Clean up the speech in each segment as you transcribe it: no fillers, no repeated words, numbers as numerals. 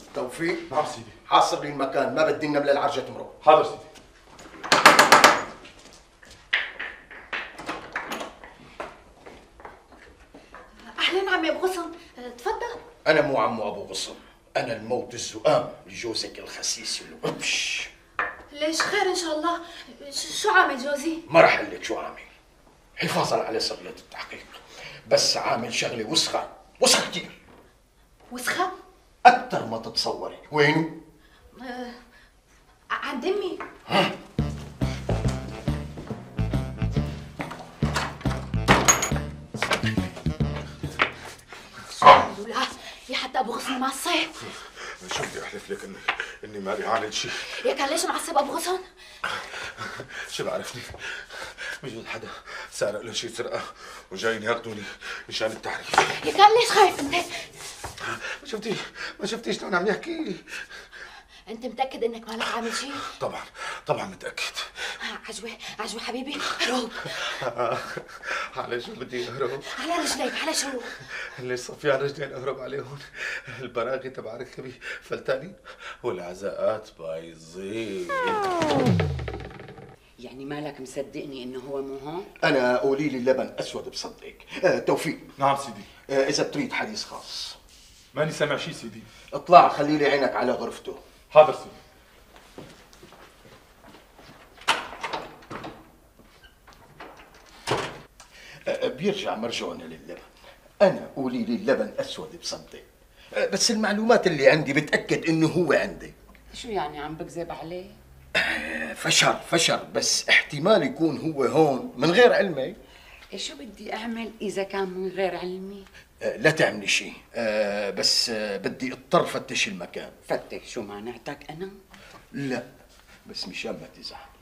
توفيق. نعم سيدي. حاصر لي المكان، ما بدي النمله العرجه تمرق. حاضر سيدي. اهلا عمي ابو غصن، تفضل. انا مو عمو ابو غصن، انا الموت الزؤام لجوزك الخسيس الوبش. ليش خير ان شاء الله؟ شو عامل جوزي؟ ما راح اقول لك شو عامل، حفاظا على سرية التحقيق، بس عامل شغله وسخه، وسخه كثير. وسخه؟ اكثر ما تتصوري. وينه؟ عند امي. ها؟ لا يا حتى ابو غصن معصب. شو بدي احلف لك اني مالي عامل شيء. يا كان ليش معصب ابو غصن؟ شو بعرفني؟ بجوز حدا سارق له شيء سرقه وجايين ياخذوني مشان التحريف. يا كان ليش خايف انت؟ ما شفتيش شلون عم يحكي؟ انت متاكد انك مالك عامل شيء؟ طبعا متاكد. عجوة حبيبي، هروب. على شو بدي اهرب؟ على رجليك. على شو؟ اللي صفيان رجلين اهرب عليهم البراغي تبع ركبي فلتانين والعزاءات بايظين. يعني مالك مصدقني انه هو مو هون؟ انا قولي لي اللبن اسود بصدقك. توفيق. نعم سيدي. اذا بتريد حديث خاص. ماني سامع شيء سيدي. اطلع خلي لي عينك على غرفته. حاضر سيدي. بيرجع مرجعنا للبن. انا قولي لي اللبن اسود بصدق، بس المعلومات اللي عندي بتاكد انه هو عندك. شو يعني عم بكذب عليه؟ فشر بس احتمال يكون هو هون من غير علمي. شو بدي اعمل اذا كان من غير علمي؟ لا تعملي شيء، بس بدي اضطر فتش المكان. فتش شو معناتك انا؟ لا بس مشان ما تزعل.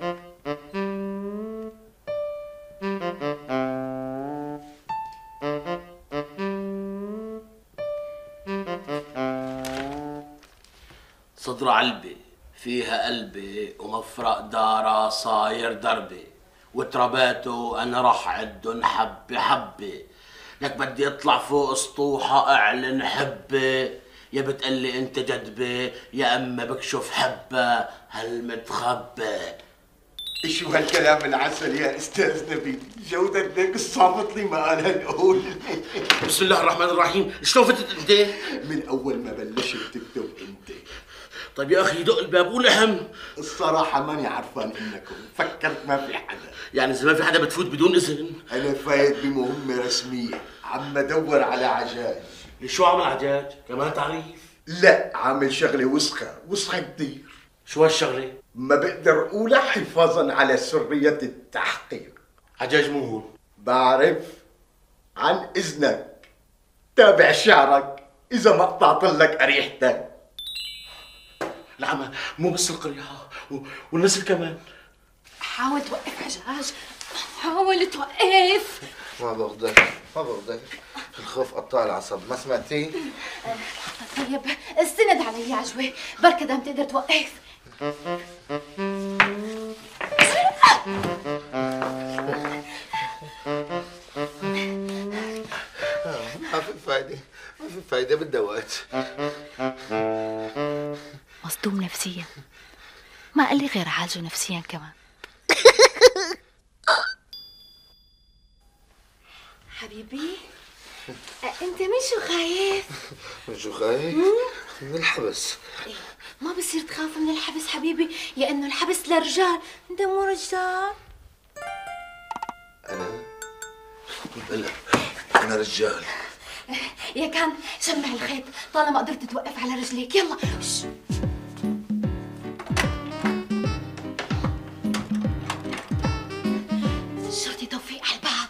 صدر علبة فيها قلبي ومفرق دارة صاير دربي، وترباته انا راح عدن حبة حبة، لك بدي اطلع فوق سطوحة اعلن حبة، يا بتقلي انت جدبة يا اما بكشف حبة هالمتخبى. شو هالكلام العسل يا استاذ نبيل، جودة لك الصامت لي ما قالها الاول. بسم الله الرحمن الرحيم، شلون فتت انت؟ من اول ما بلشت تكتب انت. طيب يا اخي دق الباب ولحم. الصراحة ماني عرفان انكم، فكرت ما في حدا. يعني اذا ما في حدا بتفوت بدون اذن؟ انا فايت بمهمة رسمية، عم ادور على عجاج. شو عمل عجاج؟ كمان تعريف؟ لا عامل شغلة وسخة كتير. شو هالشغلة؟ ما بقدر اقولها حفاظا على سرية التحقيق. عجاج مو هون. بعرف، عن اذنك تابع شعرك اذا ما قطعت لك اريحتك. العمى مو بس القريحة والنسل كمان. حاول توقف عجاج، حاول توقف. ما بقدر الخوف قطع العصب، ما سمعتي؟ طيب استند علي عجوة، بركة دام تقدر توقف. ما في فايدة بدها وقت. مصدوم نفسيا، ما قال لي غير عالجه نفسيا كمان. حبيبي انت من شو خايف؟ من شو خايف؟ من الحبس. إيه؟ ما بصير تخاف من الحبس حبيبي، لانه الحبس للرجال، انت مو رجال. بلا انا رجال. يا كان شمع الخيط طالما قدرت توقف على رجليك. يلا شرطي توفيق على الباب.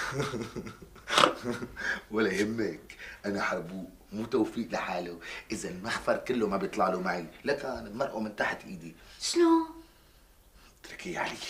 ولا يهمك، انا حربوق مو توفيق لحاله، اذا المخفر كله ما بيطلع له معي لكان بمرقه من تحت ايدي. شلون؟ اتركيه علي.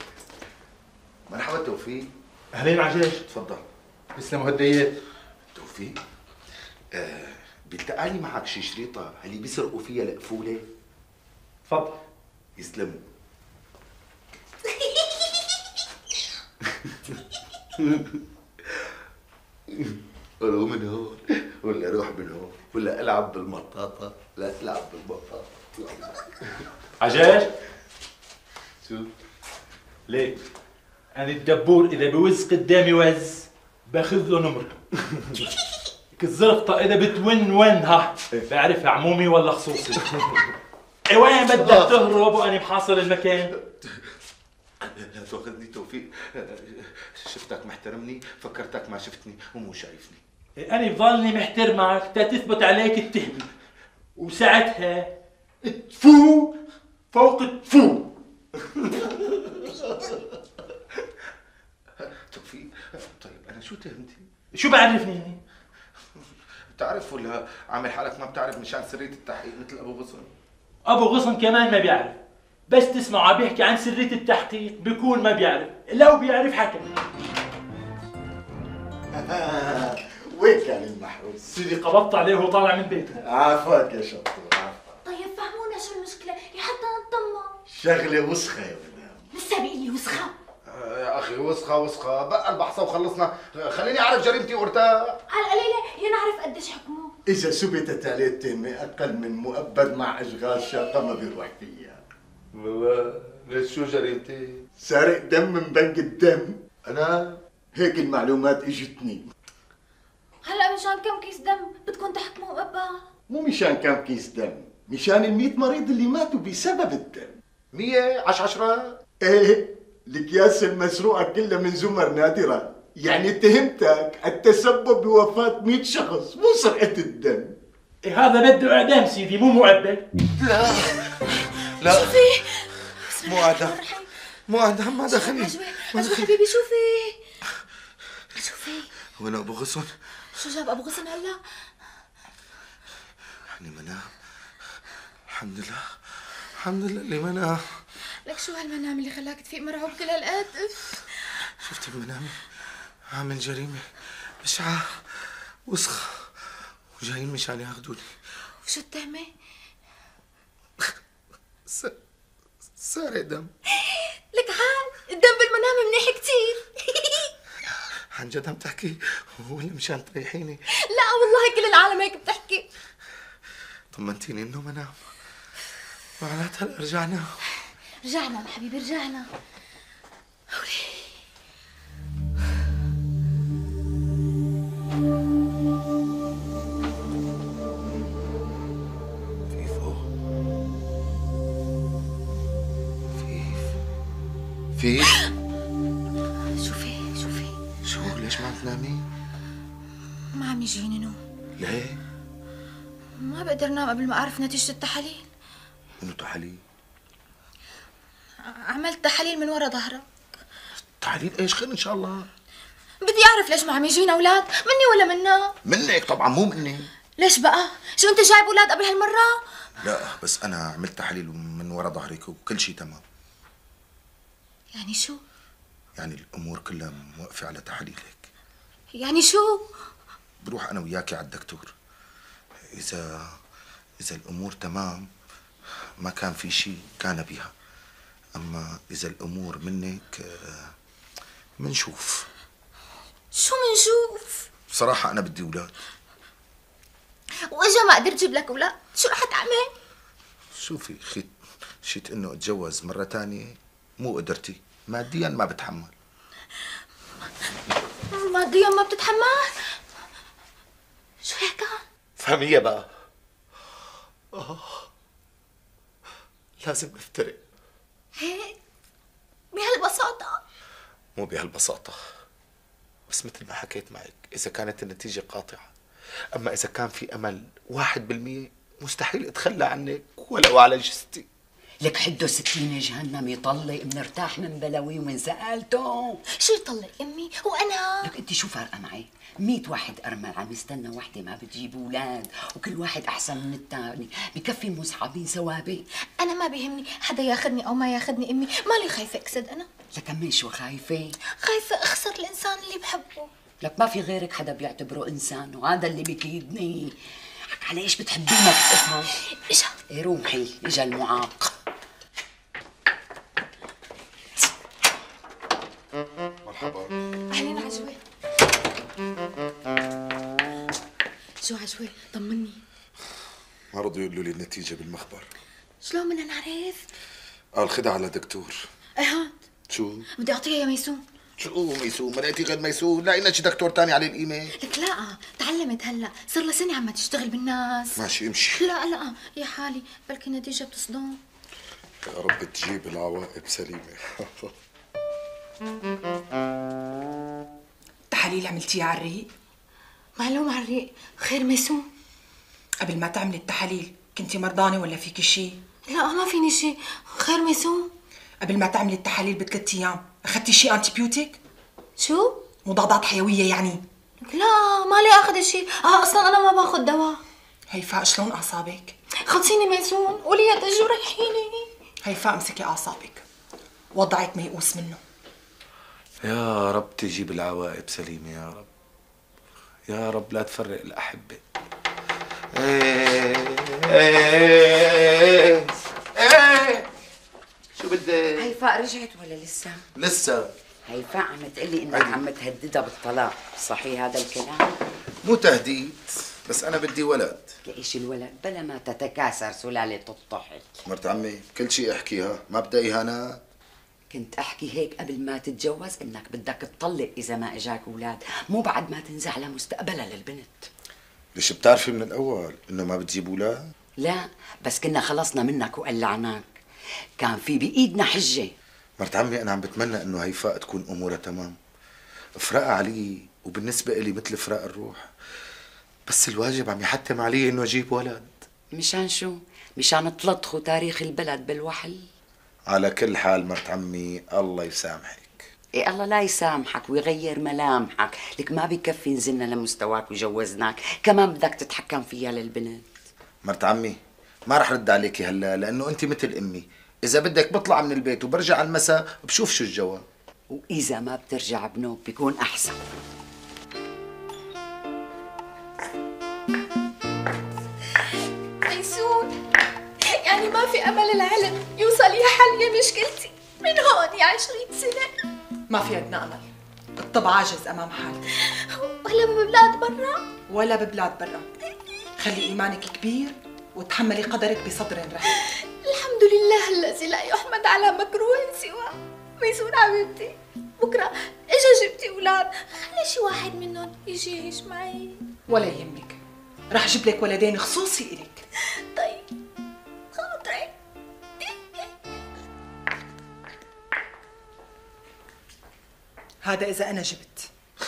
مرحبا توفيق. اهلين عجاج. تفضل. تسلموا هالديات. توفيق توفيق، بيلتقى لي معك شي شريطة اللي بيسرقوا فيها القفولة. تفضل. يسلموا. روح من هون ولا روح من هون ولا العب بالمطاطة، لا تلعب بالمطاطة. عجاج شو؟ ليك أنا الدبور إذا بوز قدامي وز باخذ له نمرة. الزلقطة إذا بتونها بعرفها عمومي ولا خصوصي. إيه وين بدك تهرب وأنا محاصر المكان؟ لا تاخذني توفيق، شفتك محترمني فكرتك ما شفتني ومو شايفني. أنا بضلني محترمك تثبت عليك التهمة، وساعتها تفو فوق تفو. توفيق طيب انا شو تهمتي؟ شو بعرفني يعني؟ بتعرف ولا عامل حالك ما بتعرف مشان سرية التحقيق مثل ابو غصن؟ ابو غصن كمان ما بيعرف، بس تسمعه عم بيحكي عن سرية التحقيق بيكون ما بيعرف، لو بيعرف حكى. وين كان المحروس؟ سيدي قبضت عليه وهو طالع من بيته. عافاك يا شطور عافاك. طيب فهمونا شو المشكلة حتى نطمن. شغلة وسخة يا مدام. لسه بيقول لي وسخة. يا اخي وسخة بقى البحثة وخلصنا، خليني اعرف جريمتي وارتاح. على القليلة ينعرف قديش حكموه. إذا ثبتت عليه التهمة أقل من مؤبد مع أشغال شاقة ما بيروح فيها. ليش شو جريمتي؟ سارق دم من بنك الدم. انا هيك المعلومات اجتني. هلا مشان كم كيس دم بدكم تحكموا أبا؟ مو مشان كم كيس دم، مشان ال100 مريض اللي ماتوا بسبب الدم. 100 10. ايه الأكياس المسروقة كلها من زمر نادرة، يعني اتهمتك التسبب بوفاة 100 شخص مو سرقة الدم. إيه هذا بده اعدام سيدي مو مؤبد. لا شو في؟ مو اعدام ما دخلني. أجوي حبيبي شو في؟ شو في؟ وين ابو غصن؟ شو جاب أبو غصن هلا؟ يعني منام. الحمد لله اللي منام. لك شو هالمنام اللي خلاك تفيق مرعوب كل هالقد؟ شفت بمنامي عامل جريمة بشعة وسخة وجايين مشان ياخذوني. وشو التهمة؟ سارق دم. لك حال الدم بالمنام منيح كتير. عن جد عم تحكي ولا مشان تريحيني؟ لا والله كل العالم هيك بتحكي. طمنتيني انه منام، معناتها رجعنا رجعنا حبيبي رجعنا. فيف شو في ليش ما عم تنامي؟ ما عم يجيني نوم. ليه؟ ما بقدر نام قبل ما اعرف نتيجة التحاليل. منو تحاليل؟ عملت تحاليل من ورا ظهرك. تحاليل ايش؟ خير ان شاء الله. بدي اعرف ليش ما عم يجينا اولاد، مني ولا منا؟ منك طبعا مو مني. ليش بقى؟ شو انت جايب اولاد قبل هالمرة؟ لا بس انا عملت تحاليل من ورا ظهرك وكل شيء تمام. يعني شو؟ يعني الامور كلها موقفه على تحاليلك. يعني شو؟ بروح انا وياكي على الدكتور، اذا الامور تمام ما كان في شيء كان بها، اما اذا الامور منك منشوف. شو منشوف؟ بصراحه انا بدي اولاد. واجا ما قدرت اجيب لك اولاد، شو رح تعمل؟ شوفي خيت انه اتجوز مره تانية مو قدرتي، ماديا ما بتحمل. ماديا ما بتتحمل؟ شو هيك كان؟ فهمية بقى. لازم نفترق. هيك بهالبساطة؟ مو بهالبساطة، بس مثل ما حكيت معك إذا كانت النتيجة قاطعة، أما إذا كان في أمل 1% مستحيل أتخلى عنك ولو على جثتي. لك حده 60 جهنم يطلق منرتاح من بلاوي ومن سألته. شو يطلق امي وانا؟ لك انت شو فارقه معي؟ 100 واحد ارمل عم يستنى وحده ما بتجيب اولاد، وكل واحد احسن من الثاني، بكفي مصحابين سوابق. انا ما بيهمني حدا ياخذني او ما ياخذني امي، مالي خايفه اكسد انا. لك امي شو خايفه؟ خايفه اخسر الانسان اللي بحبه. لك ما في غيرك حدا بيعتبره انسان، وهذا اللي بكيدني. على ايش بتحبيه ما بتفهم. اجا. إيه روحي، اجا المعاق. مرحبا. اهلين عجوة. شو عجوة؟ طمني. ما رضوا يقولوا لي النتيجة بالمخبر. شلون بدنا نعرف؟ قال خدها على دكتور. ايه هات. شو؟ بدي اعطيها يا ميسون. شو ميسون؟ ما لقيتي غير ميسون؟ لاقي لنا شي دكتور تاني على الايميل؟ لك لا، تعلمت هلا، صار لها سنة عم تشتغل بالناس. ماشي امشي. لا يا حالي، بلكي النتيجة بتصدم. يا رب تجيب العواقب سليمة. التحاليل عملتيها على الريق؟ معلوم على الريق. خير ميسون؟ قبل ما تعملي التحاليل كنتي مرضانة ولا فيكي شيء؟ لا ما فيني شيء. خير ميسون؟ قبل ما تعملي التحاليل ب3 ايام اخذتي شيء انتيبيوتيك؟ شو؟ مضادات حيوية يعني؟ لا مالي اخذ شيء. اصلا انا ما باخذ دواء. هيفاء شلون اعصابك؟ خلصيني ميسون، قولي يا تجو ريحيني. هيفاء امسكي اعصابك، وضعك ميؤوس منه. يا رب تجيب العواقب سليمة يا رب. يا رب لا تفرق الأحبة. شو بدك؟ هيفاء رجعت ولا لسه؟ لسه. هيفاء عم تقلي انك عم تهددها بالطلاق، صحيح هذا الكلام؟ مو تهديد، بس أنا بدي ولد. لإيش الولد؟ بلا ما تتكاثر سلالة الطحل. مرت عمي كل شيء احكيها، ما بدي إهانات. كنت احكي هيك قبل ما تتجوز انك بدك تطلق اذا ما اجاك اولاد، مو بعد ما تنزع لمستقبلها للبنت. ليش بتعرفي من الأول إنه ما بتجيب ولاد؟ لا بس كنا خلصنا منك وقلعناك، كان في بايدنا حجه. مرت عمي أنا عم بتمنى إنه هيفاء تكون أمورها تمام. فراقها علي وبالنسبة إلي مثل فراق الروح، بس الواجب عم يحتم علي إنه أجيب ولد. مشان شو؟ مشان تلطخوا تاريخ البلد بالوحل؟ على كل حال مرت عمي الله يسامحك. إيه الله لا يسامحك ويغير ملامحك، لك ما بكفي نزلنا لمستواك وجوزناك، كمان بدك تتحكم فيها للبنت. مرت عمي ما رح رد عليكي هلا لأنه أنت مثل أمي، إذا بدك بطلع من البيت وبرجع على المساء بشوف شو الجواب. وإذا ما بترجع بنوب بيكون أحسن. ميسون، يعني ما في امل العلم يوصل يحل يا مشكلتي من هون يا 20 سنة؟ ما في عندنا امل، الطب عاجز امام حالتك. ولا ببلاد برا؟ ولا ببلاد برا. خلي ايمانك كبير وتحملي قدرك بصدر رحب. الحمد لله الذي لا يحمد على مكروه سواه. ميسون حبيبتي، بكره اجا جبتي اولاد، خلي شي واحد منهم يجي يعيش معي. ولا يهمك، رح اجيب لك ولدين خصوصي الك. طيب خاطرك. هذا اذا انا جبت.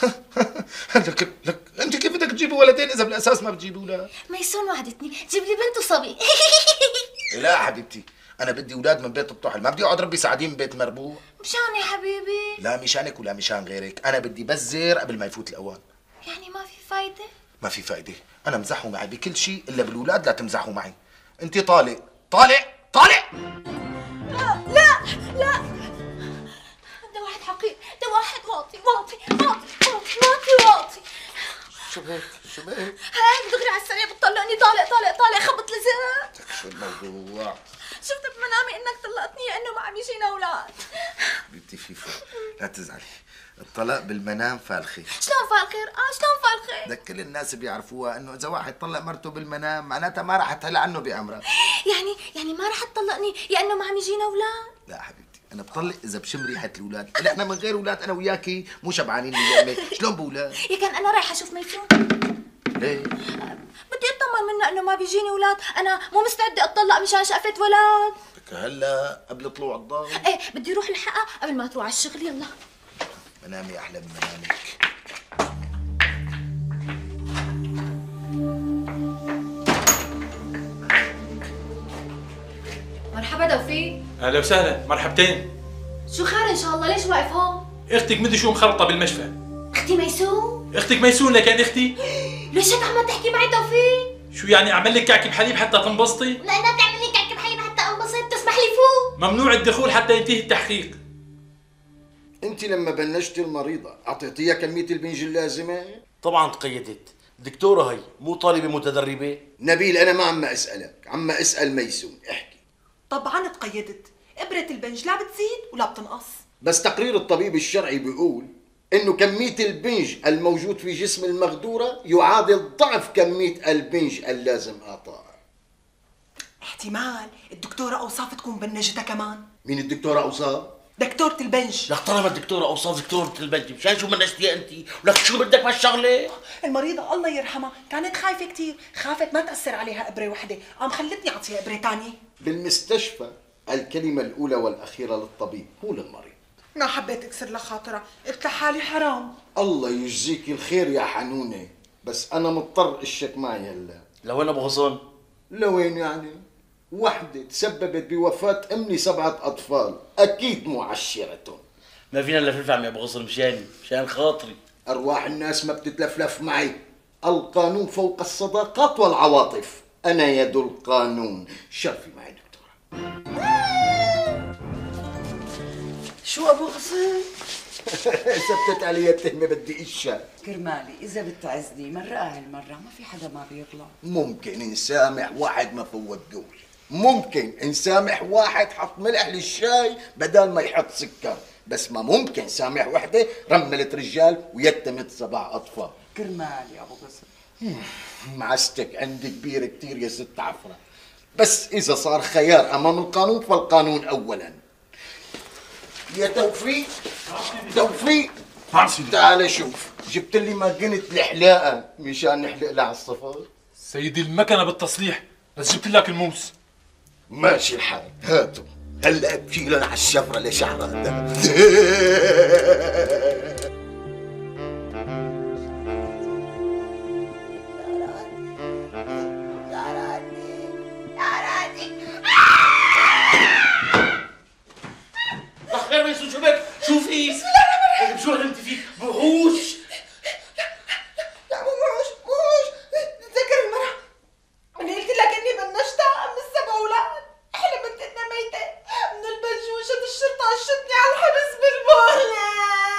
لك أنت كيف بدك تجيبي ولدين إذا بالأساس ما بتجيبي ولاد؟ ميسون وعدتني جيب لي بنت وصبي. لا حبيبتي، أنا بدي أولاد من بيت الطحل، ما بدي أقعد ربي سعدين من بيت مربوع. مشان يا حبيبي. لا مشانك ولا مشان غيرك، أنا بدي بزر قبل ما يفوت الأوان. يعني ما في فايدة؟ ما في فايدة، أنا مزحوا معي بكل شيء إلا بالأولاد لا تمزحوا معي. أنت طالق طالق طالق. لا ده واحد حقير، ده واحد واطي واطي واطي واطي واطي واطي. شو بهيك؟ شو بهيك؟ هيك دغري على السريع بتطلقني طالق خبط لزق. شو الموضوع؟ شفت بمنامي انك طلقتني انه ما عم يجينا اولاد. حبيبتي فيفا لا تزعلي، الطلاق بالمنام فالخي. شلون فال خير؟ شلون فال خير؟ لك كل الناس بيعرفوها انه اذا واحد طلق مرته بالمنام معناتها ما راح تهلا عنه بامرها. يعني ما رح تطلقني لانه ما عم يجينا اولاد؟ لا حبيبتي انا بطلق اذا بشم ريحه الاولاد، هلا احنا من غير اولاد انا وياكي مو شبعانين اللقمه، شلون بولاد؟ يا كان انا رايحه اشوف ميسون. ليه؟ بدي اطمن منه انه ما بيجيني اولاد، انا مو مستعده اتطلق مشان شقفه ولد. لك هلا قبل طلوع الضوء؟ ايه بدي اروح الحقها قبل ما تروح على الشغل. يلا منامي احلى من منامك. مرحبا توفيق. اهلا وسهلا، مرحبتين. شو خير ان شاء الله؟ ليش واقف هون؟ اختك مدري شو مخرطه بالمشفى. اختي ميسون؟ اختك ميسون لكان اختي؟ ليش هيك عم تحكي معي توفيق؟ شو يعني اعمل لك كعك بحليب حتى تنبسطي؟ لانها تعمل لي كعك بحليب حتى انبسط، تسمح لي فوق. ممنوع الدخول حتى ينتهي التحقيق. انت لما بنجتي المريضة اعطيتيها كمية البنج اللازمة؟ طبعا تقيدت. دكتورة هي مو طالبة متدربة. نبيل انا ما عم اسألك، عم اسأل ميسون، احكي. طبعا تقيدت، إبرة البنج لا بتزيد ولا بتنقص. بس تقرير الطبيب الشرعي بيقول انه كمية البنج الموجود في جسم المغدورة يعادل ضعف كمية البنج اللازم اعطائها. احتمال الدكتورة أوصاف تكون بنجتها كمان. مين الدكتورة اوصاف؟ دكتورة البنج. لك طالما الدكتورة أوصاف دكتورة البنج مشان شو منجتيها أنت؟ ولك شو بدك بهالشغلة؟ المريضة الله يرحمها كانت خايفة كتير، خافت ما تأثر عليها إبرة وحدة، قام خلتني أعطيها إبرة تانية. بالمستشفى الكلمة الأولى والأخيرة للطبيب مو للمريض. ما حبيت أكسر لها خاطرها، قلت لحالي حرام. الله يجزيك الخير يا حنونة، بس أنا مضطر أشك معي هلا. لوين أبو غصن؟ لوين يعني؟ وحدة تسببت بوفاة أمي 7 أطفال، أكيد مو عشيرتهم. ما فينا إلا فلفل عم يا أبو غصن مشان خاطري. أرواح الناس ما بتتلفلف معي، القانون فوق الصداقات والعواطف، أنا يد القانون. شرفي معي دكتورة. شو ابو غصن؟ ثبتت علي التهمة بدي إشا. كرمالي اذا بتعزني مرة هالمرة ما في حدا ما بيطلع. ممكن نسامح واحد ما فوت قول، ممكن نسامح واحد حط ملح للشاي بدل ما يحط سكر، بس ما ممكن سامح وحدة رملت رجال ويتمت 7 أطفال. كرمالي ابو غصن. معستك عندي كبير كتير يا ست عفرة، بس إذا صار خيار أمام القانون فالقانون أولا. يا توفيق، توفيق تعال شوف، جبت لي ماكينة الحلاقة مشان نحلق لها على الصفر. سيدي المكنة بالتصليح، بس جبت لك الموس. ماشي الحال، هاتوا هلا ابكي لنا على الشفرة لشعرها ده. خير ميسون شو بك؟ شو في؟ بسم الله الرحمن الرحيم. شو علمتي فيك؟ بوحوش. لا مو موش، تذكر المرة أنا قلت لك إني بنجتها من 7 أولاد، حلمت إنها ميتة من البنجوشة الشرطة عشتني على الحبس بالبولة.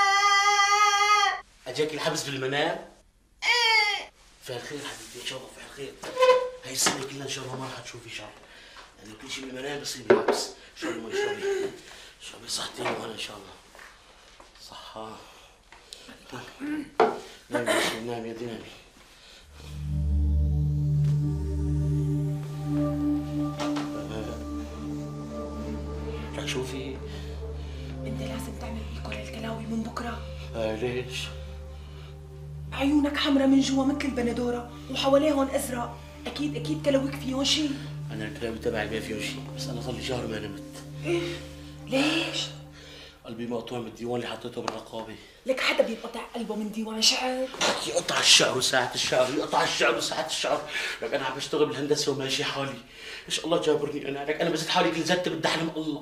اجاك الحبس بالمنام؟ في الخير حبيبتي ان شاء الله في الخير. هاي السنة كلها ان شاء الله ما رح تشوفي شر. يعني كل شيء بالمنام بصير بالعكس. شربي مي شربي صحتين وانا ان شاء الله. صحة. نامي يا شيخ نامي يا دي نامي. لك شوفي أنت لازم تعمل إيكو للكلاوي من بكرة. ليش؟ عيونك حمرا من جوا مثل البندورة وحواليهم أزرق، أكيد كلاويك فيهم شيء. أنا الكلام تبعي ما فيه شيء، بس أنا صار لي شهر ما نمت. إيه؟ ليش؟ قلبي مقطوع من الديوان اللي حطيته بالرقابة. لك حدا بينقطع قلبه من ديوان شعر؟ يقطع الشعر وساعة الشعر، يقطع الشعر وساعة الشعر. لك أنا عم بشتغل بالهندسة وماشي حالي. إيش الله جابرني أنا؟ لك أنا بزت حالي كل زتة بدي أحلم الله.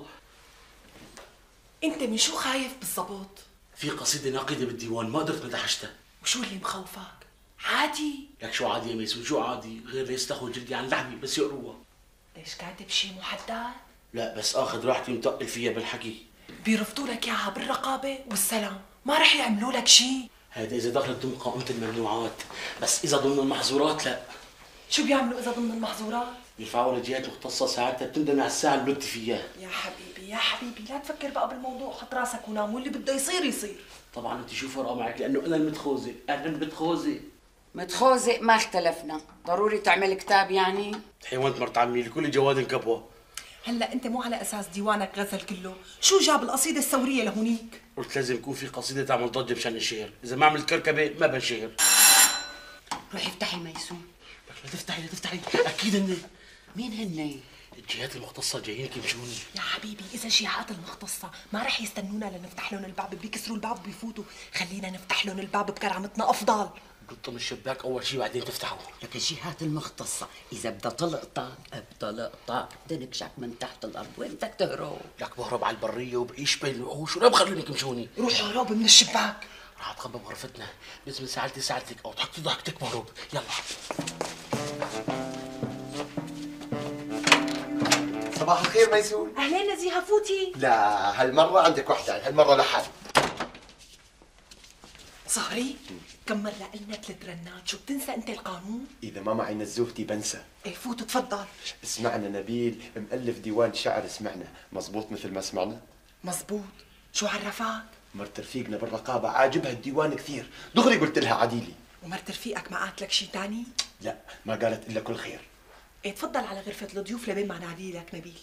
أنت من شو خايف بالضبط؟ في قصيدة ناقدة بالديوان ما قدرت ما دحشتها. وشو اللي مخوفك؟ عادي. لك شو عادي يا ميسون شو عادي؟ غير يستخوا جلدي عن لحمي بس يقروها. ليش كاتب شيء محدد؟ لا بس آخذ راحتي ومتقل فيها بالحكي. بيرفضوا لك اياها بالرقابه والسلام، ما رح يعملوا لك شيء. هذا إذا دخلت ضمن قائمة الممنوعات، بس إذا ضمن المحظورات لا. شو بيعملوا اذا ضمن المحظورات؟ بيرفعوا لجهات مختصة ساعتها بتندم على الساعة اللي بلدتي فيها. يا حبيبي لا تفكر بقى بالموضوع، حط راسك ونام واللي بده يصير يصير. طبعا انت شو فرقة معك لأنه أنا المتخوذة. متخوزق ما اختلفنا، ضروري تعمل كتاب يعني؟ حيوانت مرت عمي لكل جواد كبوة. هلا انت مو على اساس ديوانك غزل كله، شو جاب القصيده الثوريه لهونيك؟ قلت لازم يكون في قصيدة تعمل ضجة مشان الشهر، إذا ما عملت كركبة ما بنشهر. روحي افتحي ميسون. لا تفتحي أكيد هن. مين هن؟ الجهات المختصة جايين يمشوني. يا حبيبي اذا الجهات المختصه ما رح يستنونا لنفتح لهم الباب، بيكسروا الباب وبيفوتوا، خلينا نفتح لهم الباب بكرامتنا افضل. قطوا من الشباك أول شيء بعدين تفتحوا. لك الجهات المختصة إذا بدها تلقطك بتنكشك من تحت الأرض، وين بدك تهرب؟ لك بهرب على البرية وبعيش بين الوحوش ولا بخلوني يمشوني. روح هرب من الشباك. راح اتخبى بغرفتنا، بس من ساعتك او ضحكتي ضحكتك بهرب. يلا صباح الخير ميسون. اهلين نزيهه فوتي. لا هالمرة عندك وحدة، هالمرة لحال. صهري كم مرة قلنا 3 رنات، شو بتنسى انت القانون؟ إذا ما معي نزوهتي بنسى. ايه فوت تفضل. اسمعنا نبيل مؤلف ديوان شعر، اسمعنا مزبوط مثل ما سمعنا؟ مزبوط. شو عرفك؟ مرت رفيقنا بالرقابة عاجبها الديوان كثير، دغري قلت لها عديلي. ومرت رفيقك ما قالت لك شي تاني؟ لا ما قالت إلا كل خير. ايه تفضل على غرفة الضيوف لبين ما نعدي لك نبيل.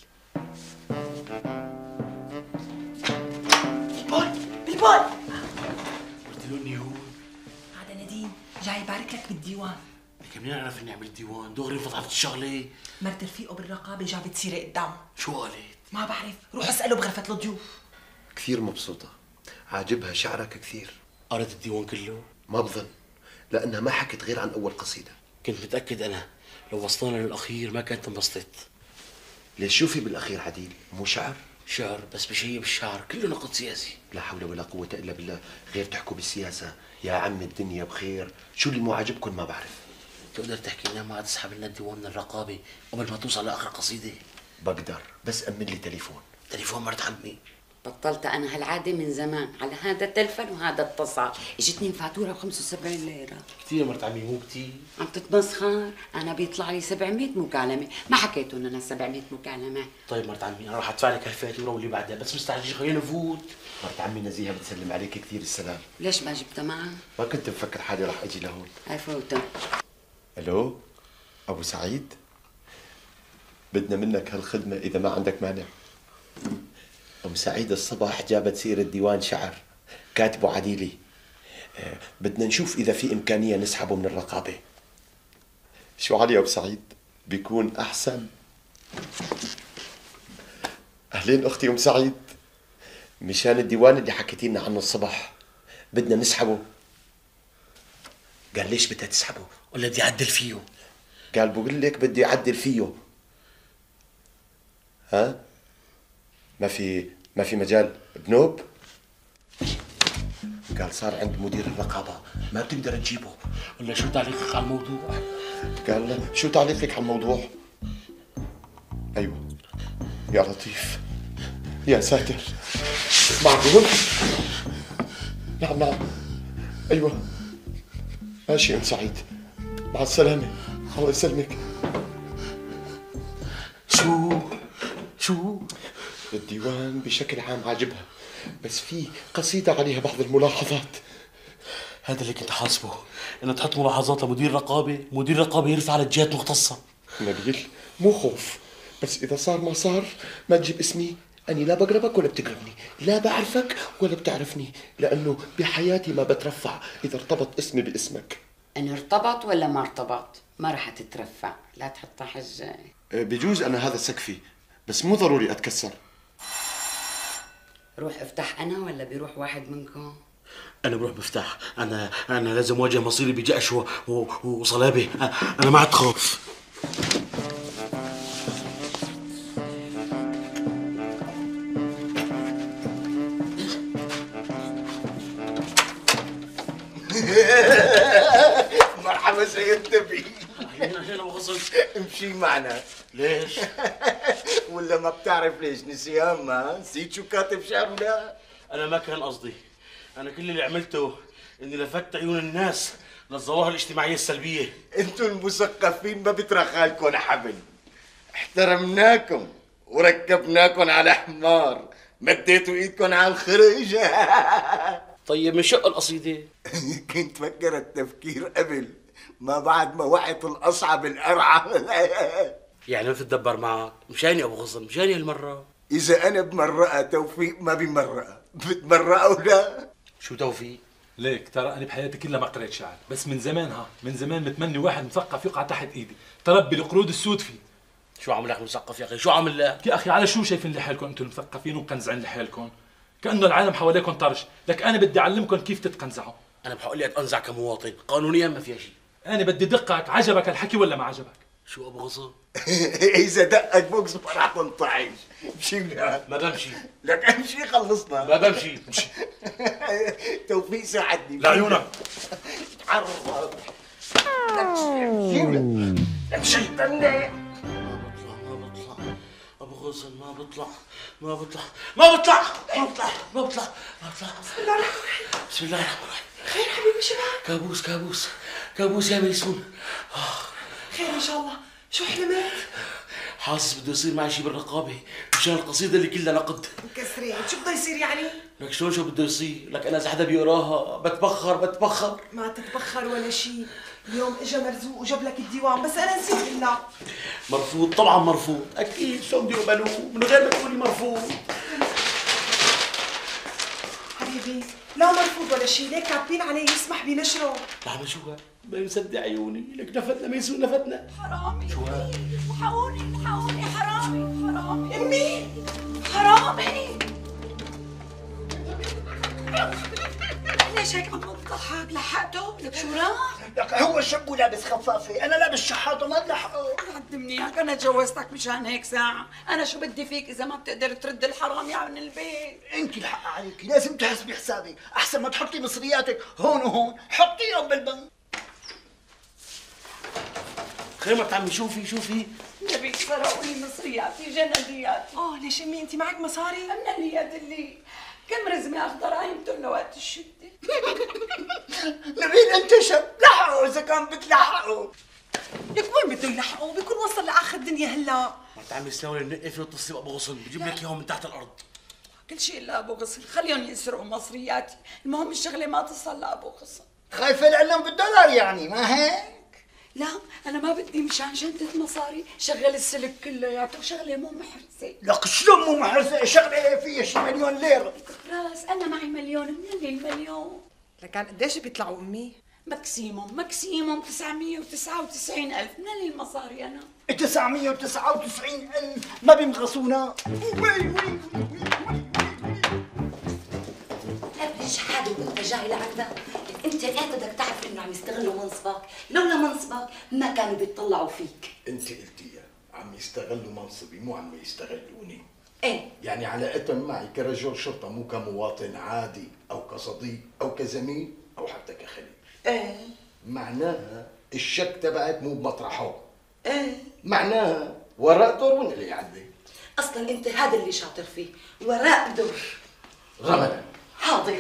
بالبول قلت له اني هو هذا نديم جاي يبارك لك بالديوان. لكن منين عرف اني عملت ديوان؟ دغري انفضحت الشغله. مرت رفيقه بالرقابة جابت سيرة قدامه. شو قالت؟ ما بعرف، روح اسأله بغرفة الضيوف. كثير مبسوطة، عاجبها شعرك كثير. قرأت الديوان كله؟ ما بظن، لأنها ما حكت غير عن أول قصيدة. كنت متأكد أنا لو وصلنا للأخير ما كانت انبسطت. ليش شوفي بالأخير عديل؟ مو شعر؟ شعر بس بشيء بالشعر كله نقد سياسي. لا حول ولا قوة إلا بالله، غير تحكوا بالسياسة. يا عم الدنيا بخير، شو اللي مو عاجبكم ما بعرف. تقدر تحكي لنا ما تسحب لنا الديوان من الرقابة قبل ما توصل لآخر قصيدة؟ بقدر، بس أمن لي تليفون. تليفون مرت عمي. بطلت انا هالعاده من زمان، على هذا التلفن وهذا اتصل، اجتني فاتوره ب75 ليره. كثير مرت عمي، مو كثير. عم تتمسخر؟ انا بيطلع لي 700 مكالمه، ما حكيتهم انا 700 مكالمه. طيب مرت عمي انا راح ادفع لك هالفاتوره واللي بعدها، بس مستعجل خلينا نفوت. مرت عمي نزيهة بتسلم عليك كثير السلام. ليش ما جبتها معها؟ ما كنت مفكر حالي راح أجي لهون. هاي فوتها. ألو أبو سعيد، بدنا منك هالخدمة إذا ما عندك مانع. أم سعيد الصباح جابت سيرة ديوان شعر كاتبه عديلي، بدنا نشوف إذا في إمكانية نسحبه من الرقابة. شو علي أبو سعيد؟ بيكون أحسن. أهلين أختي أم سعيد، مشان الديوان اللي حكيتي لنا عنه الصبح بدنا نسحبه. قال ليش بدها تسحبه؟ ولا بدي اعدل فيه؟ قال بقول لك بدي أعدل فيه. ها؟ ما في مجال بنوب؟ قال صار عند مدير الرقابة ما بتقدر تجيبه. ولا شو تعليقك على الموضوع؟ قال له شو تعليقك على الموضوع؟ ايوه يا لطيف يا ساتر، معقول؟ نعم ايوه ماشي ام سعيد، مع السلامة، الله يسلمك. شو الديوان بشكل عام عاجبها، بس في قصيدة عليها بعض الملاحظات. هذا اللي كنت حاسبه، انه تحط ملاحظات لمدير رقابه، مدير رقابه يرفع على الجهات المختصه. نبيل مو خوف، بس اذا صار ما صار ما تجيب اسمي. اني لا بقربك ولا بتقربني، لا بعرفك ولا بتعرفني، لانه بحياتي ما بترفع اذا ارتبط اسمي باسمك. ان ارتبط ولا ما ارتبط ما راح تترفع، لا تحطها حجه. بجوز انا هذا سقفي، بس مو ضروري اتكسر. روح افتح انا ولا بيروح واحد منكم؟ انا بروح بفتح، انا لازم اواجه مصيري بجأش وصلابه، انا ما عاد خوف. مرحبا سيد تبي. اهلا ابو غصن. امشي معنا. ليش؟ ولا ما بتعرف ليش؟ نسيان؟ ما نسيت شو كاتب شعر؟ لا انا ما كان قصدي، انا كل اللي عملته اني لفت عيون الناس للظواهر الاجتماعيه السلبيه. انتوا المثقفين ما بترخالكم حبل، احترمناكم وركبناكم على حمار، مديتوا ايدكم على الخرج. طيب من شق القصيده؟ كنت فكر التفكير قبل، ما بعد ما وقعت الأصعب القرعة. يعني ما بتتدبر معك؟ مشاني ابو غصن، مشاني هالمره. إذا أنا بمرقة توفيق ما بمرقة، بتمرقة ولا؟ شو توفيق؟ ليك ترى انا بحياتي كلها ما قريت شعر، بس من زمان من زمان متمني واحد مثقف يقع تحت ايدي، تربي القرود السود فيه. شو عامل لك مثقف يا اخي؟ شو عامل لك؟ يا اخي على شو شايفين لحالكم انتم المثقفين ومقنزعين لحالكم؟ كانه العالم حواليكم طرش، لك انا بدي اعلمكم كيف تتقنزعوا. انا بحق لي اتقنزع كمواطن، قانونيا ما فيها شيء. انا بدي دقك، عجبك الحكي ولا ما عجبك؟ شو ابو غصن؟ إذا دقك بوكس ما راح تنطعش. امشي منها. ما بمشي. لك امشي خلصنا. ما بمشي. امشي. توفيق ساعدني. لعيونك. تعرف. امشي. ما بطلع ابو غصن ما بطلع ما بطلع ما بطلع ما بطلع ما بطلع ما بطلع. بسم الله الرحمن الرحيم. خير حبيبي شو معك؟ كابوس كابوس كابوس يا ميسون. خير ان شاء الله. شو حلمت؟ حاسس بده يصير معي شي بالرقابه مشان القصيده اللي كلها نقد. مكسرين. شو بده يصير يعني؟ لك شلون شو بده يصير؟ لك انا اذا حدا بيقراها بتبخر. ما تتبخر ولا شيء. اليوم اجى مرزوق وجاب لك الديوان بس انا نسيت بالله. مرفوض طبعا مرفوض اكيد. شلون بده يقبلوه من غير ما تقولي مرفوض؟ حبيبي لا مرفوض ولا شيء، ليك كاتبين عليه يسمح بنشره. لحظة شو هاد؟ ما مصدق عيوني. لك نفتنا ميسون نفتنا. حرامي شو هاد؟ الحقوني حرامي امي حرامي. ليش هيك عم تضحك؟ لحقته؟ لك شو راح؟ لك هو شاب ولابس خفافه، انا لابس شحاط وما بلحقه. قدمني اياك، انا تجوزتك مشان هيك ساعة، أنا شو بدي فيك إذا ما بتقدر ترد الحرامي عن البيت؟ انت الحق عليكي، لازم تحسبي حسابك، احسن ما تحطي مصرياتك هون وهون، حطيهم بالبنك. خيمة عمي شوفي نبي سرقوا لي مصرياتي جندياتي. ليش امي انت معك مصاري؟ أنا اللي يدلي كم رزمة أخضر عينتن لوقت الشدة. نبيل انت شاب، لحقوا اذا كان بتلحقوا. لك وين بده يلحقوا؟ بيكون وصل لاخر الدنيا هلا. مرت عمي سلاوي النقفة واتصلي بأبو غصن بجيب لك اياهم من تحت الأرض. كل شيء إلا أبو غصن، خليهم يسرقوا مصرياتي، المهم الشغلة ما تصل لأبو غصن. خايفه لعلهم بالدولار يعني، ما هيك؟ لا أنا ما بدي مشان شنطة مصاري شغل السلك كلياته، شغلة مو محرزة. لك شلون مو محرزه؟ شغله فيها شي مليون ليره. راس أنا معي مليون، من اللي المليون؟ لكان قديش بيطلعوا امي؟ ماكسيموم 999,000 من اللي المصاري أنا؟ 999,000 ما بيمغصونا. ليش حدا وانت جاي لعندك؟ انت ليه بدك تعرف انه عم يستغلوا منصبك؟ لولا منصبك ما كانوا بيطلعوا فيك. انت قلتيها عم يستغلوا منصبي مو عم يستغلوني. ايه يعني علاقتهم معي كرجل شرطه مو كمواطن عادي او كصديق او كزميل او حتى كخليل. ايه معناها الشك تبعك مو بمطرحه. ايه معناها وراء دور اللي عندي. اصلا انت هذا اللي شاطر فيه، وراء دور. رملا حاضر.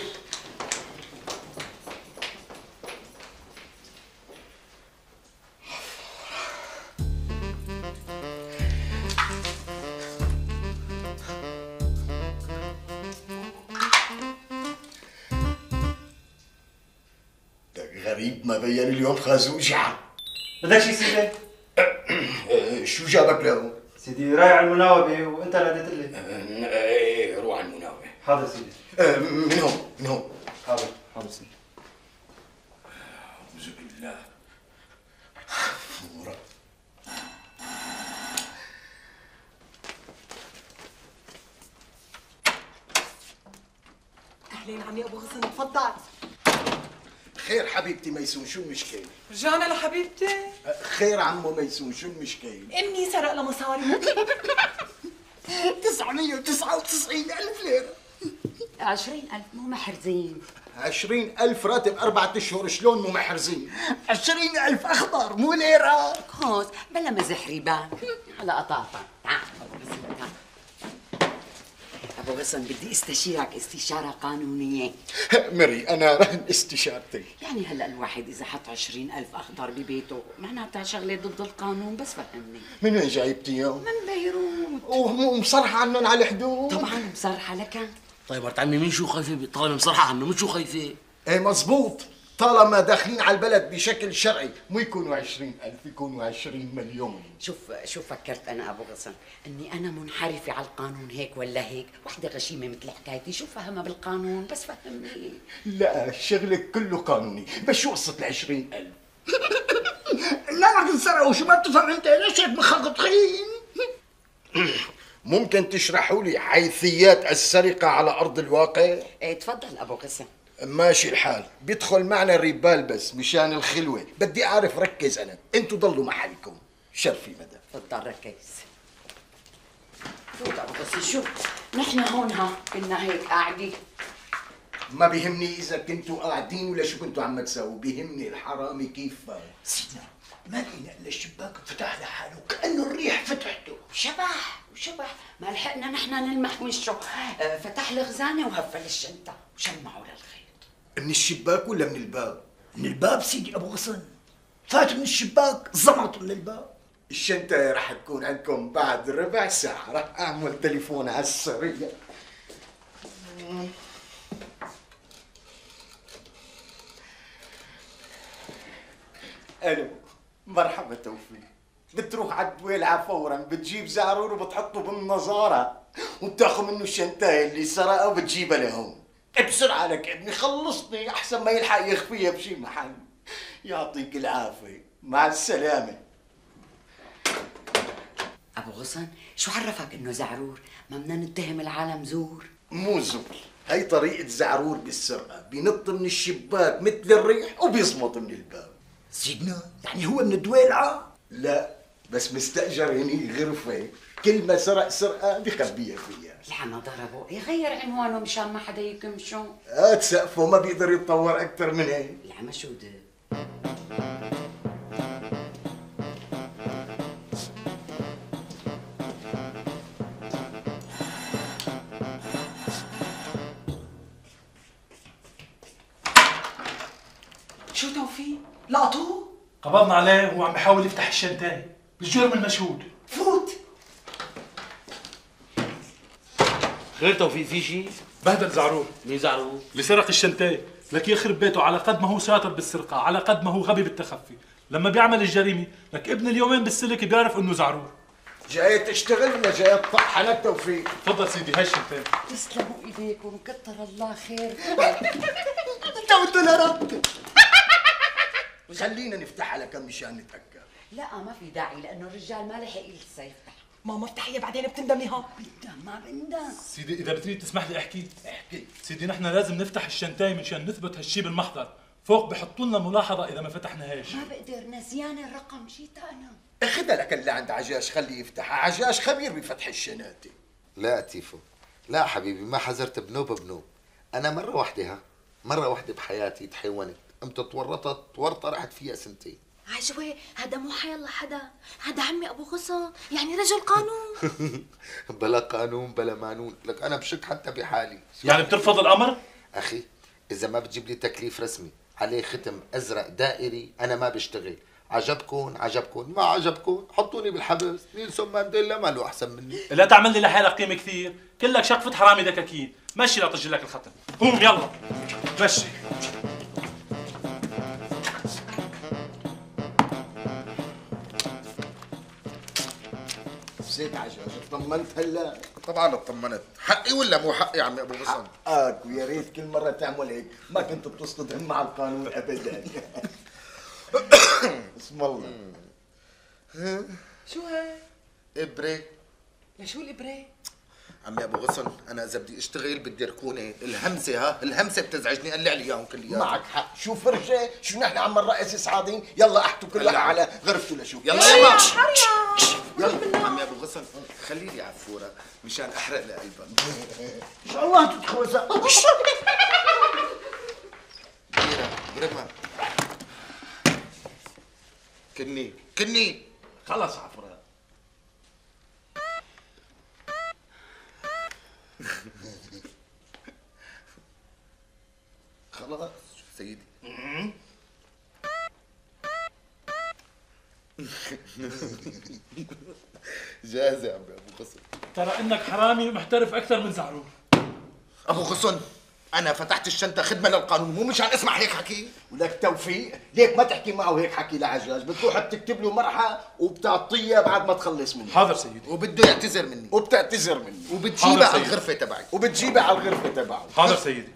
غريب ما بين اليوم خازوجة. بدك شي سيدي؟ شو جابك له؟ سيدي رايح على المناوبة وانت ناديت لي. ايه روح على المناوبة. حاضر سيدي. من هون. حاضر سيدي. أعوذ بالله. فورة. اهلين عمي ابو غصن، تفضل. خير حبيبتي ميسون، شو المشكلة؟ رجعنا لحبيبتي. خير عمو ميسون، شو المشكلة؟ امي سرق لها مصاري. 999,000 ليره. 20,000 مو محرزين. 20,000 راتب 4 أشهر، شلون مو محرزين؟ 20,000 اخضر مو ليره. هوس بلا مزح ريبان على قطاطا. تعال ابو غصن تعال. ابو غصن بدي استشيرك استشاره قانونيه. مري أنا رهن استشارتي. يعني هلا الواحد اذا حط 20,000 اخضر ببيته معناتها شغله ضد القانون، بس فهمني. من وين جايبتيهم؟ من بيروت. ومصرحة عنهم على الحدود؟ طبعا مصرحه لك. طيب مرت عمي مين شو خايفة طالما مصرحة عنه من شو خايفة؟ ايه مزبوط، طالما داخلين على البلد بشكل شرعي مو يكونوا 20,000 يكونوا 20 مليون. شوف فكرت انا ابو غصن اني انا منحرفه على القانون هيك ولا هيك، وحده غشيمه مثل حكايتي شو فهمها بالقانون، بس فهمني. لا شغلك كله قانوني، بس شو قصة ال 20,000؟ لا لك انسرقوا، شو ما بتفهم انت؟ ليش هيك مخك طحين؟ ممكن تشرحوا لي حيثيات السرقة على أرض الواقع؟ ايه تفضل ابو غصن. ماشي الحال، بيدخل معنا الريبال بس مشان الخلوة، بدي أعرف ركز أنا، أنتوا ضلوا محلكم، شرفي مدى. تفضل ركز. فوت ابو غصن، شوف نحن هون كنا هيك قاعدين ما بيهمني اذا كنتوا قاعدين ولا شو كنتوا عم تسووا، بيهمني الحرامي كيف فات. سيدنا ما لقينا الا الشباك فتح لحاله كانه الريح فتحته. وشبح ما لحقنا نحن نلمح وشه. فتح الخزانه وهفل الشنطه وشمعوا للخيط. من الشباك ولا من الباب؟ من الباب سيدي ابو غصن، فات من الشباك زمط من الباب. الشنطة رح تكون عندكم بعد ربع ساعة، رح أعمل تليفون على السريع. ألو، مرحبا توفيق. بتروح على الدويلعة فورا، بتجيب زعرور وبتحطه بالنظارة وبتاخذ منه الشنطة اللي سرقها وبتجيبها لهون. بسرعة لك ابني، خلصني أحسن ما يلحق يخفيها بشي محل. يعطيك العافية، مع السلامة. ابو غصن شو عرفك انه زعرور؟ ما بدنا نتهم العالم زور. مو زور، هي طريقة زعرور بالسرقة، بينط من الشباك مثل الريح وبيصمت من الباب. سيدنا يعني هو من الدويلعة؟ لا بس مستأجر هني غرفة، كل ما سرق سرقة بخبيها فيها. لعنة ضربه، يغير عنوانه مشان ما حدا يكمشه. سقفه ما بيقدر يتطور أكثر من هيك. العمى شو ده؟ شو توفيق؟ لقطوه؟ قبضنا عليه وهو عم بحاول يفتح الشنطاية بالجرم المشهود. فوت. خير توفيق، في شيء؟ بهدل زعرور. مين زعرور؟ اللي سرق الشنطاية، لك يخرب بيته، على قد ما هو شاطر بالسرقة على قد ما هو غبي بالتخفي. لما بيعمل الجريمة لك ابن اليومين بالسلك بيعرف انه زعرور. جاي تشتغل ولا جاي تطحنك توفيق؟ تفضل سيدي هاي الشنطاية. تسلموا ايديكم، كتر الله خير. $1,000 خلينا نفتحها لك مشان نتأكد. لا ما في داعي لانه الرجال ما لحق لسه يفتح. ماما افتحيها بعدين بتندمي ها. بندم ما بندم. سيدي اذا بتريد تسمح لي احكي. احكي. سيدي نحن لازم نفتح الشنطاية مشان نثبت هالشي بالمحضر. فوق بحطوا لنا ملاحظة اذا ما فتحناهاش. ما بقدر، نسيان الرقم، جيت انا. اخذها لك اللي عند عجاج، خليه يفتحها، عجاج خبير بفتح الشناتي. لا تيفو، لا حبيبي، ما حذرت بنوب بنوب. انا مرة واحدة بحياتي تحيونت، قمت تورطت ورطة رحت فيها سنتين. عجوة هذا مو حيالله حدا، هذا عمي ابو غصن، يعني رجل قانون. بلا قانون بلا مانون، لك انا بشك حتى بحالي. يعني بترفض الامر؟ اخي اذا ما بتجيب لي تكليف رسمي عليه ختم ازرق دائري انا ما بشتغل. عجبكم، ما عجبكم حطوني بالحبس. نيلسون مانديلا ما له احسن مني. لا تعمل لي لحالك قيمة كثير، كلك شقفة حرامي دكاكين. مشي لطج لك الختم، قوم يلا مشي. زيد عجاج، اطمنت هلا؟ طبعا اطمنت. حقي ولا مو حقي يا عمي ابو غصن؟ حقك، ويا ريت كل مرة تعمل هيك، ما كنت بتصطدم مع القانون ابدا. اسم الله. شو هاي؟ ابره. يا شو الابره؟ عمي ابو غصن انا اذا بدي اشتغل بدي ركونه، الهمسه بتزعجني، قال لي عليهم كلياتهم. معك حق، شو فرجة، شو نحن عم نرقص صعادين، يلا احتوا كل واحد على غرفته لشوف. يلا يلا يلا عمي ابو غصن خلي لي عفوره مشان احرق لي قلبك. ان شاء الله تتخوزها. برما كني خلص عفرة. خلاص سيدي. جاهز يا عمي ابو غصن. ترى انك حرامي محترف اكثر من زعرور. ابو غصن انا فتحت الشنطه خدمه للقانون، مو مشان اسمع هيك حكي. ولك توفيق، ليك ما تحكي معه هيك حكي لعجاج، بتروح بتكتب له مرحة وبتعطيها بعد ما تخلص منه. حاضر سيدي. وبده يعتذر مني. وبتعتذر منه. وبتجيبها على الغرفه تبعي. وبتجيبها على الغرفة تبعه. حاضر سيدي.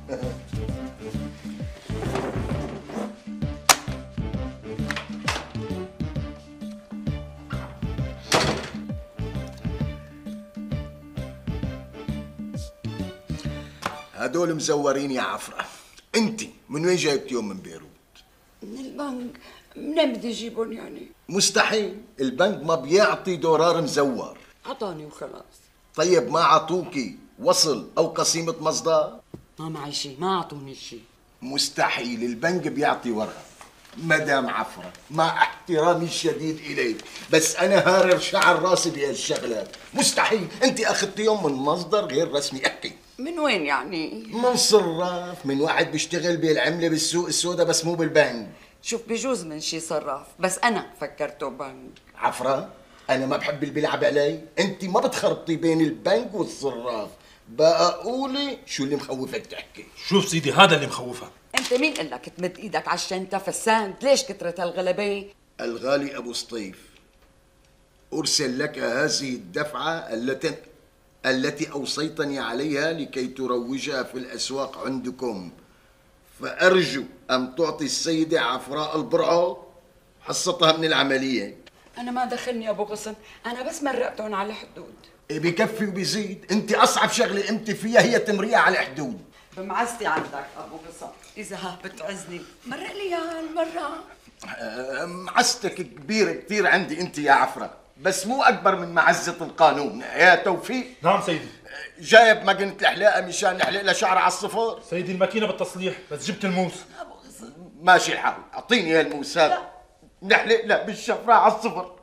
هدول مزورين يا عفرة. انت من وين جايبت اليوم من بيروت؟ من البنك. منين بدي اجيبهم يعني؟ مستحيل، البنك ما بيعطي دولار مزور. عطاني وخلاص. طيب ما عطوكي وصل او قسيمة مصدر؟ ما معي شيء، ما اعطوني شيء. مستحيل، البنك بيعطي ورقة. مدام عفرة، مع احترامي الشديد إليك، بس أنا هارر شعر راسي بهالشغلات. مستحيل، أنت أخذتيهم من مصدر غير رسمي. احكي. من وين يعني؟ من صراف، من واحد بيشتغل بالعملة بالسوق السوداء بس مو بالبنك. شوف، بجوز من شي صراف، بس أنا فكرته بنك. عفرة، أنا ما بحب اللي بيلعب علي. أنت ما بتخربطي بين البنك والصراف. بقى قولي شو اللي مخوفك تحكي. شوف سيدي، هذا اللي مخوفك. انت مين قال لك تمد ايدك على الشنطه فساد؟ ليش كثرة الغلبه؟ الغالي أبو سطيف أرسل لك هذه الدفعة التي أوصيتني عليها لكي تروجها في الأسواق عندكم، فأرجو أن تعطي السيدة عفراء البرعو حصتها من العملية. أنا ما دخلني أبو غصن، أنا بس مرقتهم على الحدود. بكفي وبيزيد. أنت أصعب شغلة أنت فيها هي تمرية على الحدود. بمعزتي عندك أبو غصن، إذا ها بتعزني مرق لي إياها هالمرة. معزتك كبيرة كثير عندي أنت يا عفرة، بس مو أكبر من معزة القانون. يا توفيق. نعم سيدي. جايب ماكينة الحلاقة مشان نحلق لها شعرها على الصفر؟ سيدي الماكينة بالتصليح، بس جبت الموس. ماشي الحال، أعطيني هالموس هذا نحلق لها بالشفرة على الصفر.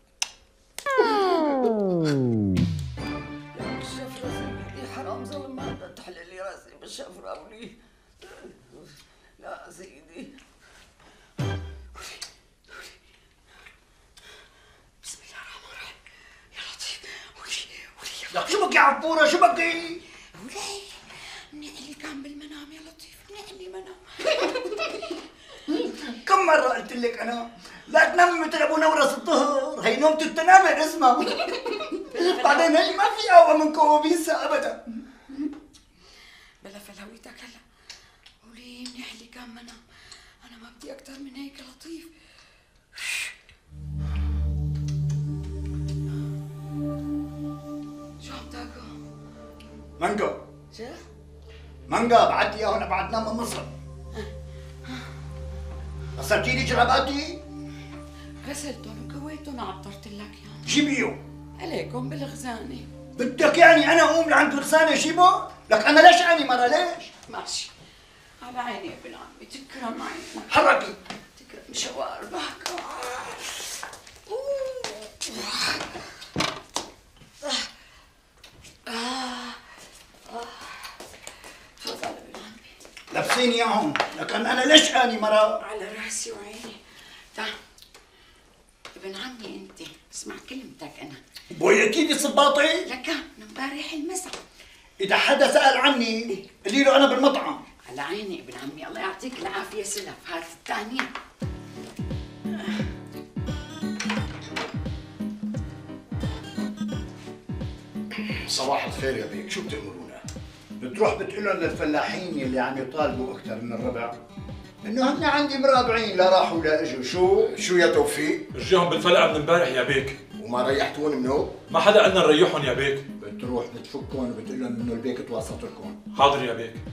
الشفرة سيدي حرام، ظلم، ما تحلق لي راسي بالشفرة ولي. لا سيدي. بسم الله الرحمن الرحيم. يا لطيف. لك شو بك يا عبورة، شو بكي؟ ولي منيح كان بالمنام يا لطيف، منيح منام. كم مرة قلت لك أنا لا تنامي مثل أبو نورس الطهر، هي نومة التنامر اسمها. بعدين هي ما في أقوى من كوابيسها أبدا. بلا فلويتك هلا. ولي منيح اللي كان منام، أنا ما بدي أكثر من هيك يا لطيف. شو عم تاكل؟ مانجا. شو؟ مانجا بعت لي هون بعد نام من مصر. غسلتي لي جراباتي؟ غسلتهم وكويتهم وعطرت لك يعني. جيبيو. عليكم بالغزانة. بدك يعني أنا أقوم لعند غرسانة جيبه؟ لك أنا ليش عيني مرة ليش؟ ماشي، على عيني يا ابن عمي، تكرم عينك. حركي. تكرم شواربك. تفضل ابن عمي. لابسيني اياهم، لكن أنا ليش عيني مرة؟ على راسي وعيني. تعال ابن عمي، انت اسمع كلمتك. انا بوي أكيد صباطي؟ لك من امبارح المساء إذا حدا سأل عني قولي له أنا بالمطعم. على عيني ابن عمي، الله يعطيك العافية. سلف هات الثانية. صباح الخير يا بيك، شو بتأمرونا؟ بتروح بتقول لهم للفلاحين اللي عم يطالبوا أكثر من الربع إنه هن عندي مرابعين لا راحوا ولا إجوا. شو يا توفيق؟ رجعهم بالفلقة من امبارح يا بيك. وما ريحتون منه؟ ما حدا قالنا نريحهم يا بيك. بتروح بتفكهم وبتقول لهم إنه البيك توسط لكم. حاضر يا بيك.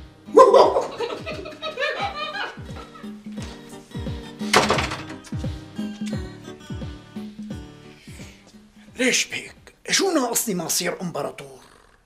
ليش بيك؟ شو ناقصني ما أصير إمبراطور؟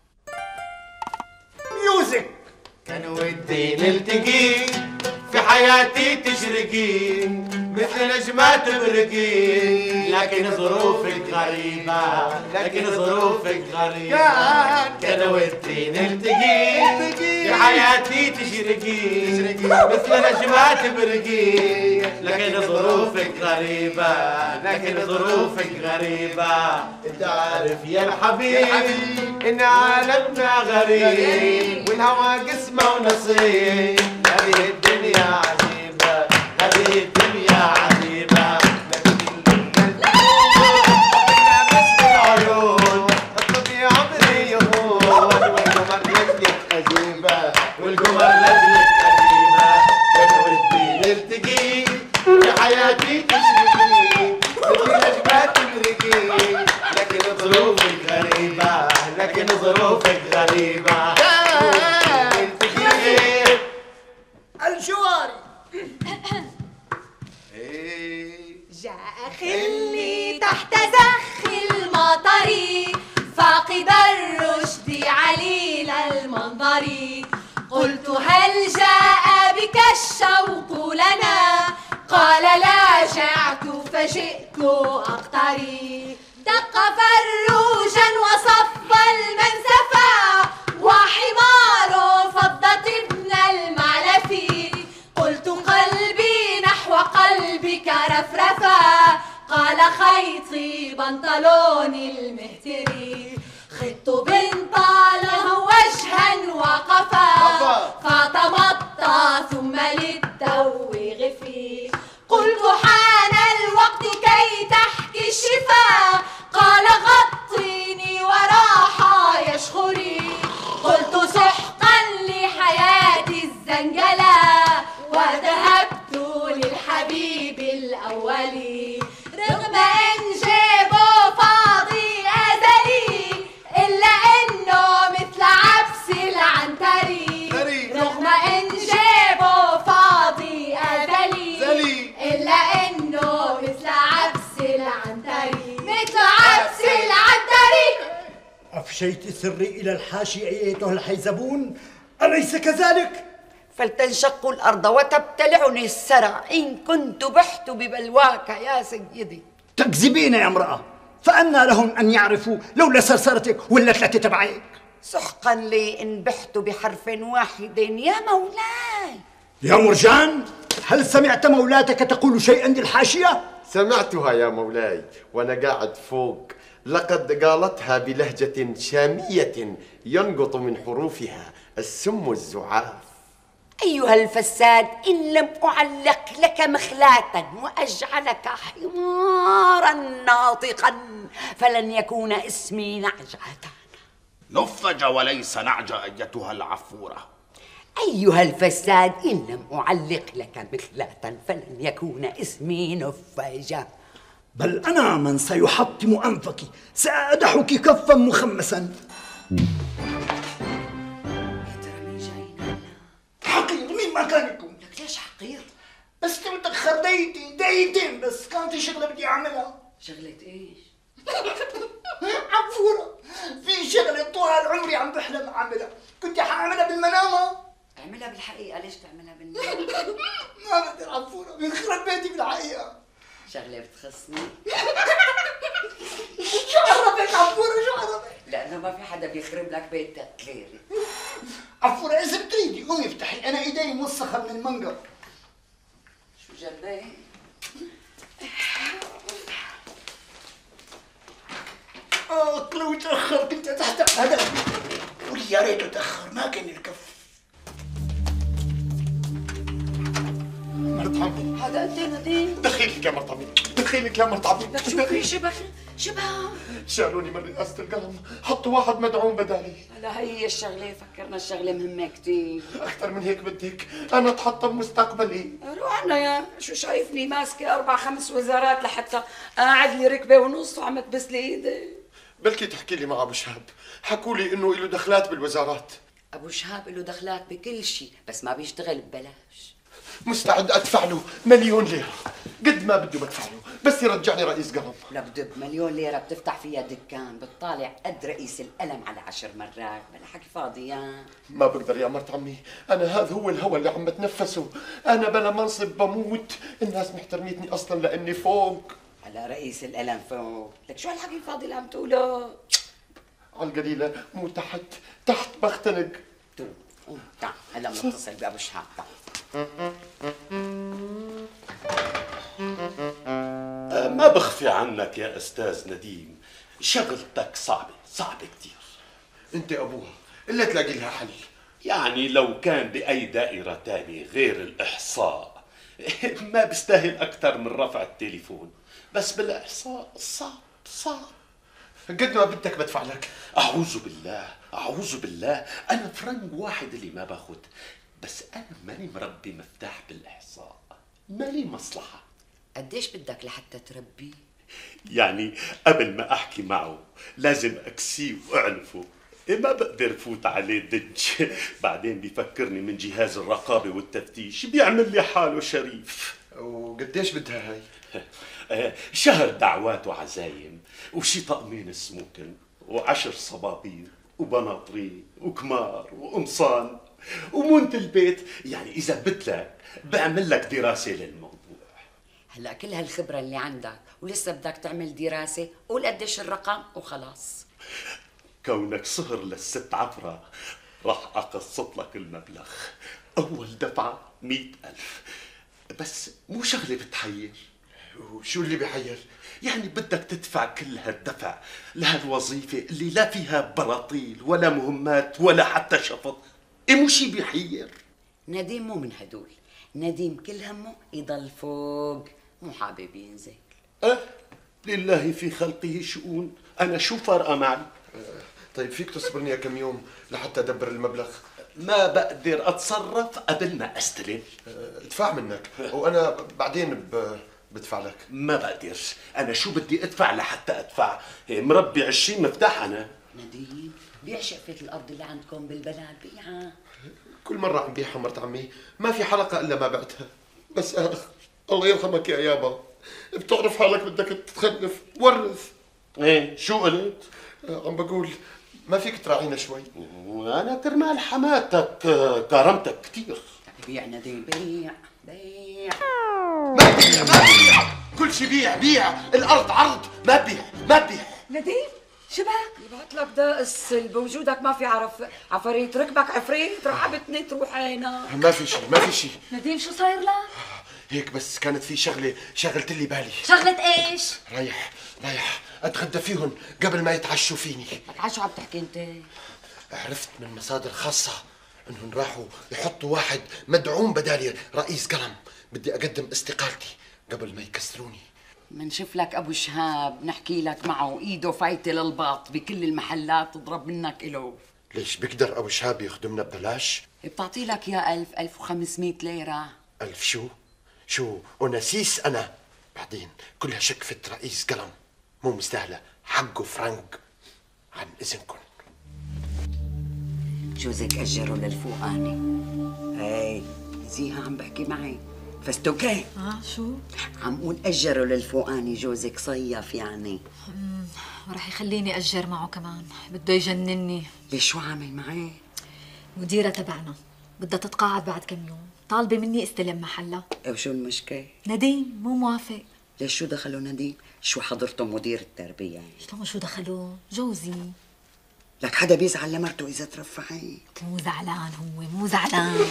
ميوزك. كان ودي نلتقي في حياتي تشرقي مثل نجمة تبرقي، لكن ظروفك غريبة، لكن ظروفك غريبة. كان ودي نلتقي في حياتي تشرقي مثل نجمة تبرقي، لكن ظروفك غريبة، لكن ظروفك غريبة. انت عارف يا الحبيب ان عالمنا غريب والهوى قسمة ونصيب. هذه الدنيا عجيبة، هذه الدنيا عجيبة. بس بالعيون الطبيعة عمري يهون، والقمر لجلك عجيبة، والقمر لجلك عجيبة. كان ودي نلتقي في حياتي تشرقي مثل نجمة تبرقي، لكن ظروفك غريبة، لكن ظروفك غريبة. الجواري. جاء خلي تحت زخ المطر، فاقد الرشد عليل المنظر، قلت هل جاء بك الشوق لنا؟ قال لا جعت فجئت أقتري. دق فروجا وصف المنسفا وحمار فضة ابن المعلفي. قلت قلبي نحو قلبك رفرفا. قال خيطي بنطلوني المهتري. خدت بنطاله وجها وقفا فتمطى ثم للتو غفي. قلت حان الوقت كي تحكي الشفا. قال غطيني وراح يشخري. قلت سحقا لحياتي الزنجلة وذهبت للحبيب الأولي. رغم إن جيبه فاضي أزلي إلا إنه مثل عبس العنتري. رغم إن جيبه فاضي أزلي إلا إنه مثل عبس العنتري. مثل عبس العنتري. أفشيت سري إلى الحاشية أيتها الحيزبون، أليس كذلك؟ فلتنشق الأرض وتبتلعني السرى إن كنت بحت ببلواك يا سيدي. تكذبين يا امرأة، فأنى لهم أن يعرفوا لولا سرسرتك والتي تبعيك. سحقا لي إن بحت بحرف واحد يا مولاي. يا مرجان، هل سمعت مولاتك تقول شيئا للحاشية؟ سمعتها يا مولاي وأنا قاعد فوق. لقد قالتها بلهجة شامية ينقط من حروفها السم الزعاف. أيها الفساد، إن لم أعلق لك مخلاة وأجعلك حمارا ناطقا فلن يكون اسمي نعجة. نفج وليس نعجة أيتها العفورة. أيها الفساد، إن لم أعلق لك مخلاة فلن يكون اسمي نفاجة. بل أنا من سيحطم أنفك، سأدحك كفا مخمسا. حقير من مكانكم. لك ليش حقير؟ بس متأخر دقيقتين بس، كان في شغلة بدي أعملها. شغلة إيش؟ عفورة، في شغلة طول عمري عم بحلم أعملها، كنت حأعملها بالمنامة. اعملها بالحقيقة. ليش تعملها بالمنامة؟ ما بقدر عفورة، بيخرب بيتي بالحقيقة. شغلة بتخصني. شو عرفك عفورة، شو عرفك؟ لأنه ما في حدا بيخرب لك بيتك غيري. عفورة إذا بتريدي قومي افتحي، أنا إيدي موسخة من المنقر. شو جنبي؟ لو تأخر كنت تحت هذا. قولي يا ريته تأخر، ما كان الكف. مرت عمي، هذا أنت نديم؟ دخيلك يا مرت عمي، دخيلك يا مرت عمي. لك شو في شبه؟ شالوني من رئاسة القلم، حطوا واحد مدعوم بدالي. هلا هي الشغلة، فكرنا الشغلة مهمة كتير. أكثر من هيك بدك، أنا أتحطم مستقبلي. روحنا يا شو شايفني ماسكة 4-5 وزارات لحتى قاعد لي ركبة ونص وعم تبس لي ايدي. بلكي تحكي لي مع أبو شهاب، حكوا لي إنه له دخلات بالوزارات. أبو شهاب له دخلات بكل شيء بس ما بيشتغل ببلاش. مستعد أدفع له 1,000,000 ليرة، قد ما بده بدفع له، بس يرجعني رئيس قلم. لك دب 1,000,000 ليرة بتفتح فيها دكان بتطالع قد رئيس القلم على 10 مرات، بلا حكي فاضي يا. ما بقدر يا مرت عمي، أنا هذا هو الهوى اللي عم بتنفسه، أنا بلا منصب بموت، الناس محترميتني أصلا لأني فوق. على رئيس القلم فوق، لك شو هالحكي الفاضي اللي عم تقوله؟ على القليلة مو تحت بختنق. تعال هلا بنتصل بأبو شهاب. ما بخفي عنك يا أستاذ نديم، شغلتك صعبة كتير. أنت أبوها إلا تلاقي لها حل. يعني لو كان بأي دائرة تانية غير الإحصاء ما بيستاهل أكتر من رفع التليفون، بس بالإحصاء صعب. قد ما بدك بدفع لك. أعوذ بالله، أنا فرنك واحد اللي ما باخد، بس أنا ماني مربي مفتاح بالإحصاء، مالي مصلحة. قديش بدك لحتى تربي؟ يعني قبل ما أحكي معه لازم أكسيه وأعنفه، ما بقدر فوت عليه دج، بعدين بيفكرني من جهاز الرقابة والتفتيش، بيعمل لي حاله شريف. وقديش بدها هاي؟ شهر دعوات وعزايم، وشي طقمين سموكن، و10 صبابير، وبناطرين، وكمار، وقمصان. ومونة البيت يعني إذا بدلك بعمل لك دراسة للموضوع. هلا كل هالخبرة اللي عندك ولسه بدك تعمل دراسة، قول قديش الرقم وخلاص. كونك صهر للست عفرة راح أقسط لك المبلغ. أول دفعة 100,000، بس مو شغلة بتحير. وشو اللي بحير؟ يعني بدك تدفع كل هالدفع لهالوظيفة اللي لا فيها براطيل ولا مهمات ولا حتى شفط. إيه مو شي بيحير. نديم مو من هدول، نديم كل همه يضل فوق، مو حابب ينزل. لله في خلقه شؤون، أنا شو فارقة معي؟ طيب فيك تصبرني كم يوم لحتى أدبر المبلغ؟ ما بقدر أتصرف قبل ما أستلم. ادفع منك وأنا بعدين بدفع لك. ما بقدرش، أنا شو بدي أدفع لحتى أدفع؟ مربي 20 مفتاح أنا. نديم بيع شقفة الأرض اللي عندكم بالبلد، بيعها. كل مرة عم بيعها مرت عمي، ما في حلقة إلا ما بعتها. بس الله يرحمك يا يابا، بتعرف حالك بدك تتخلف ورث. ايه شو قلت؟ عم بقول ما فيك تراعينا شوي؟ أنا كرمال حماتك كرمتك كثير. بيع نديم، بيع بيع. ما بيع كل شي بيع. الأرض عرض، ما بيع. نديم شبك يبعت لك دقس بوجودك، ما في عفاريت ركبك عفريت رحبتني تروح عينك. ما في شي. نديم شو صاير لك؟ هيك بس كانت في شغلة شغلت لي بالي. شغلة ايش؟ رايح اتغدى فيهم قبل ما يتعشوا فيني. لك عشو عم تحكي انت؟ عرفت من مصادر خاصة انهم راحوا يحطوا واحد مدعوم بدالي رئيس قلم. بدي اقدم استقالتي قبل ما يكسروني. منشوف لك ابو شهاب نحكي لك معه، ايده فايته للباط بكل المحلات تضرب منك الوف. ليش بيقدر ابو شهاب يخدمنا ببلاش؟ بتعطي لك يا 1000 1500 ليرة. 1000 شو ونسيس انا. بعدين كلها شكفة رئيس قلم، مو مستاهلة، حقه فرنك. عن اذنكم. جوزك اجره للفوقاني. هي زيها عم بحكي معي فستوكي. شو؟ عم قول اجره للفوقاني، جوزك صيف يعني. رح يخليني أجر معه كمان، بده يجنني. ليش شو عامل معي؟ مديرة تبعنا بدها تتقاعد بعد كم يوم، طالبة مني استلم محلها. وشو المشكلة؟ نديم مو موافق. ليش شو دخلوا نديم؟ شو حضرته مدير التربية؟ شلون شو دخلوه؟ جوزي. لك حدا بيزعل لمرته إذا ترفعي؟ مو زعلان، هو مو زعلان.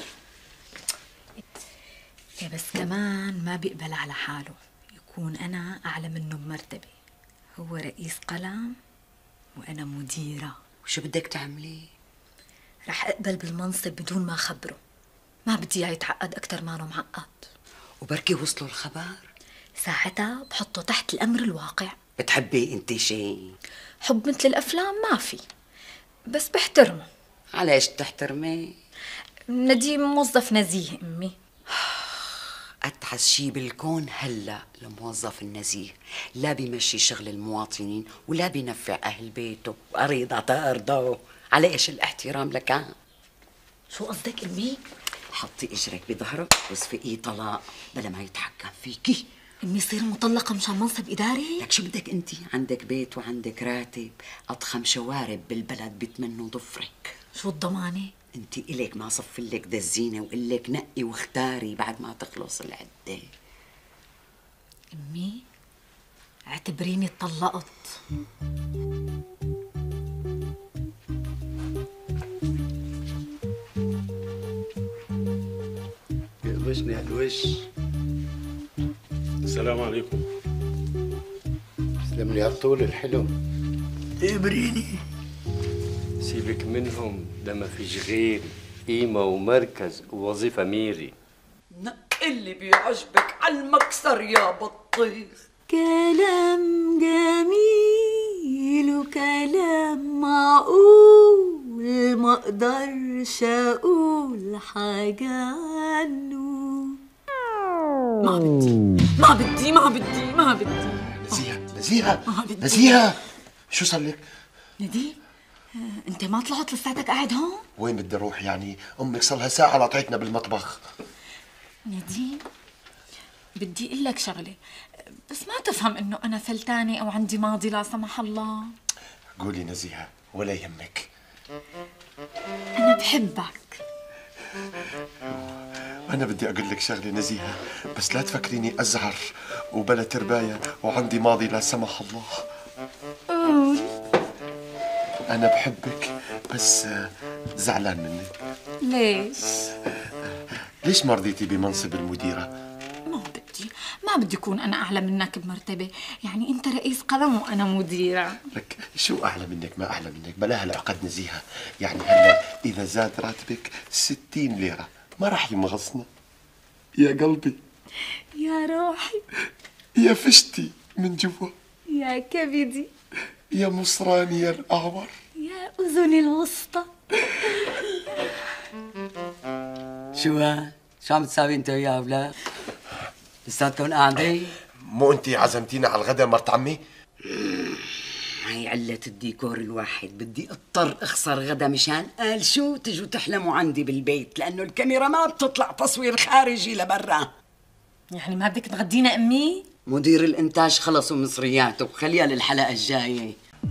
بس كمان ما بيقبل على حاله يكون أنا أعلى منه بمرتبة. هو رئيس قلم وأنا مديرة. وشو بدك تعملي؟ رح أقبل بالمنصب بدون ما أخبره. ما بدي إياه يتعقد أكتر ما أنه معقد. وبركي وصلوا الخبر؟ ساعتها بحطه تحت الأمر الواقع. بتحبي انت شيء؟ حب مثل الأفلام ما في، بس بحترمه. علاش بتحترمي؟ نديم موظف نزيه أمي. أتعس شي بالكون هلا الموظف النزيه، لا بيمشي شغل المواطنين ولا بينفع أهل بيته وأريضة تأرضه. على إيش الاحترام لك؟ شو قصدك أمي؟ حطي إجرك بظهره وصفقيه طلاق بلا ما يتحكم فيكي. أمي صير مطلقة مشان منصب إداري؟ لك شو بدك أنت؟ عندك بيت وعندك راتب، أضخم شوارب بالبلد بيتمنوا ضفرك. شو الضمانة؟ انت إلك ما صفلك دزينه وقلك نقي واختاري بعد ما تخلص العده. امي اعتبريني اتطلقت. يقبشني هالوش. السلام عليكم. تسلم لي هالطول الحلو. ابريني. سيبك منهم، ده ما فيش غيري، قيمة ومركز ووظيفة ميري. نق اللي بيعجبك على المكسر يا بطيخ. كلام جميل وكلام معقول، ما اقدرش اقول حاجة عنه. ما بدي. نزيهة شو صار لك؟ نديم انت ما طلعت لساتك قاعد هون؟ وين بدي اروح يعني؟ امك صار لها ساعة لطعتنا بالمطبخ. نديم بدي اقول لك شغله، بس ما تفهم انه انا فلتانه او عندي ماضي لا سمح الله. قولي نزيهة ولا يهمك. انا بحبك. أنا بدي أقول لك شغلة نزيهة، بس لا تفكريني أزعر وبلا ترباية وعندي ماضي لا سمح الله. قول. أنا بحبك بس زعلان منك. ليش؟ ليش ما رضيتي بمنصب المديرة؟ ما بدي أكون أنا أعلى منك بمرتبة، يعني أنت رئيس قلم وأنا مديرة. لك شو أعلى منك ما أعلى منك، بلا هالعقد نزيهة. يعني هلا إذا زاد راتبك 60 ليرة ما راح يمغصنا. يا قلبي، يا روحي، يا فشتي من جوا، يا كبدي، يا مصراني الأعور، يا أذني الوسطى. شو عم تساوي انت ويا اولاد؟ لساتكم قاعدين؟ مو أنت عزمتينا على الغداء مرت عمي؟ هي علة الديكور الواحد، بدي اضطر اخسر غدا مشان قال شو تجوا تحلموا عندي بالبيت، لانه الكاميرا ما بتطلع تصوير خارجي لبرا. يعني ما بدك تغدينا أمي؟ مدير الانتاج خلصوا مصرياته، خليها للحلقة الجاية.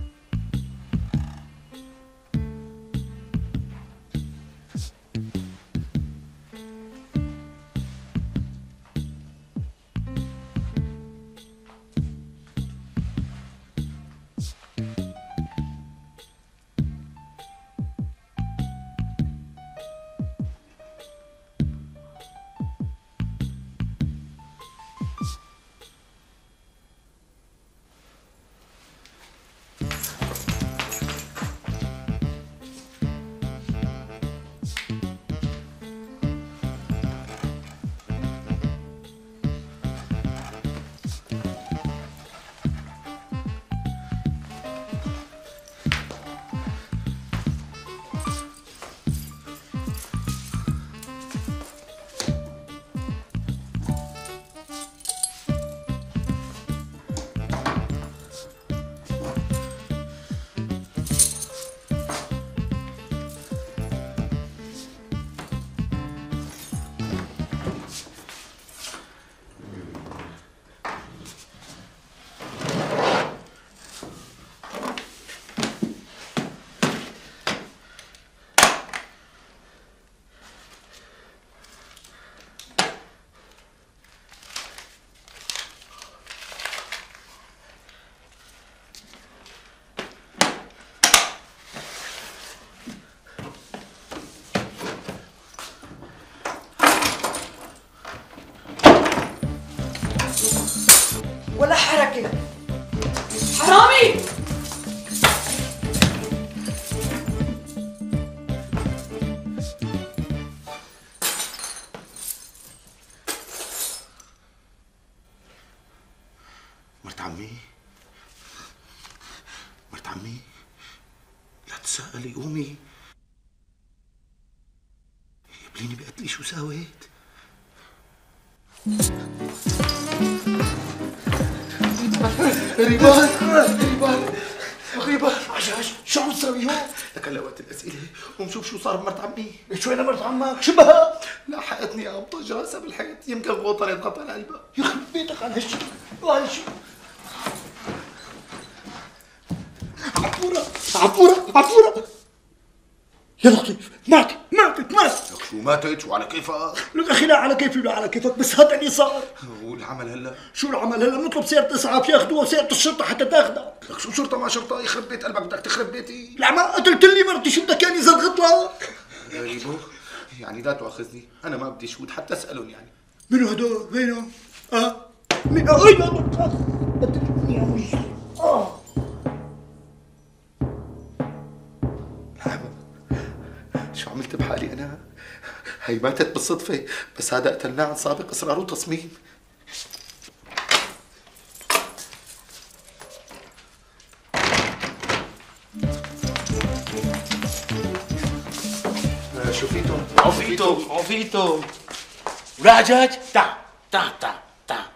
ولا حركة. حرامي. مرت عمي، مرت عمي، لا تسألي، قومي. يبليني بقتلي شو ساويت. ريبان ريبان ريبان، عجاج شو عم تسوي هون؟ لك هلا وقت الأسئلة، قوم شوف شو صار بمرت عمي. شو وين مرت عمك؟ شبها لاحقتني يا عم طج راسها بالحيط، يمكن غوطرت قطع قلبها. يخرب بيتك على هالشيء وهالشيء. عفورة عفورة عفورة يا لطيف، ماتت. لك شو ماتت؟ شو على كيفها؟ لك اخي لا على كيفي ولا على كيفك، بس هذا اللي صار. والعمل هلا؟ شو العمل هلا؟ نطلب سيارة اسعاف ياخذوها وسيارة الشرطة حتى تاخذها. لك شو شرطة ما شرطة؟ يخرب بيت قلبك، بدك تخرب بيتي. لا ما قتلت لي مرتي، شو بدك يعني زغط لك؟ غريبو، يعني لا تؤاخذني، أنا ما بدي شهود حتى اسألهم يعني. منو هدول؟ وينهم؟ مين؟ اي قتلتني يا مجرم. شو عملت بحالي أنا؟ هي ماتت بالصدفة، بس هذا قتلناه عن سابق إصرار وتصميم. شو فيتم؟ عفيتم ولا عجاج؟ تعال تعال تعال تعال.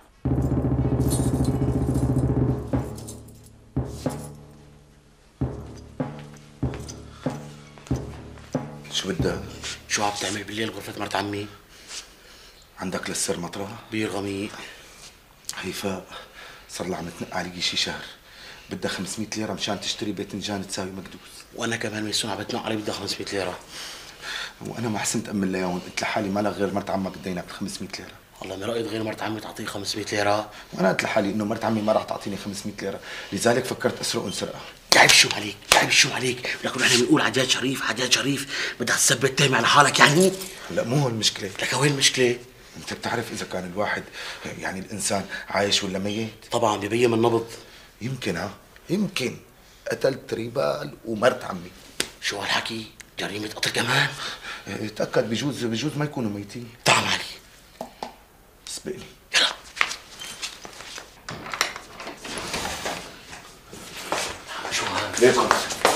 شو بدك؟ شو عم تعمل بالليل غرفة مرت عمي؟ عندك للسر مطرة؟ بير غميق. هيفاء صار لها عم تنق علي شي شهر، بدها 500 ليرة مشان تشتري باذنجان تساوي مكدوس. وانا كمان ميسون عم بتنق علي بدها 500 ليرة. وانا ما حسنت امن لياهم، قلت لحالي ما لك غير مرت عمك تدينك 500 ليره. والله ما رأيت غير مرت عمي تعطيه 500 ليره. وانا قلت لحالي انه مرت عمي ما راح تعطيني 500 ليره، لذلك فكرت اسرقهم سرقه. تعب شو عليك، تعب شو عليك، لكن احنا بنقول عجاج شريف، عجاج شريف، بدك تثبت تهمة على حالك يعني؟ لا مو هو المشكله. لك وين المشكله؟ انت بتعرف اذا كان الواحد يعني الانسان عايش ولا ميت؟ طبعا ببين من النبض. يمكن يمكن قتلت ريبال ومرت عمي. شو هالحكي؟ جريمة قتل كمان؟ تأكد، بجوز ما يكونوا ميتين. تعال معي. اسبقني. يلا. شو هاد؟ ليكم.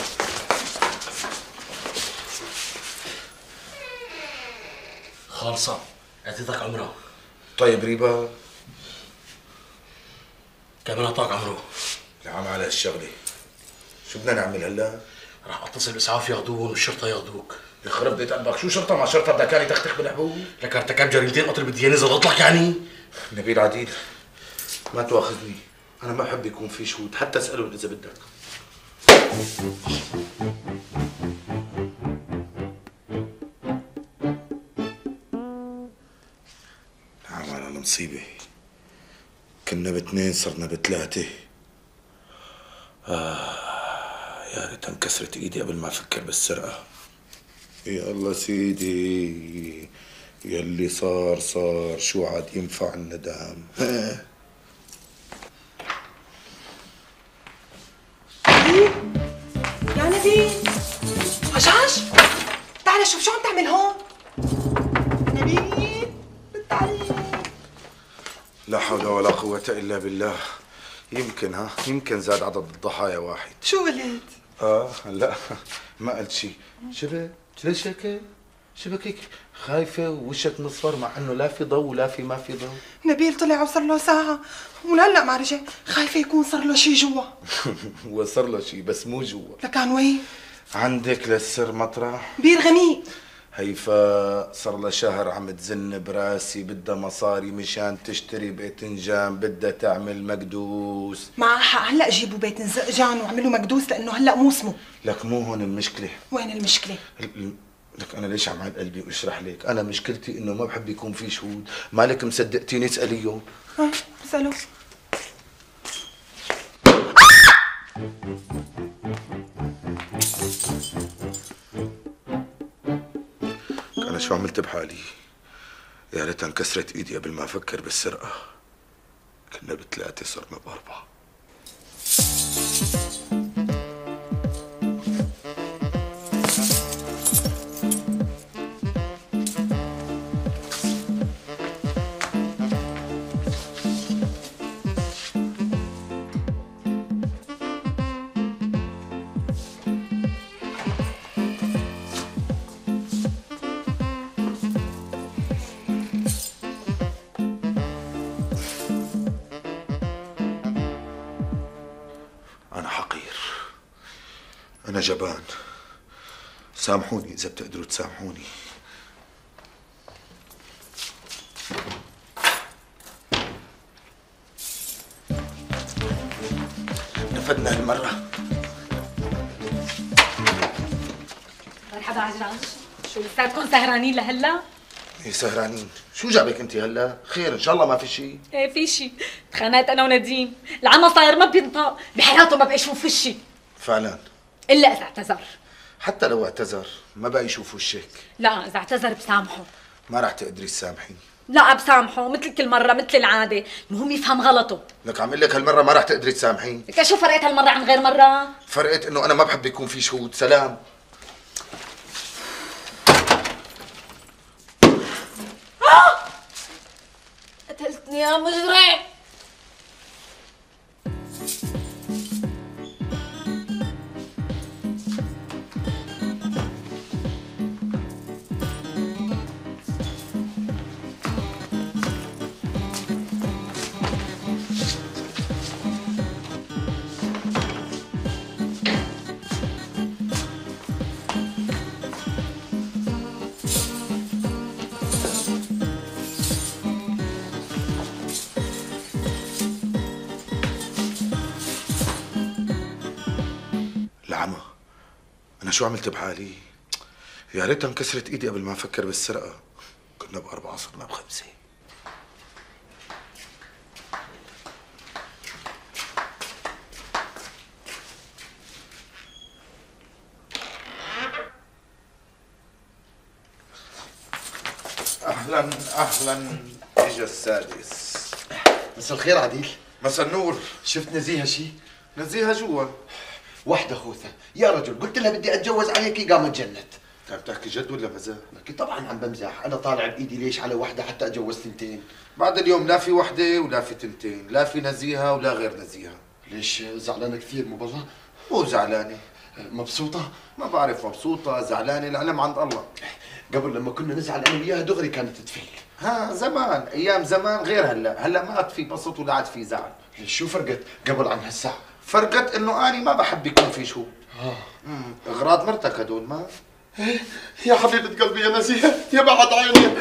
خالصة، اعطيتك عمره. طيب ريبال كمان اعطاك عمره. العم على هالشغله، شو بدنا نعمل هلا؟ راح اتصل باسعاف ياخذوهم والشرطة ياخذوك. يخرب بيت قلبك، شو شرطه مع شرطه بدها كان يتختخ بالحبوب؟ لك ارتكب جريمتين قتل بدي انزل اطلق يعني؟ نبيل عديل ما تواخذني، انا ما بحب يكون في شهود، حتى اسالهم اذا بدك. نعم على المصيبه، كنا باثنين صرنا بثلاثه. يا ريت انكسرت ايدي قبل ما افكر بالسرقه. يا الله سيدي، يلي صار شو عاد ينفع الندم. يا نبيل عجاج، تعال شوف شو عم تعمل هون. نبيل بالتعليم. لا حول ولا قوة إلا بالله. يمكن زاد عدد الضحايا واحد. شو قلت؟ لا ما قلت شيء. ليش هيك؟ شبك هيك خايفة ووشك مصفر مع انه لا في ضوء ولا في ما في ضوء؟ نبيل طلع وصار له ساعة ولهلا ما رجع، خايفة يكون صار له شيء جوا. هو صار له شيء بس مو جوا. لكان وين؟ عندك للسر مطرح؟ بير غميق. هيفا صار لها شهر عم تزن براسي، بدها مصاري مشان تشتري باذنجان، بدها تعمل مقدوس. مع حق هلا جيبوا باذنجان واعملوا مقدوس لانه هلا موسمه. لك مو هون المشكلة. وين المشكلة؟ لك انا ليش عم عاد قلبي واشرح لك؟ انا مشكلتي انه ما بحب يكون في شهود، مالك مصدقتيني اساليهم. اسالوا. انا شو عملت بحالي؟ يا ريت انكسرت ايدي قبل ما افكر بالسرقه. كنا بثلاثه صرنا باربعه. أنا حقير، أنا جبان، سامحوني إذا بتقدروا تسامحوني. نفدنا هالمرة. مرحبا عجاج، شو لساتكم سهرانين لهلا؟ إيه سهرانين، شو جابك أنت هلا؟ خير إن شاء الله ما في شيء؟ ايه في شيء، تخانقت انا ونديم، العمى صاير ما بينطق، بحياته ما بقى يشوف وشي. فعلا؟ الا اذا اعتذر. حتى لو اعتذر ما بقى يشوف وشك. لا اذا اعتذر بسامحه. ما راح تقدري تسامحي. لا بسامحه مثل كل مرة مثل العادة، المهم يفهم غلطه. لك عم لك هالمرة ما راح تقدري تسامحي. لك شو فرقت هالمرة عن غير مرة؟ فرقت انه انا ما بحب يكون في شهود. سلام. قتلتني يا مجرم. العمى، أنا شو عملت بحالي؟ يا ريتها انكسرت ايدي قبل ما افكر بالسرقه، كنا ب4 صرنا ب5. اهلا اهلا، اجا السادس. مساء الخير عديل. مساء النور. شفت نزيهة شي؟ نزيهة جوا. وحدة خوثة يا رجل، قلت لها بدي اتجوز عليكي قامت جنت. انت عم تحكي جد ولا مزاح؟ لكن طبعا عم بمزح، انا طالع بايدي ليش على وحدة حتى اتجوز 2. بعد اليوم لا في وحدة ولا في 2، لا في نزيهة ولا غير نزيهة. ليش زعلانة كثير مو بالله؟ مو زعلانة. مبسوطة؟ ما بعرف مبسوطة زعلانة، العلم عند الله. قبل لما كنا نزعل انا وياها دغري كانت تفيل. ها زمان، ايام زمان غير هلا، هلا ما عاد في بسط ولا عاد في زعل. شو فرقت قبل عن هالساعة؟ فرقت انه اني ما بحب يكون في شو. اغراض مرتك هدول ما. يا حبيبة قلبي يا نزيهة، يا بعد عيني.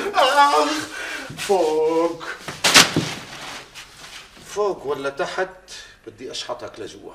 فوق فوق ولا تحت، بدي اشحطك لجوا.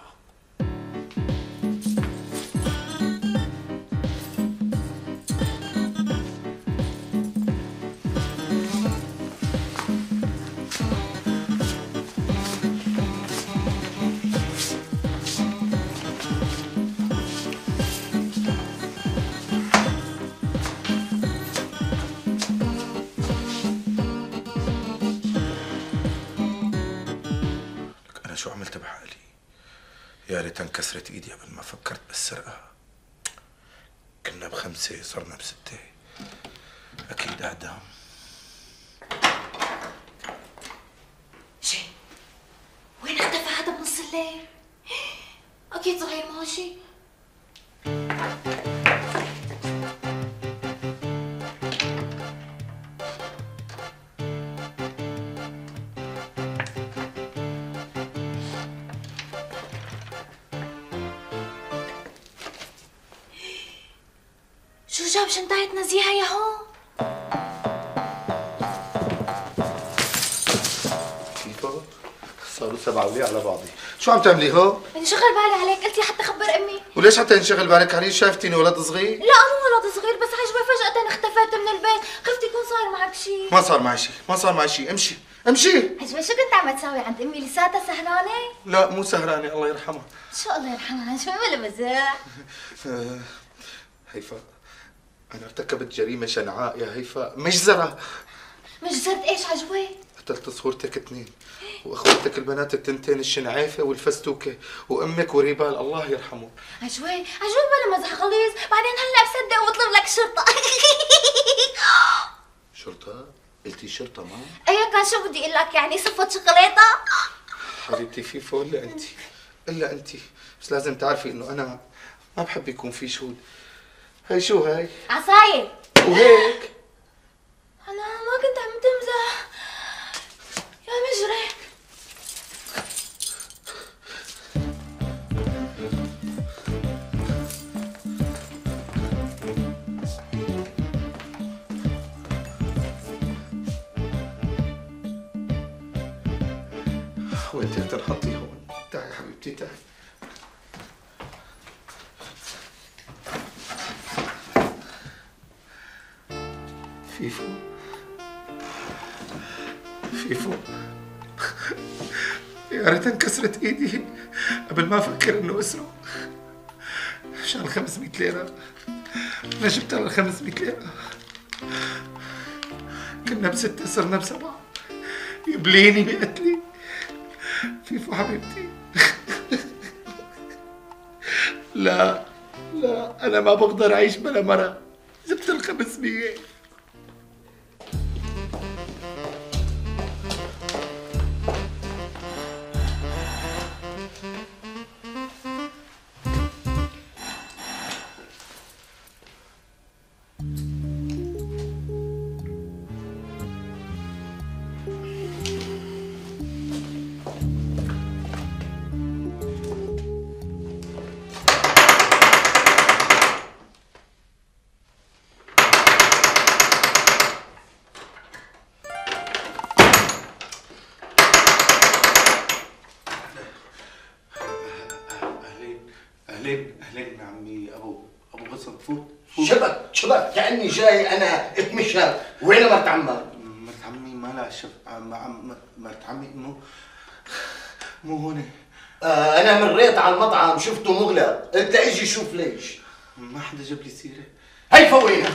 شو عملت بحالي؟ يا ريت انكسرت ايدي قبل ما فكرت بالسرقة. كنا ب5 صرنا ب6، اكيد اعدام. شي وين اختفى هذا بنص الليل؟ اكيد صغير ماشي. شو جاب شنطاية نزيهة يا هون؟ كيفه؟ صاروا 7 وليه على بعضي. شو عم تعملي هون؟ بدي شغل بالي عليك، قلتي حتى خبر امي. وليش حتى ينشغل بالك علي؟ شايفتيني ولد صغير؟ لا مو ولد صغير، بس عجبه فجأة اختفيت من البيت، خفت يكون صار معك شيء. ما صار معي شيء، ما صار معي شيء، امشي امشي. عجبه شو كنت عم تساوي عند امي؟ لساتها سهرانة؟ لا مو سهرانة، الله يرحمها. شو الله يرحمها، شو ولا مزاح؟ هيفاء أنا ارتكبت جريمة شنعاء يا هيفاء، مجزرة. مجزرة ايش عجوة؟ قتلت صورتك 2 واخواتك البنات التنتين الشنعيفة والفستوكة وامك وريبال الله يرحمه. عجوة بلا مزح غليظ، بعدين هلا بصدق وبطلب لك شرطة. شرطة؟ قلتي شرطة ما؟ ايه كان شو بدي اقول لك، يعني صفة شوكولاتة؟ حبيبتي فيفا ولا انت؟ الا انت، بس لازم تعرفي انه انا ما بحب يكون في شهود. هي شو هاي؟ عصاية. وهيك؟ انا ما كنت عم تمزح يا مجرم. وانت تنحطي هون. تعي حبيبتي تعي. فيفو فيفو، يا ريت انكسرت ايدي قبل ما افكر انه اسرق. عشان 500 ليرة انا جبت لها 500 ليرة. كنا ب6 صرنا ب7، يبليني بقتلي. فيفو حبيبتي. لا انا ما بقدر اعيش بلا مرة. جبت ال 500. اهلين عمي ابو ابو غصن فوت. شبك كاني جاي انا اتمشى. وين مرت عمك؟ مرت عمي ما لها مرت عمي مو هون. انا مريت على المطعم شفته مغلق، قلت اجي شوف ليش. ما حدا جاب لي سيره. هيفا وينها؟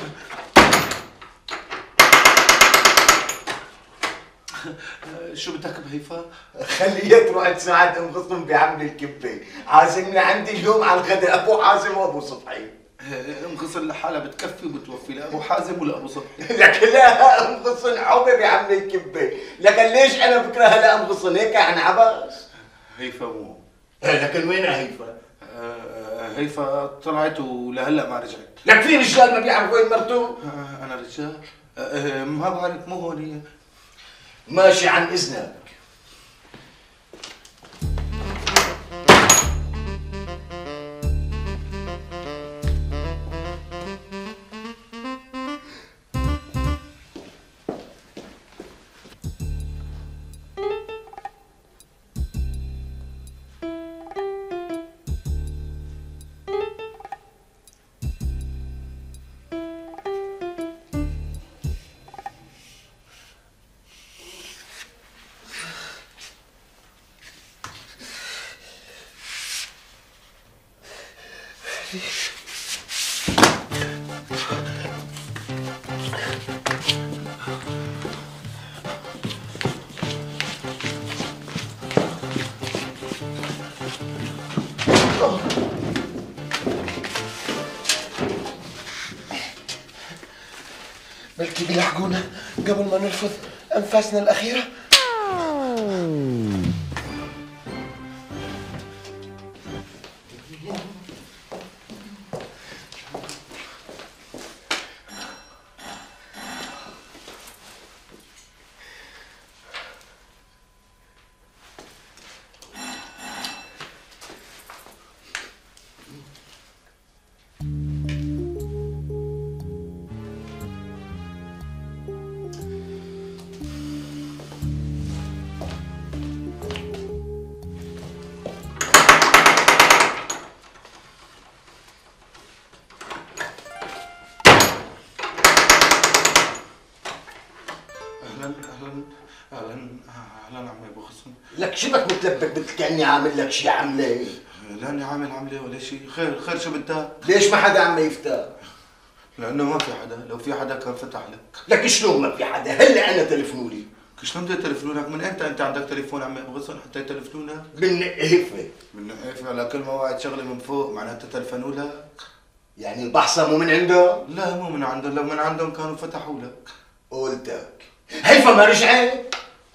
شو بدك بهيفا؟ خليها تروح تساعد ام غصن بعمل الكبه، عازمنا عندي اليوم على الغداء ابو حازم وابو صبحي. ام غصن لحالها بتكفي وبتوفي لا ابو حازم ولا ابو صبحي. لك لا ام غصن حبي بعمل الكبه، لكن ليش انا بكرهها لام غصن هيك عن عبس؟ هيفا مو لكن وينها هيفا؟ هيفا طلعت ولهلا ما رجعت. لك في رجال ما بيعرف وين مرته؟ انا رجال ما بعرف مو هون هي. ماشي عن اذنك. بلكي بيلحقونا قبل ما نلفظ أنفاسنا الأخيرة. اهلا عمي ابو غصن. لك شبك متلبك مثل كاني عامل لك شي عمله؟ لاني عامل عمله ولا شيء. خير شو بدك؟ ليش ما حدا عم يفتح؟ لانه ما في حدا، لو في حدا كان فتح لك. لك شلون ما في حدا؟ هلا انا تلفنوا لي. شلون بدي تلفنوا لك؟ من امتى انت عندك تليفون عمي ابو غصن حتى يتلفنوا لك؟ من نقيفه. من نقيفه على كل موعد شغله من فوق معناتها تلفنوا لك؟ يعني البحصه مو من عنده؟ لا مو من عندهم، لو من عندهم كانوا فتحوا لك. قلتك هيفا ما رجعت؟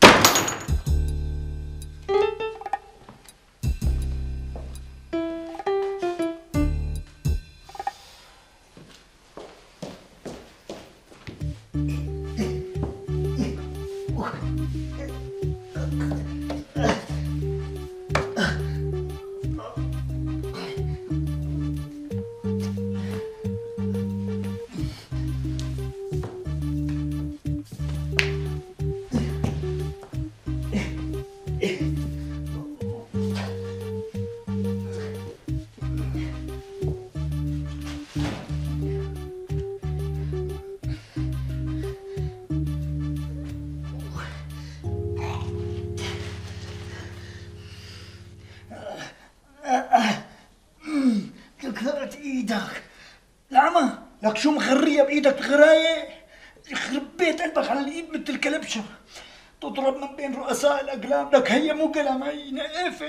كثرت ايدك العمى. لك شو مخريه بايدك الغرايه؟ يخرب بيت قلبك على الايد مثل الكلبشه، تضرب من بين رؤساء الاقلام. لك هي مو قلم، هي نقافه.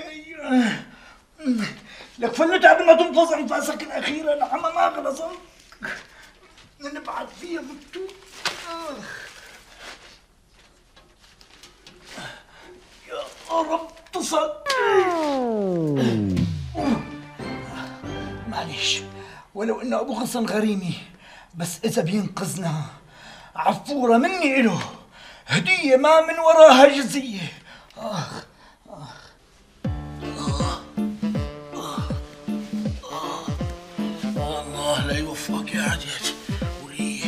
لك فلتها قبل ما تنفض انفاسك الاخيره. العمى ما غلصك، نبعد فيها مكتوب. يا رب تصل. معليش، ولو انه ابو غصن غريمي، بس اذا بينقذنا عفوره مني اله، هديه ما من وراها جزيه. الله لا يوفقك يا عجاج. ولي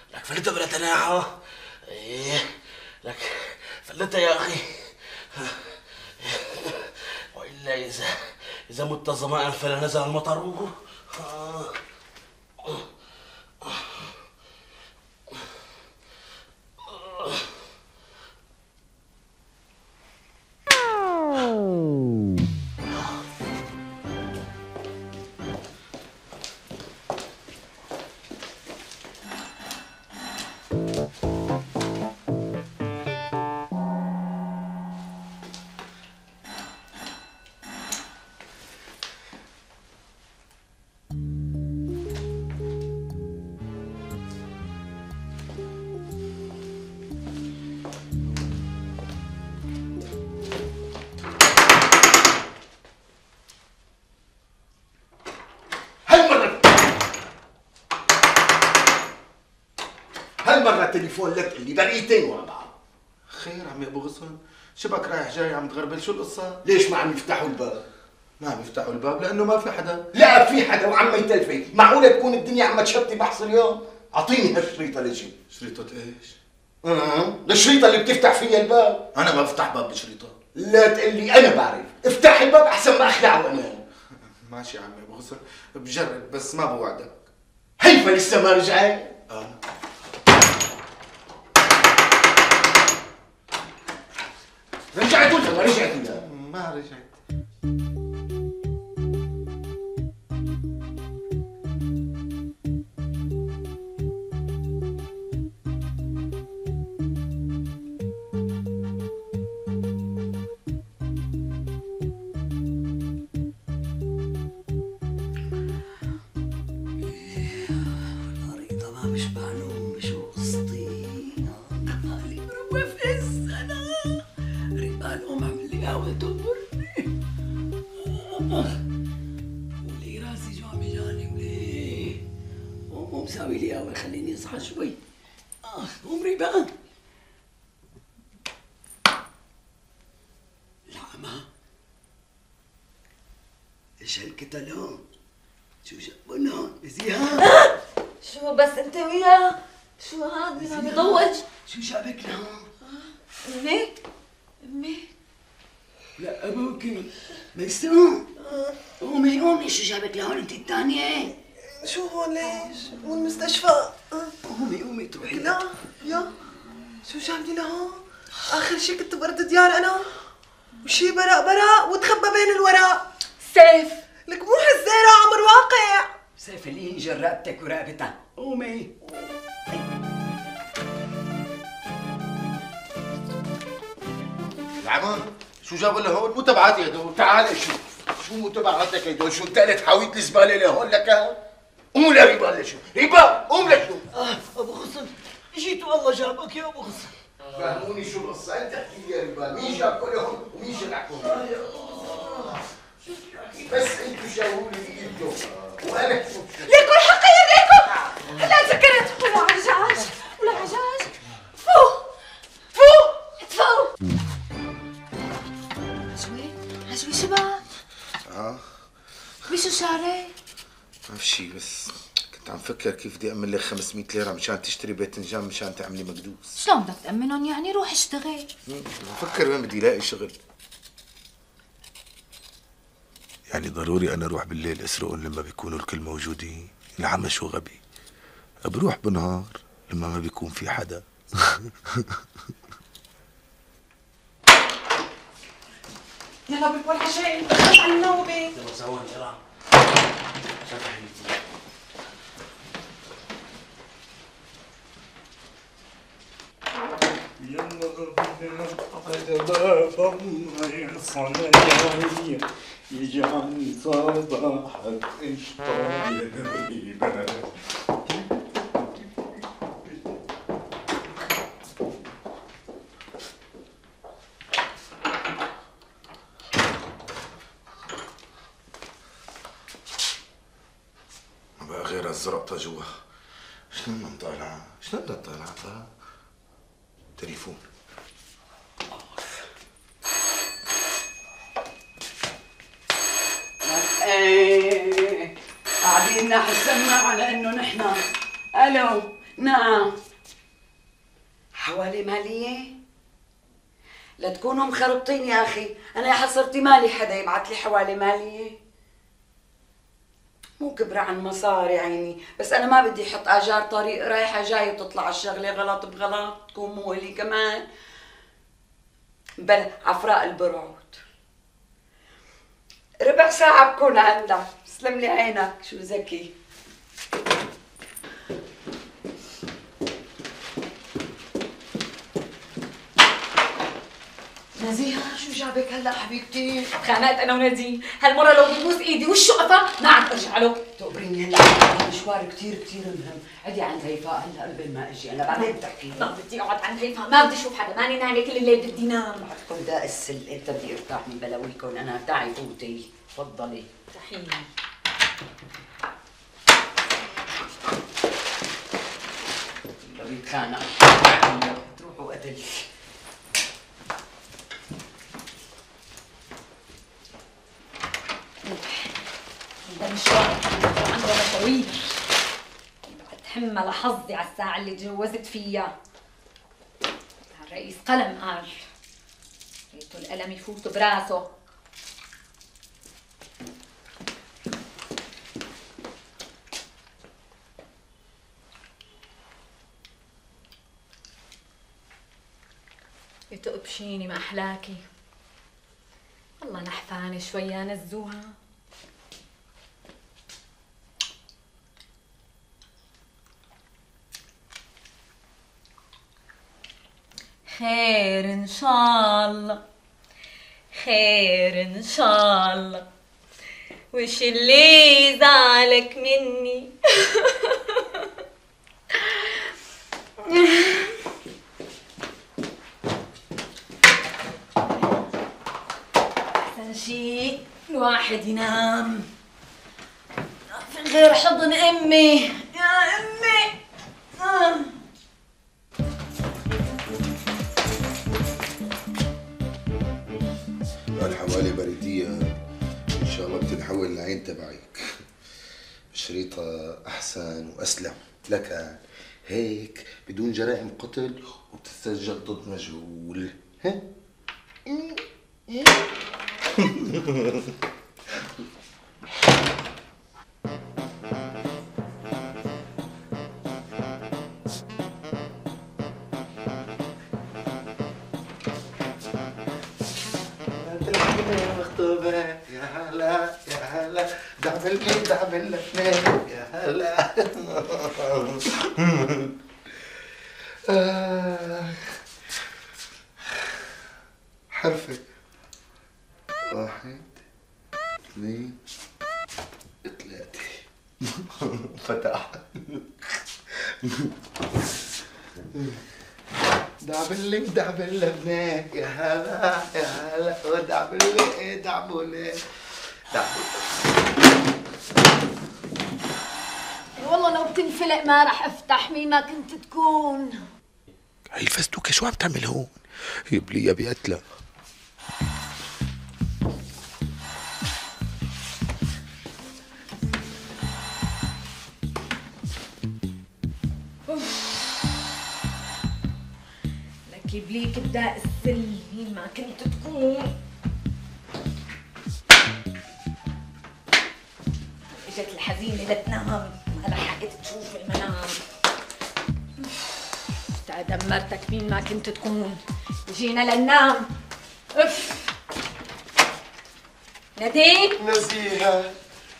لك فلتها بلا تناحة. ايه لك فلتها يا اخي. والا اذا مت ظمأ فلا نزل المطر. هالمرة التليفون لك اللي بريتين ورا بعض. خير عمي ابو غصن، شبك رايح جاي عم تغربل، شو القصة؟ ليش ما عم يفتحوا الباب؟ ما عم يفتحوا الباب لأنه ما في حدا. لا في حدا وعم يتلفي، معقولة تكون الدنيا عم تشتي بحص اليوم؟ أعطيني هالشريطة لجي. شريطة ايش؟ الشريطة اللي بتفتح فيها الباب. أنا ما بفتح باب بشريطة. لا تقول لي أنا بعرف، افتح الباب أحسن ما أخلعه أنا. ماشي يا عمي ابو غصن، بجرب بس ما بوعدك. هيفا لسه ما رجعت؟ رجعت ولا ما رجعت ولا؟ ما رجعت. الخريطة ما مش معلوم بشو قصتي. مالي مروة في السنة ريبال أم عمل لي قهوة تنبرني. ولي راسي شو عم يجاني وليه. قوم ساوي لي قهوة خليني أصحى شوي. قوم ريبال. العمى ايش هالكتالون؟ شو جابون هون؟ زياد شو بس انت وياه؟ شو هذا عم يضوج؟ شو جابك لهون؟ امي امي لا ابوكي ميسون. قومي قومي، شو جابك لهون انت الثانية؟ شو هون ليش؟ والمستشفى. قومي قومي تروحي. لا يا شو جابني لهون؟ آخر شي كنت برد ديار أنا وشي براء وتخبى بين الوراء. سيف لك مو هالزيرة عمر واقع. سيف الإنجر رقبتك ورقبتها. قومي. العمى شو جابوا لهون؟ مو تبعاتي هدول. تعال شوف شو مو تبعاتك هدول. شو انتقلت حاويت الزباله لهون لك؟ قوم لريبال لشوف. ريبال قوم لشوف. ابو غصن جيت والله جابك يا ابو غصن. فهموني شو القصه. انت احكي لي يا ريبال، مين جابكم لهون ومين شلعكم؟ بس انتوا جاوبوا لي بايدكم وانا ليكوا الحق يا ليكوا. لا ذكرت ولا عجاج ولا عجاج. فوق فوق فوق. عجوي شباب. بشو شاري؟ ما في شيء، بس كنت عم فكر كيف بدي أعمل لك 500 ليرة مشان تشتري باذنجان مشان تعملي مقدوس. شلون بدك تأمنهم يعني؟ روح اشتغل. بفكر وين بدي لاقي شغل. يعني ضروري أنا أروح بالليل أسرقهم لما بيكونوا الكل موجودين؟ العمى شو غبي. بروح بالنهار لما ما بيكون في حدا. يلا بكل عشان بس على النوبة. يلا ثواني يلا. يلا بابا يا صنايعي يجعل صباحك اشطايبه. ما بقى غير الزرقطة جوا. شلون بدنا نطالعها؟ شلون بدنا نطالعها؟ تليفون. ايه قاعدين نحسمنا على انه نحن. الو نعم. حوالي مالية؟ لا تكونوا مخربطين يا أخي، أنا يا حصرتي مالي حدا يبعت لي حوالي مالية. مو كبرة عن مصاري عيني، بس أنا ما بدي أحط آجار طريق رايحة جاي وتطلع الشغلة غلط بغلط تكون مو إلي كمان. بلا عفراء البرعود. ربع ساعة بكون عندك، سلم لي عينك شو ذكي. نزيهة شو جابك هلا حبيبتي؟ خانات انا ونديم، هالمرة لو ببوس ايدي وشه قفا ما عاد ارجع له. تقبريني هلا مشوار كثير مهم، عدي عند هيفاء هلا قبل ما اجي، انا بعدين بتحكي لي. ما بدي اقعد عند هيفاء، ما بدي اشوف حدا، ماني نايمة كل الليل بدي نام. بعدكم داق السل، امتى بدي ارتاح من بلاويكم؟ انا تعي فوتي، تفضلي. تحيني. بيتخانق تروحوا قتل. هذا مشوار عنده مشاوير، بتحمل حظي على الساعة اللي تجوزت فيها. الرئيس قلم قال ريته القلم يفوت براسه. يتقبشيني ما أحلاكي، والله نحفانة شوية نزوها. خير إن شاء الله، خير إن شاء الله، وش اللي زعلك مني؟ أحسن شيء الواحد ينام في غير حضن أمي. يا أمي الحوالي بريدية إن شاء الله بتتحول لعين تبعك، شريطة أحسن وأسلم لك، هيك بدون جرائم قتل وبتتسجل ضد مجهول. ها؟ مخطوبة يا هلا يا هلا، دعبل لي دعبل لك يا هلا. حرفك 1 2 3 فتح. دعبل لي دعبل لبناك يا هلا يا هلا، ودعبل لي دعبل لي دعبل. والله لو بتنفلق ما رح افتح. مين ما كنت تكون؟ هي الفستوكة شو عم تعمل هون؟ يبلي يا بقتلها. لك يبليك بداء السل، مين ما كنت تكون. اجت الحزينة لتنام، ما لحقت تشوف المنام. دمرتك مين ما كنت تكون، جينا لننام. اف نديم. نزيهة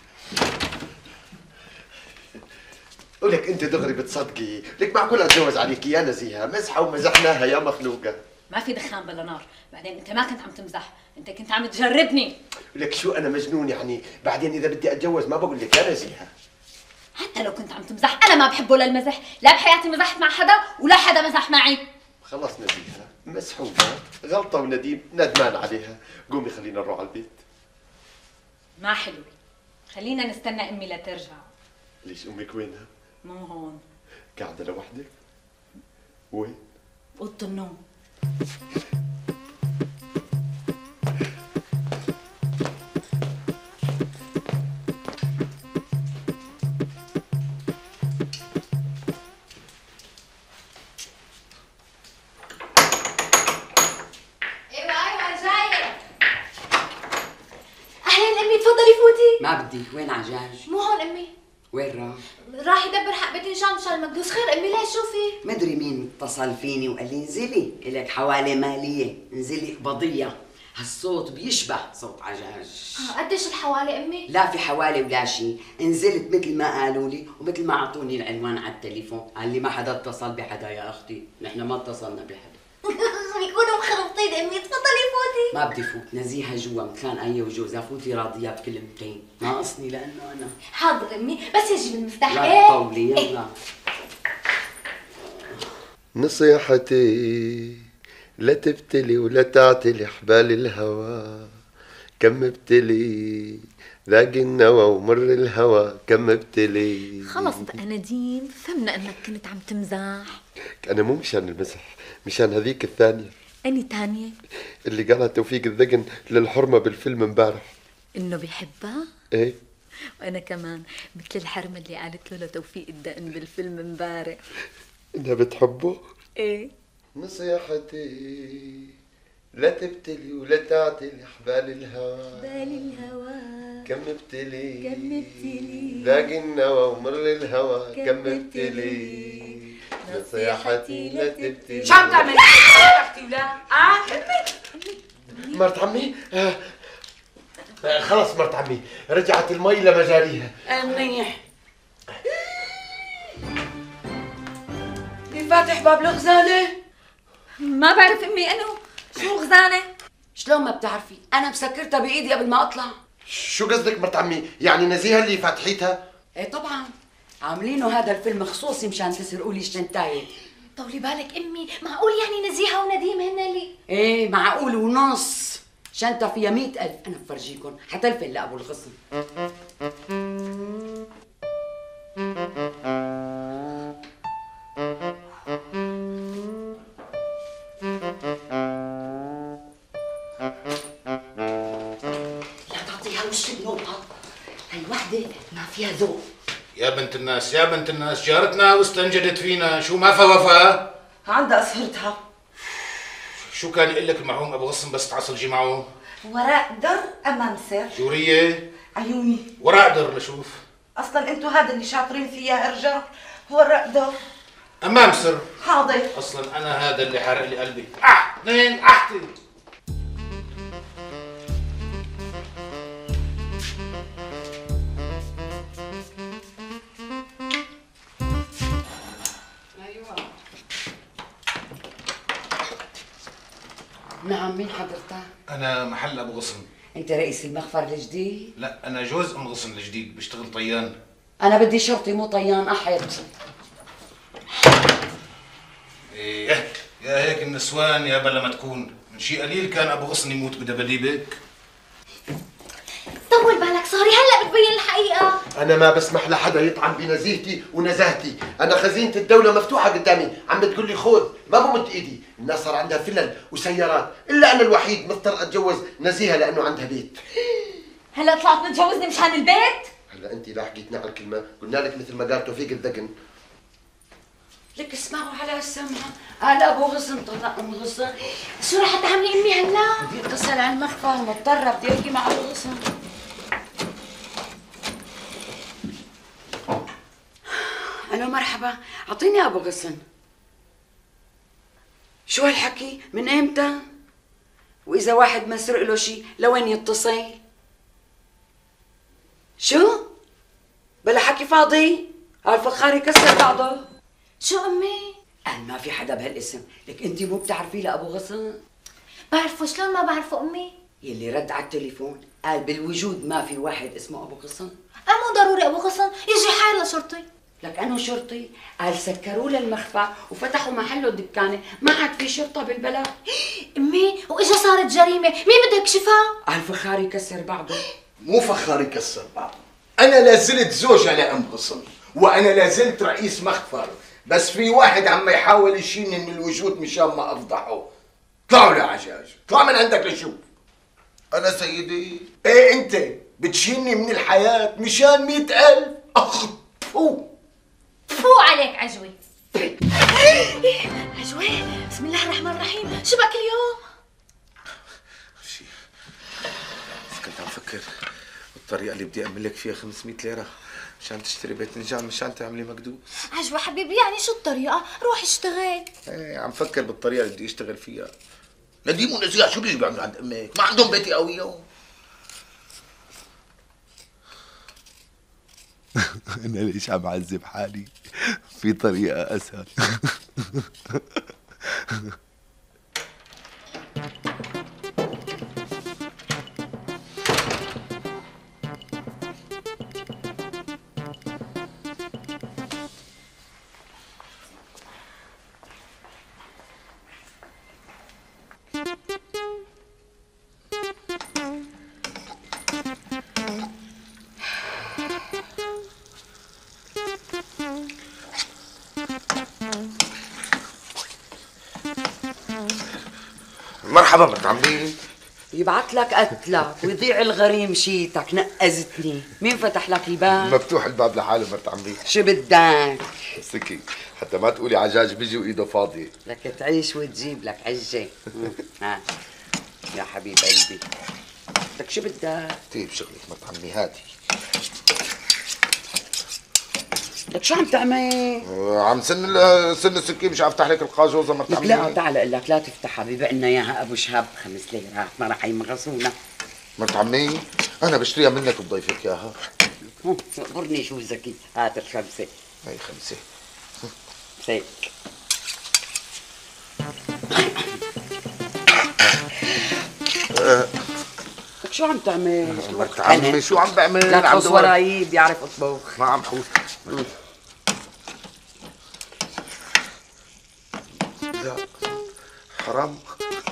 ولك انت دغري بتصدقي، لك معقول اتجوز عليكي يا نزيهة؟ مزحة ومزحناها يا مخلوقة. ما في دخان بلا نار، بعدين انت ما كنت عم تمزح، انت كنت عم تجربني. لك شو انا مجنون يعني؟ بعدين اذا بدي اتجوز ما بقول لك يا نزيهة. حتى لو كنت عم تمزح انا ما بحبه للمزح، لا بحياتي مزحت مع حدا ولا حدا مزح معي. خلص نزيهة مسحوبة، غلطة ونديم ندمان عليها، قومي خلينا نروح على البيت. ما حلوة، خلينا نستنى امي لترجع. ليش امك وينها؟ مو هون، قاعدة لوحدك؟ وين؟ بأوضة النوم. ما بدي. وين عجاج؟ مو هون امي. وين راح؟ راح يدبر حق بيت هشام مشان المكدوس. خير امي ليش شو في؟ مدري مين اتصل فيني وقال لي انزلي الك حوالي ماليه، انزلي قبضيه. هالصوت بيشبه صوت عجاج. قديش الحوالي امي؟ لا في حوالي ولا شيء، نزلت مثل ما قالوا لي ومثل ما اعطوني العنوان على التليفون، قال لي ما حدا اتصل بحدا يا اختي، نحن ما اتصلنا بحدا. بيكونوا مخربطين امي. تفضلي فوتي. ما بدي فوت، نزيهه جوا متخانقه وجوزها، فوتي راضيه بكلمتين، ناقصني لانه انا. حاضر امي، بس يجيب المفتاح. لا تطولي يلا. نصيحتي لا تبتلي ولا تعتلي حبال الهوى، كم ابتلي لاقي النوى ومر الهوى، كم ابتلي. خلص بقى نديم، فهمنا انك كنت عم تمزح. انا مو مشان المزح، مشان هذيك الثانية. اني تانية؟ اللي قالها توفيق الذقن للحرمة بالفيلم امبارح. انه بيحبها؟ ايه. وانا كمان مثل الحرمة اللي قالت له لتوفيق الدقن بالفيلم امبارح. انها بتحبه؟ ايه. نصيحتي لا تبتلي ولا تعتلي حبال الهوى، حبال الهوى كم ابتلي كم ابتلي لاقي النوى ومر الهوى، كم ابتلي. نصيحتي لا تبتلي. شو عم تعمل يا اختي ولا؟ مرت عمي خلص مرت عمي رجعت المي لمجاريها. منيح. مين فاتح باب الغزالة؟ ما بعرف امي انو. شو غزانة؟ شلون ما بتعرفي؟ انا مسكرتها بايدي قبل ما اطلع. شو قصدك مرت عمي؟ يعني نزيهة اللي فاتحيتها؟ ايه طبعا، عاملينه هذا الفيلم خصوصي مشان تسرقوا لي الشنتايه. طولي بالك امي، معقول يعني نزيهة ونديم هن اللي؟ ايه معقول ونص. شنطة فيها 100,000. انا بفرجيكم حتلفن لابو الغصن. لا تعطيها وش بنوطها، هي وحدة ما فيها ذوق. يا بنت الناس يا بنت الناس، جارتنا واستنجدت فينا، شو ما وفا؟ عندها اسهرتها. شو كان يقول لك المرحوم ابو غصن بس تعصلجي معه؟ وراء در امام سر. جورية عيوني وراء در لشوف. اصلا انتوا هذا اللي شاطرين فيه يا رجال. وراء در امام سر. حاضر. اصلا انا هذا اللي حرق لي قلبي. اثنين احتي. نعم، مين حضرتك؟ انا محل ابو غصن. انت رئيس المخفر الجديد؟ لا انا جوز ام غصن الجديد، بشتغل طيان. انا بدي شرطي مو طيان احد. ايه يا هيك النسوان يا بلا ما تكون، من شي قليل كان ابو غصن يموت بدباديبك. طول بالك صاري، هلا بتبين الحقيقة. أنا ما بسمح لحدا يطعن بنزيهتي ونزاهتي، أنا خزينة الدولة مفتوحة قدامي، عم بتقول لي خذ، ما بمد إيدي، الناس صار عندها فلل وسيارات، إلا أنا الوحيد مضطر أتجوز نزيهة لأنه عندها بيت. هلا طلعت متجوزني مشان البيت؟ هلا أنت لاحقتنا على الكلمة، قلنا لك مثل ما قال توفيق الذقن. لك اسمعوا على السمع، قال ابو غصن طلع ام غصن. شو رح تعملي امي هلا؟ بدي اتصل على المخفر، مضطرة بدي احكي مع ابو غصن. الو مرحبا، اعطيني ابو غصن. شو هالحكي؟ من امتى؟ واذا واحد مسرق له شيء لوين يتصل؟ شو؟ بلا حكي فاضي؟ هالفخار يكسر بعضه. شو امي؟ قال ما في حدا بهالاسم، لك انت مو بتعرفي لابو غصن؟ بعرفه. شلون ما بعرفه امي؟ يلي رد على التليفون قال بالوجود ما في واحد اسمه ابو غصن. مو ضروري ابو غصن يجي حاير لشرطي. لك انه شرطي؟ قال سكروا له المخفى وفتحوا محله دكانه، ما عاد في شرطه بالبلد. امي واجا صارت جريمه، مين بده يكشفها؟ قال فخار يكسر بعضه. مو فخار يكسر بعضه، انا لازلت زوجة لام غصن، وانا لازلت رئيس مخفر، بس في واحد عم يحاول يشيلني من الوجود مشان ما افضحه. طلعوا يا عجاج، طلع من عندك لشوف. انا سيدي. ايه انت بتشيلني من الحياة مشان 100,000؟ اخ فو فو عليك عجوي. عجوي بسم الله الرحمن الرحيم، شو بك اليوم؟ كنت عم فكر الطريقة اللي بدي أعمل لك فيها 500 ليرة مشان تشتري باذنجان مشان تعملي مكدوس. عجوة حبيبي، يعني شو الطريقة؟ روح اشتغل. ايه عم فكر بالطريقة اللي بدي اشتغل فيها. نديم ونزيع شو بيجي بيعملوا عند امك؟ ما عندهم بيتي قوية. انا ليش عم اعذب حالي؟ في طريقة اسهل. مرحبا مرت عمي. يبعت لك قتلك ويضيع الغريم شيتك. نقزتني. مين فتح لك الباب؟ مفتوح الباب لحاله مرت عمي. شو بدك؟ سكي حتى ما تقولي عجاج بيجي وايده فاضيه. لك تعيش وتجيب لك عجه. ها يا حبيب قلبي، لك شو بدك؟ طيب شغلك مرت عمي هاتي. لك شو عم تعمل؟ عم سن السكين مش افتح لك القاجوزه مرت عمي. لا تعال اقول لك لا تفتحها، بيبيع لنا اياها ابو شهاب 5 ليرات ما راح يمغصونا. مرت عمي انا بشتريها منك بضيفك اياها. اخبرني شو ذكي. هات ال5. هي 5. هيك. لك شو عم تعمل؟ مرت عمي شو عم بعمل؟ لا تحوس وراي بيعرف اطبخ. ما عم حوس. لا حرام.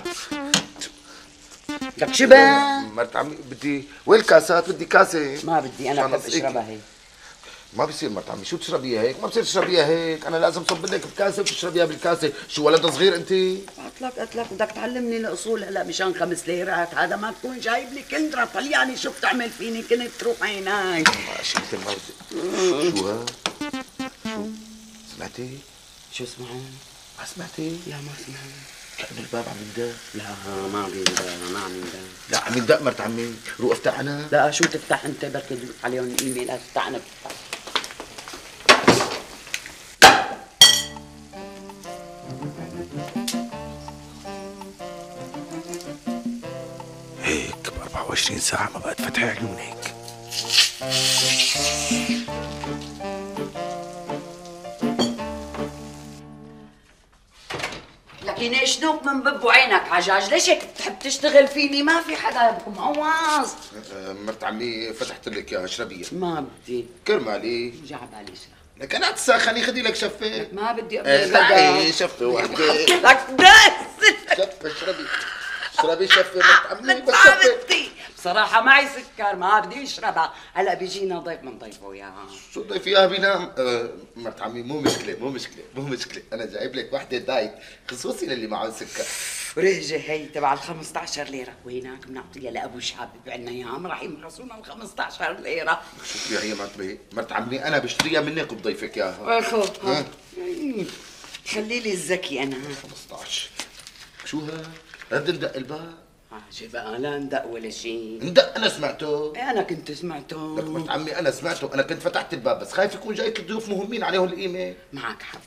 لك شبه؟ مرت عمي بدي وين الكاسات؟ بدي كاسه. ما بدي انا بحب اشربها هيك. ما بصير مرت عمي، شو تشربيها هيك؟ ما بصير تشربيها هيك، انا لازم صب لك بكاسه وتشربيها بالكاسه، شو ولد صغير انت؟ قلت لك بدك تعلمني الاصول هلا مشان 5 ليرات، هذا ما تكون جايب لي كندره طلياني شو بتعمل فيني؟ كنت تروح هناك. ماشي مثل ما بدي. شو ها؟ شو؟ سمعتي؟ شو سمعت؟ ما سمعتي؟ لا ما سمعت. كأنه الباب عم يندق. لا ما عم يندق، ما عم يندق. لا عم يندق مرت عمي، روح افتح انا. لا شو تفتح انت؟ بركي تدوس عليهم الايميل. افتح انا بفتح. هيك ب 24 ساعة ما بقى تفتحي عيونك. لكن ايش نوك من بب عينك عجاج؟ ليش هيك بتحب تشتغل فيني؟ ما في حدا مقواص. مرت عمي فتحت لك اياها اشربيها. ما بدي. كرمالي. جا على شرب. لك انا تسخني خدي لك شفه. ما بدي ابدا. شفه واحدة. لك بس. شفه اشربي. اشربي شفه مرت عمي بس شفه. بصراحة معي سكر ما بدي اشربها، هلا بيجينا ضيف من ضيفه اياها. شو ضيف اياها بينام؟ مرت عمي مو مشكلة، أنا جايب لك وحدة دايت خصوصي للي معه سكر. رهجة هي تبع ال 15 ليرة، وهناك بنعطيها لأبو شهاب بيبيع اياها، ما راح يمغصونا ال 15 ليرة. شوفي هي مرت عمي أنا بشتريها منك وبضيفك إياها. خذ خلي لي الذكي أنا. 15. شو ها؟ رد ندق الباب. عجب بقى لا ندق ولا شيء. ندق أنا سمعته. أنا كنت سمعته. لك مرت عمي أنا سمعته، أنا كنت فتحت الباب بس خايف يكون جايك ضيوف مهمين عليهم القيمة. معك حق.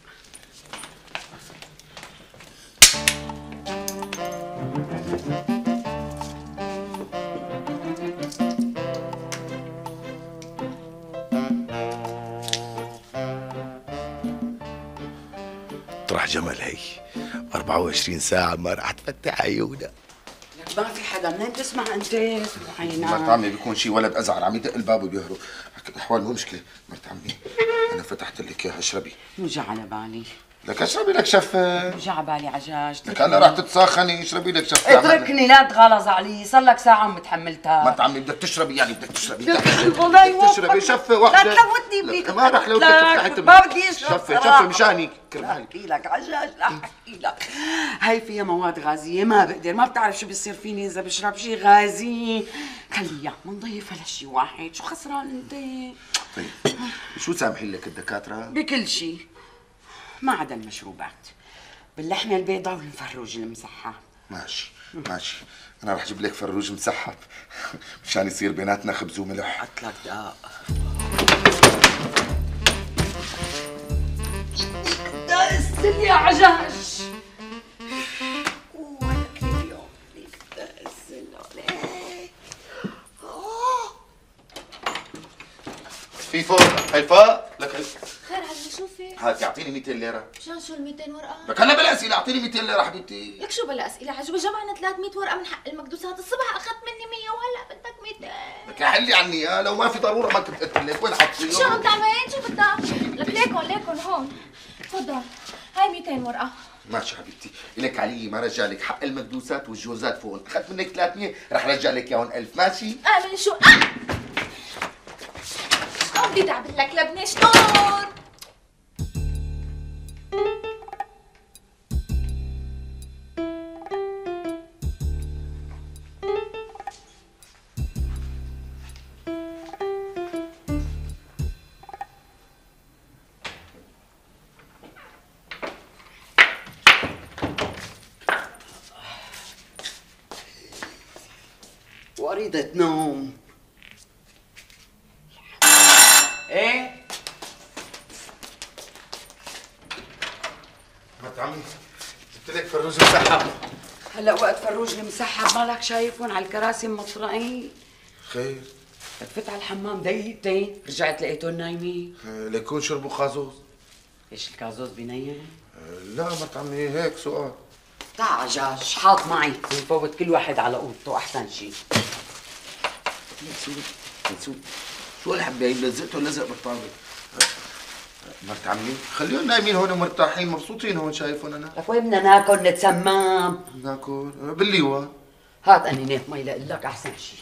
طرح جمل هي 24 ساعة ما راح تفتح عيونها. ما في حدا، منين تسمع انت؟ مرت عمي بيكون شي ولد ازعر عم يدق الباب وبيهرب، الاحوال مو مشكله. مرت عمي انا فتحت لك اياها اشربي. مو جا على بالي. لك اشربي لك شفه. مو جا على بالي عجاج. لك هلا راح تتساخني، اشربي لك شفه. اتركني لا تغلظ علي، صار لك ساعه متحملتها. مرت عمي بدك تشربي يعني بدك تشربي. بدك تشربي شفه واحده. لا تلوثني بيك. ما راح لوثك فتحت ما بدي اشرب شفه مشاني. لا احكي لك عجاج، لا احكي لك. هاي فيها مواد غازيه، ما بقدر، ما بتعرف شو بيصير فيني اذا بشرب شيء غازي. خليها منضيفها لشي واحد، شو خسران انت؟ طيب شو سامحين لك الدكاتره؟ بكل شيء ما عدا المشروبات، باللحمه البيضاء والمفروج المسحه. ماشي ماشي، انا رح اجيب لك فروج مسحب مشان يصير بيناتنا خبز وملح. حط لك دقاق. دايس يا عجاج. ولك اليوم ليك دايس في فوق هيفاء لك خير عزيزي شو في؟ هات اعطيني 200 ليره. مشان شو ال 200 ورقة؟ لك هلا بلا اسئله، اعطيني 200 ليره حبيبتي. لك شو بلا اسئلة عجوة، جمعنا 300 ورقة من حق المكدوسات، الصبح اخذت مني 100 وهلا بدك 200. لك حلي عني لو ما في ضروره ما كنت قلت لك. وين حطيهم؟ شو عم تعمل؟ شو بدك؟ لك ليكن هون تفضل، هاي 200 ورقة. ماشي حبيبتي، لك علي ما رجع لك حق المكدوسات والجوزات فوق، اخذت منك 300 رح رجع لك اياهم 1000. ماشي؟ من شو؟ شلون بدي تعمل لك لبنة شلون؟ وريدة نوم. ايه مرت عمي جبت لك فروج مسحب. هلا وقت فروج المسحب مالك شايفهم على الكراسي مطرقين؟ خير فت على الحمام دقيقتين رجعت لقيتهم نايمين. ليكون شربوا خازوز. ايش الكازوز بنيم؟ لا مرت عمي هيك سؤال. تعال عجاج حاط معي نفوت كل واحد على اوضته احسن شيء. شو هالحبايب لزقته لزق بالطاوله. مرت عمي خليهم نايمين هون مرتاحين مبسوطين هون شايفهم انا. لك وين بدنا ناكل نتسمم؟ ناكل بالليوان. هات انينات مي لك احسن شيء.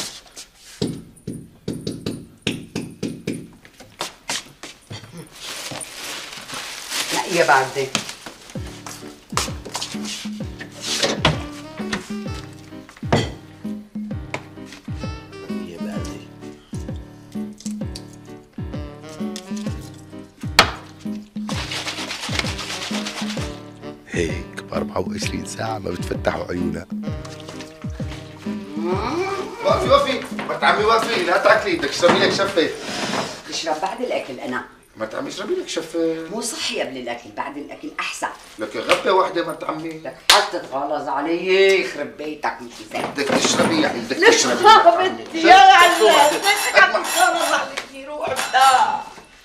نقيه بعدين. هيك ب 24 ساعة ما بتفتحوا عيونها. وقفي وقفي مرت عمي وقفي، لا تاكلي بدك تشربي لك شفة. اشرب بعد الاكل انا. مرت عمي اشربي لك شفة. مو صحي قبل الاكل، بعد الاكل احسن. لك غبة واحدة مرت عمي. لك حتى تتغلظ علي يخرب بيتك مش زين. بدك تشربي يعني بدك تشربي. ما بدي يا عزيز بدك عم تقرر عليكي روح بدا.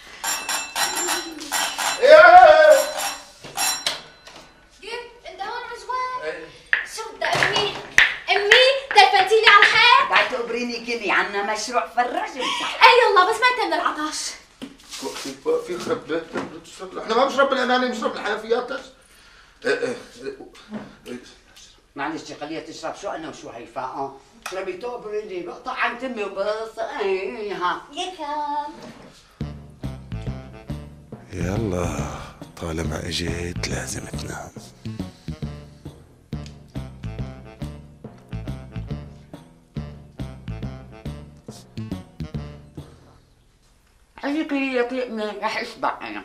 كيف؟ انت هون عجوان؟ شو بدها امي؟ امي تلفنتي لي على الحيط؟ بعتبريني كني عنا مشروع فراج مسح. اي يلا بس ما انت من العطش. وقفي وقفي خرب بيتك تشرب. احنا ما بنشرب بالاناني بنشرب بالحنفيات بس. معلش خليها تشرب شو انا وشو هيفاء. اشربي توبريني بقطع عن تمي وبس. ايها يكم يلا طالما اجيت لازم تنام. خليكي يطيقني رح اشبع انا.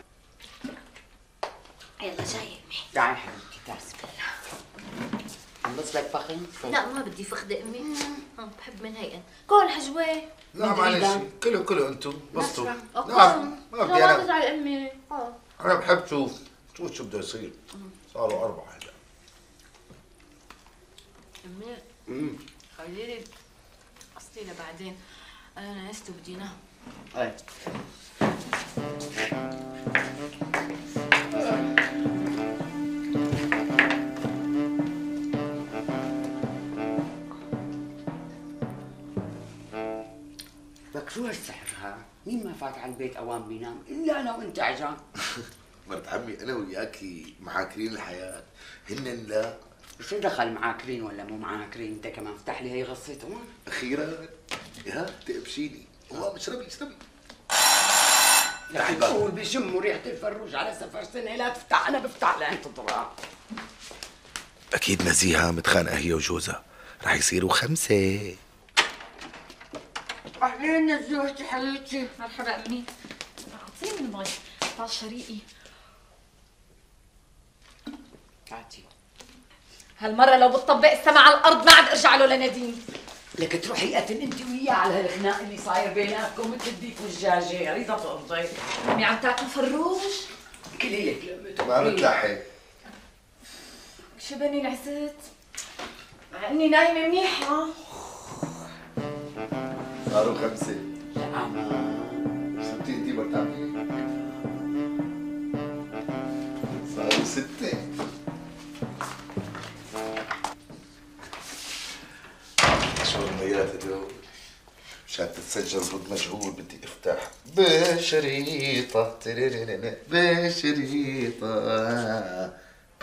يلا جاي امي. تعي حبيبتي تاسف. عم بصلك فخم؟ لا ما بدي فخدة امي. بحب من هي كل حجوة. لا معلش كلوا انتم بسطوا. نعم ما بدي ما انا. تزعل امي. انا بحب شوف شو بده يصير. صاروا 4 هلا. امي خليلي قصتي لبعدين، انا نست وبدي انام. ايه لك شو هالسحرها؟ مين ما فات على البيت اوام بينام الا انا وانت عجان. مرت عمي انا وياكي معاكرين الحياه هن لا. شو دخل معاكرين ولا مو معاكرين؟ انت كمان افتح لي هي غصتهم. اخيرا يا تقبشيني. والله اشربي اشربي. تعي بقول بشموا ريحه الفروج على سفر سنه. لا تفتح انا بفتح لين تضرب. اكيد نزيهه متخانقه هي وجوزها رح يصيروا 5. اهلين نزوحتي حبيبتي. مرحبا امي. اعطيني من المي. طال شريقي. هاتي هالمرة لو بتطبق السما على الأرض ما عاد أرجع له لنديم. لك تروحي قتل انت وياه على هالخناق اللي صاير بيناتكم مثل الديك والدجاجه، ريضة تقضي. عمي عم تاكل فروج؟ كلي لك لقمته. ما بتلحق. شبني نعست مع اني نايمة منيحة. صاروا 5. لا صرتي انتي مرتاحة. صاروا 6. شو الميات اليوم؟ مشان تتسجل ضد مجهول بدي افتح بشريطة بشريطة.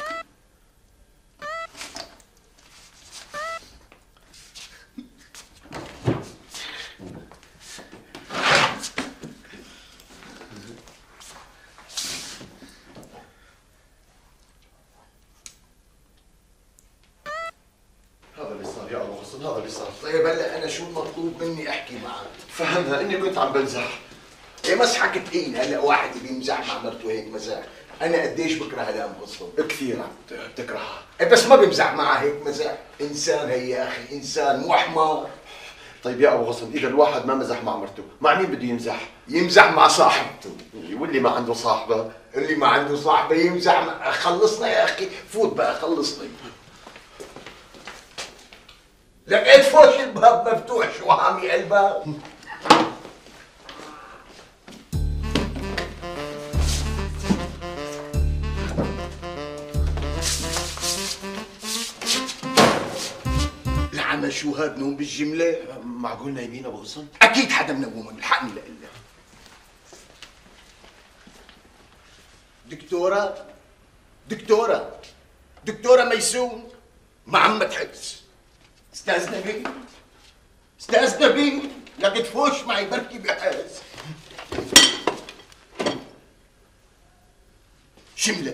هذا اللي صار يا ابو حسن، هذا اللي صار. طيب هلا انا شو المطلوب مني احكي معك؟ فهمها اني كنت عم بمزح. ايه مسحك تقيل هلا واحد بيمزح مع مرته هيك مزاح، انا قديش بكره هالام اصلا؟ كثير عم بتكرهها. إيه بس ما بمزح معها هيك مزاح، انسان هي يا اخي، انسان مو حمار. طيب يا ابو غصن، اذا الواحد ما مزح مع مرته، مع مين بده يمزح؟ يمزح مع صاحبته. واللي ما عنده صاحبه؟ اللي ما عنده صاحبه يمزح مع... خلصنا يا اخي، فوت بقى خلصني. لقيت فوش الباب مفتوح، شو عامي الباب؟ العمى شو هاد نوم بالجملة؟ معقول نايمين ابو غصن؟ اكيد حدا منومهم، الحقني لإلا. دكتورة دكتورة دكتورة ميسون، ما عم تحس. استاذ نبيل استاذ نبيل، لقيت فوش معي بركي بحس. شملة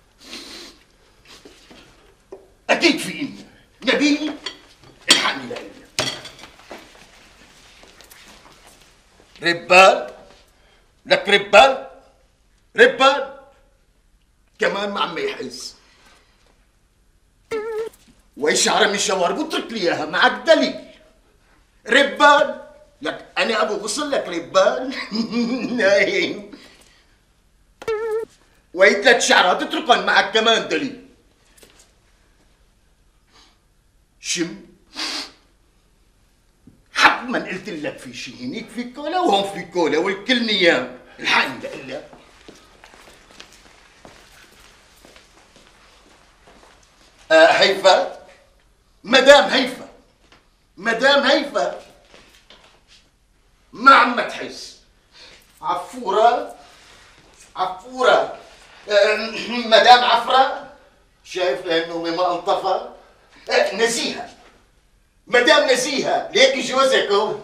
اكيد في إنا. نبيل الحقني لإلا. ربال لك ربال ربال كمان ما عم يحس. وإشعار من شوار بترك لي اياها معك دليل. ربال لك انا ابو غصن لك ربال. نايم. وهي 3 شعرات اتركن معك كمان دليل. شم حتما قلت لك في شيء، هنيك في كولا وهون في كولا والكل نيام. الحقني لإلا. هيفا، مدام هيفا، مدام هيفا ما عم تحس. عفورة عفورة، مدام عفرة، شايف لانه ما الطفى. نزيهة، مدام نزيهة، ليك جوزك هو.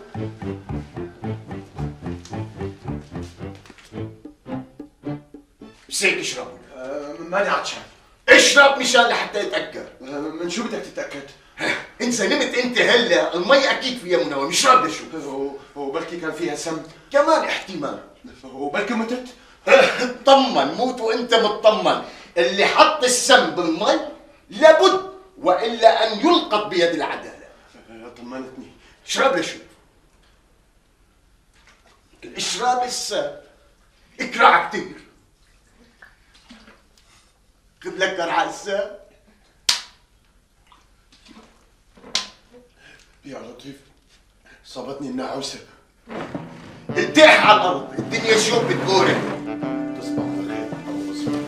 بس هيك اشرب. ماني عطشان. اشرب مشان لحتى يتأكد. من شو بدك تتأكد؟ إذا نمت أنت هلا المي أكيد فيها منوم، اشرب لشو؟ وبلكي كان فيها سم. كمان احتمال. وبلكي متت. طمن، موت وأنت مطمن. اللي حط السم بالمي لابد وإلا أن يلقط بيد العدالة. طمنتني. اشرب لشو؟ الإشراب لسه اكرع كتير. خذ لك كرعة هسه. يا لطيف، صابتني النعوسة. ارتاح على الأرض، الدنيا شوف بتقولك. تصبح على خير أبو غصن.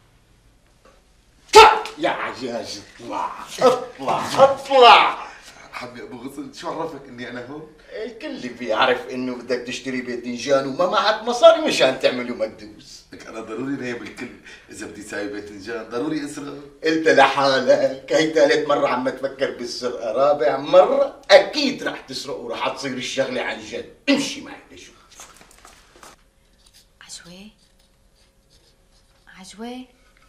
يا عجاز اطلع اطلع اطلع. عمي ابو غصن شو عرفك اني انا هون؟ الكل بيعرف انه بدك تشتري باذنجان وما معك مصاري مشان تعمله مكدوس. لك انا ضروري نايم الكل، اذا بدي ساوي باذنجان ضروري اسرقه. قلت لحالك هي ثالث مرة عم تفكر بالسرقة، رابع مرة أكيد رح تسرق ورح تصير الشغلة عن جد، امشي معي لشوف. عجوة عجوة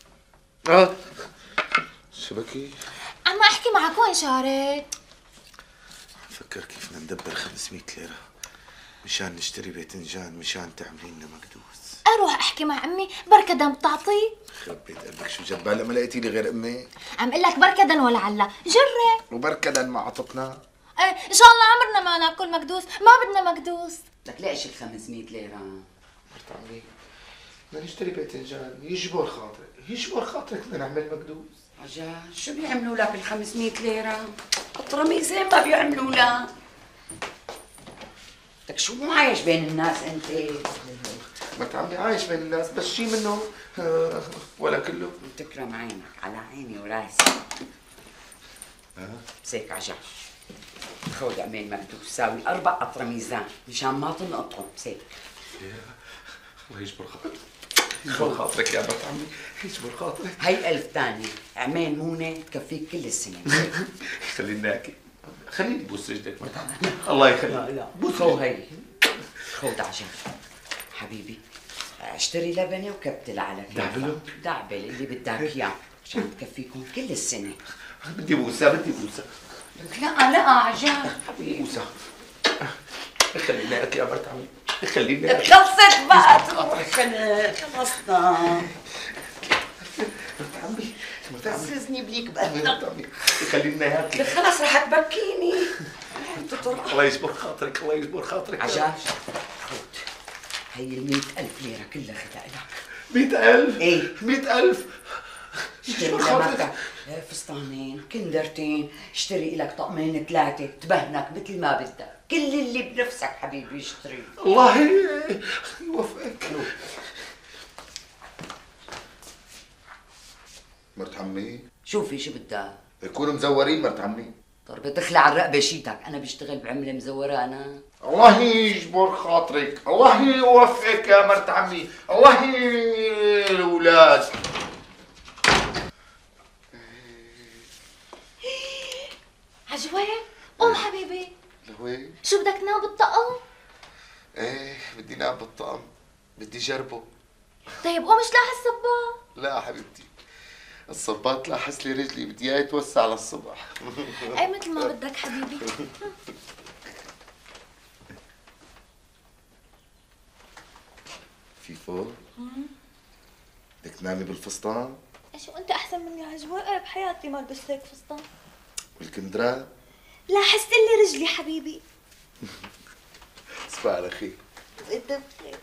شو بكي؟ عم احكي معك، وين شارد؟ فكر كيف بدنا ندبر 500 ليرة مشان نشتري باذنجان مشان تعملي لنا مكدوس. اروح احكي مع امي بركة دم بتعطي؟ خرب بيت قلبك شو جبالة ما لقيتي لي غير امي؟ عم قلك بركة دن ولا علا، جرب. وبركة ما عطتنا. ايه ان شاء الله عمرنا ما ناكل مكدوس، ما بدنا مكدوس. لك ليش ال 500 ليرة؟ مرت عمي بدنا نشتري باذنجان، يجبر خاطرك، يجبر خاطرك بدنا نعمل مكدوس. عجاج شو بيعملوا لك ال 500 ليرة؟ الطرميزين ما بيعملوا لك. لك شو مو عايش بين الناس انت؟ مرت عمي عايش بين الناس بس شي منه ولا كله. تكرم عينك على عيني وراسي. مسيك عجاج خود عمين مكدوس ساوي 4 أطرميزان مشان ما تنقطهم. مسيك. الله يجبر خاطرك، يجبر خاطرك يا مرت عمي، يجبر خاطرك. هي 1000 ثانية عمين مونة تكفيك كل السنة. خليني ناكل، خليني بوس رجلك مرت عمي، الله يخليك. لا بوس خو هي خود عجاج حبيبي، اشتري لبنة وكبتل على كيفك. دعبله؟ دعبل اللي بدك اياه عشان تكفيكم كل السنة. بدي بوسة، بدي بوسة. لا عجاج حبيبي بوسة. خليني ناكل يا مرت عمي، خليني ناكل. خلصت بقى خلصنا. مرت عمي حسسني بليك بقى. خليني ناكل. خلص رح تبكيني. الله يجبر خاطرك، الله يجبر خاطرك. عجاج خود هي ال 100,000 ليرة كلها خدها لك. 100,000؟ ايه 100,000. اشتري لك فستانين، كندرتين، اشتري لك طقمين 3 تبهنك مثل ما بدك، كل اللي بنفسك حبيبي اشتري. الله يوفقك. مرت عمي شوفي شو بدك؟ يكونوا مزورين مرت عمي. ضربة تخلع الرقبة شيتك، أنا بشتغل بعملة مزورة أنا. الله يجبر خاطرك، الله يوفقك يا مرت عمي، الله الأولاد. عجوة قوم حبيبي. لوين؟ شو بدك تنام بالطقم؟ ايه بدي نام بالطقم، بدي جربه. طيب قوم اشلح الصباط. لا حبيبتي الصباط لاحس لي رجلي، بدي اياه يتوسع للصبح. اي مثل ما بدك حبيبي. فيفو بدك تنامي بالفستان؟ شو انت احسن مني عجوة؟ بحياتي ما لبست هيك فستان. والكندرات؟ لا حست لي رجلي حبيبي. صباح على خير. انت بخير.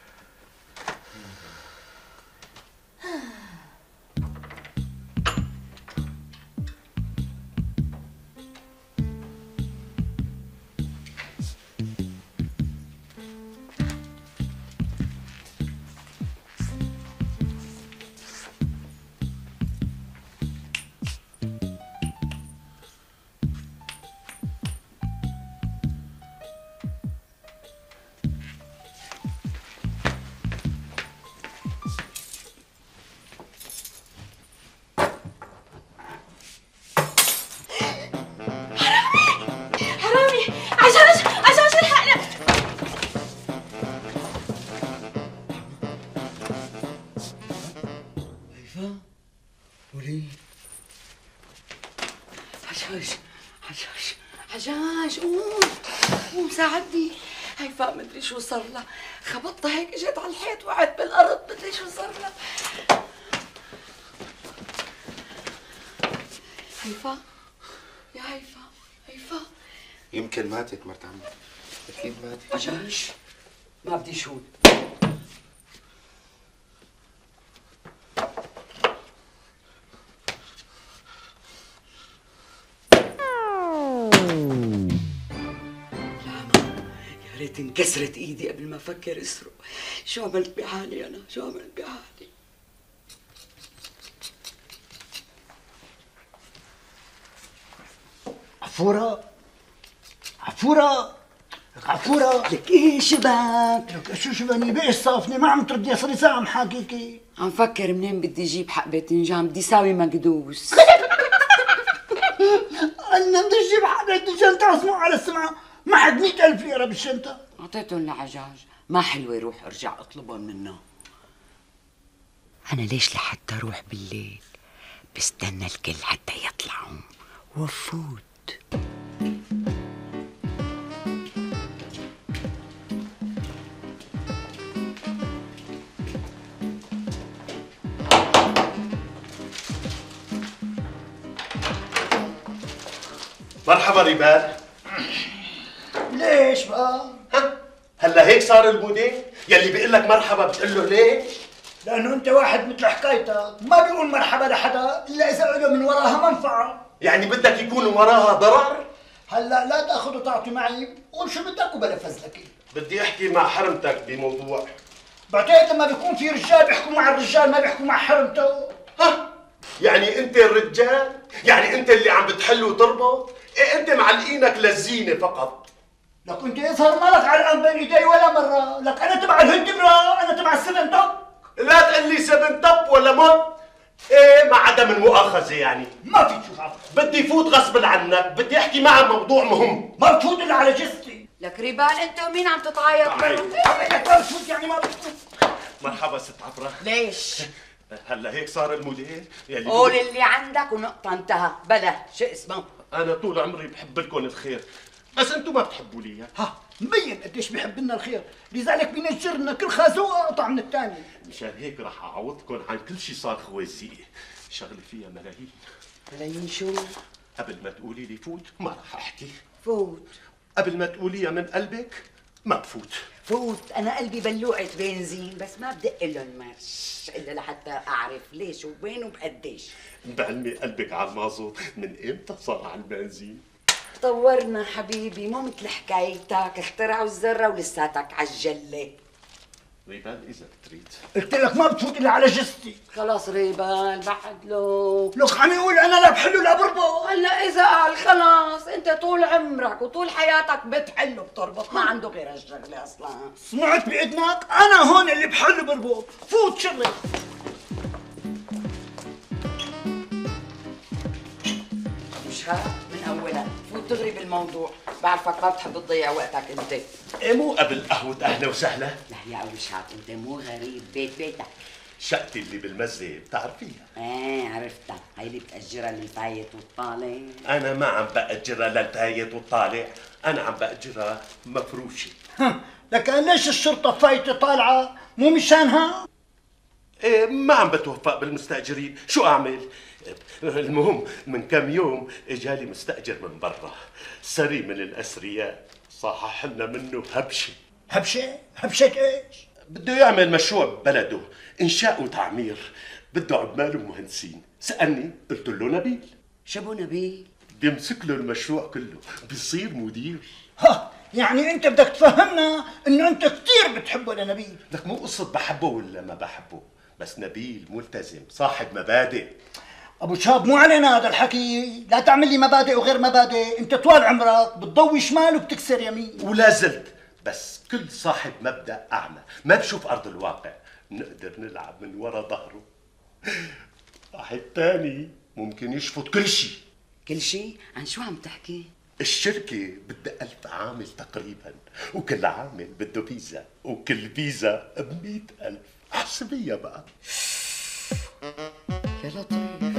حجاج قوم ساعدني. هيفاء مدري شو صار لها، خبطتها هيك اجت على الحيط وقعت بالارض، مدري شو صار لها. هيفاء يا هيفاء يمكن ماتت مرت عمي، اكيد ماتت. حجاج ما بدي شهود. ريت انكسرت ايدي قبل ما افكر اسرق. شو عملت بحالي انا؟ شو عملت بحالي؟ عفورة عفورة عفورة لك ايه شبك؟ لك شو شبني بإيش صافني ما عم تردي صار لي ساعة محاكيكي. عم فكر منين بدي اجيب حق باذنجان، بدي ساوي مقدوس. أنا بدي أجيب حق باذنجان تعصموا على السمعة، معك 100,000 ليرة بالشنطة. أعطيتهم لعجاج، ما حلوة روح ارجع اطلبهم منه. أنا ليش لحتى أروح بالليل بستنى الكل حتى يطلعوا وفوت. مرحبا ريبال. ليش بقى؟ هلا هيك صار الموديل؟ يلي بيقول لك مرحبا بتقول له ليش؟ لأنه أنت واحد مثل حكايتك ما بيقول مرحبا لحدا إلا إذا له من وراها منفعة. يعني بدك يكون وراها ضرر؟ هلا لا تاخذ وتعطي معي، قول شو بدك وبلا فزلكي. بدي احكي مع حرمتك بموضوع. بعتقد لما بيكون في رجال بيحكوا مع الرجال ما بيحكوا مع حرمته. يعني انت الرجال؟ يعني انت اللي عم بتحل وتربط؟ ايه انت معلقينك للزينه فقط. لك انت يظهر مالك علقان بين ايدي ولا مره، لك انا تبع الهندبره، انا تبع السفن توب. لا تقول لي سفن توب ولا مط. ايه مع عدم المؤاخذه يعني. ما في شو عارف. بدي فوت غصب عنك، بدي احكي معها موضوع مهم. ما بتفوت الا على جثتي. لك ريبال انت ومين عم تتعايط برا؟ لك ما بتفوت يعني ما بتفوت. مرحبا ست عفرة. ليش؟ هلا هيك صار الموديل يلي قول اللي عندك ونقطة انتهى، بلا شو اسمه؟ انا طول عمري بحب لكم الخير، بس انتم ما بتحبوا لي. ها مبين قديش بيحب لنا الخير، لذلك بينجرنا كل خازوقه قطع من الثاني. مشان هيك رح اعوضكم عن كل شيء صار خوازيقي، شغلي فيها ملايين. ملايين شو؟ قبل ما تقولي لي فوت ما رح احكي. فوت. قبل ما تقوليها من قلبك ما بفوت. فوت، انا قلبي بلوعة بنزين بس ما بدق له المرش الا لحتى اعرف ليش ووين وبقديش. بعلمي قلبك على المازوت، من امتى صار على البنزين؟ طورنا حبيبي، مو مثل حكايتك اخترعوا الذره ولساتك عالجله. ريبال اذا بتريد. قلت لك ما بتفوت الا على جثتي. خلاص ريبال بعد له. لك عم يقول انا لا بحل ولا بربط. هلا اذا قال خلاص انت طول عمرك وطول حياتك بتحل وبتربط، ما عنده غير هالشغله اصلا. سمعت باذنك؟ انا هون اللي بحل وبربط، فوت شغلي. مش خاف من اولها، فوت تغري بالموضوع، بعرفك ما بتحب تضيع وقتك انت. ايه مو قبل قهوة اهلا وسهلا؟ لا يا ابو شعب انت مو غريب، بيتك. شقتي اللي بالمزة بتعرفيها. ايه عرفتها، هي اللي بتأجرها للفايت والطالع. انا ما عم بأجرها للفايت والطالع، انا عم بأجرها مفروشة. لك ليش الشرطة فايتة طالعة؟ مو مشانها؟ ايه ما عم بتوفق بالمستأجرين، شو اعمل؟ المهم من كم يوم اجالي مستأجر من برا، سري من الأثرياء، صحح لنا منه هبشة. هبشة؟ هبشة ايش؟ بده يعمل مشروع ببلده، إنشاء وتعمير، بده عمال ومهندسين، سألني قلت له نبيل. شبو نبيل؟ بيمسك له المشروع كله، بيصير مدير. ها يعني انت بدك تفهمنا انه انت كثير بتحبه لنبيل. لك مو قصة بحبه ولا ما بحبه، بس نبيل ملتزم، صاحب مبادئ. ابو شاب مو علينا هذا الحكي، لا تعمل لي مبادئ وغير مبادئ، انت طوال عمرك بتضوي شمال وبتكسر يمين. ولا زلت، بس كل صاحب مبدأ أعمى، ما بشوف أرض الواقع، نقدر نلعب من ورا ظهره. واحد تاني ممكن يشفط كل شيء. كل شيء؟ عن شو عم تحكي؟ الشركة بدها 1000 عامل تقريبا، وكل عامل بده فيزا، وكل فيزا ب100,000، احسبيها بقى. يا لطيف.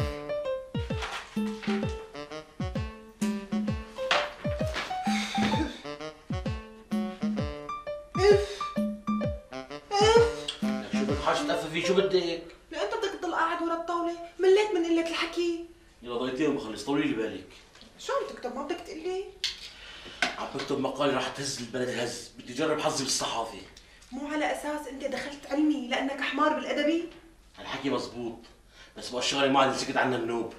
شو بدك حاج تقففي شو بدك؟ لا انت بدك تضل قاعد ورا الطاولة، مليت من قلة الحكي. يلا ضليتين بخلص، طولي لي بالك. شو عم تكتب؟ ما بدك تقلي؟ عم بكتب مقال راح تهز البلد هز، بدي اجرب حظي بالصحافة. مو على اساس انت دخلت علمي لانك حمار بالادبي؟ هالحكي مزبوط، بس بقى الشغله ما عاد سكت عنها النوب.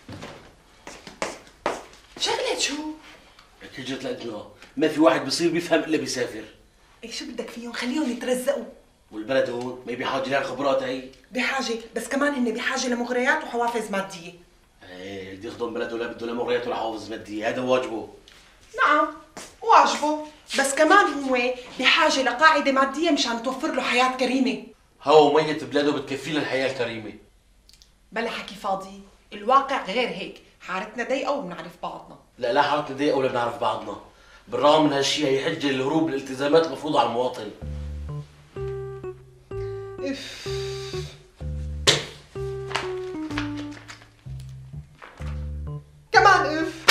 شغلة شو؟ لك هجرت لأجنها، ما في واحد بيصير بيفهم الا بيسافر. ايه شو بدك فيهم؟ خليهم يترزقوا. والبلد هون ما بحاجه لها خبرات هي. بحاجة، بس كمان هن بحاجة لمغريات وحوافز مادية. ايه اللي يخدم بلده لا بده لا مغريات ولا حوافز ماديه، هذا واجبه. نعم، عاجبه، بس كمان هو بحاجة لقاعدة مادية مشان توفر له حياة كريمة. هو ميت بلاده بتكفي له الحياة الكريمة. بلا حكي فاضي، الواقع غير هيك، حارتنا ضيقة وبنعرف بعضنا. لا حارتنا ضيقة ولا بنعرف بعضنا. بالرغم من هالشيء هي حجة للهروب من الالتزامات المفروضة على المواطن. اف كمان اف.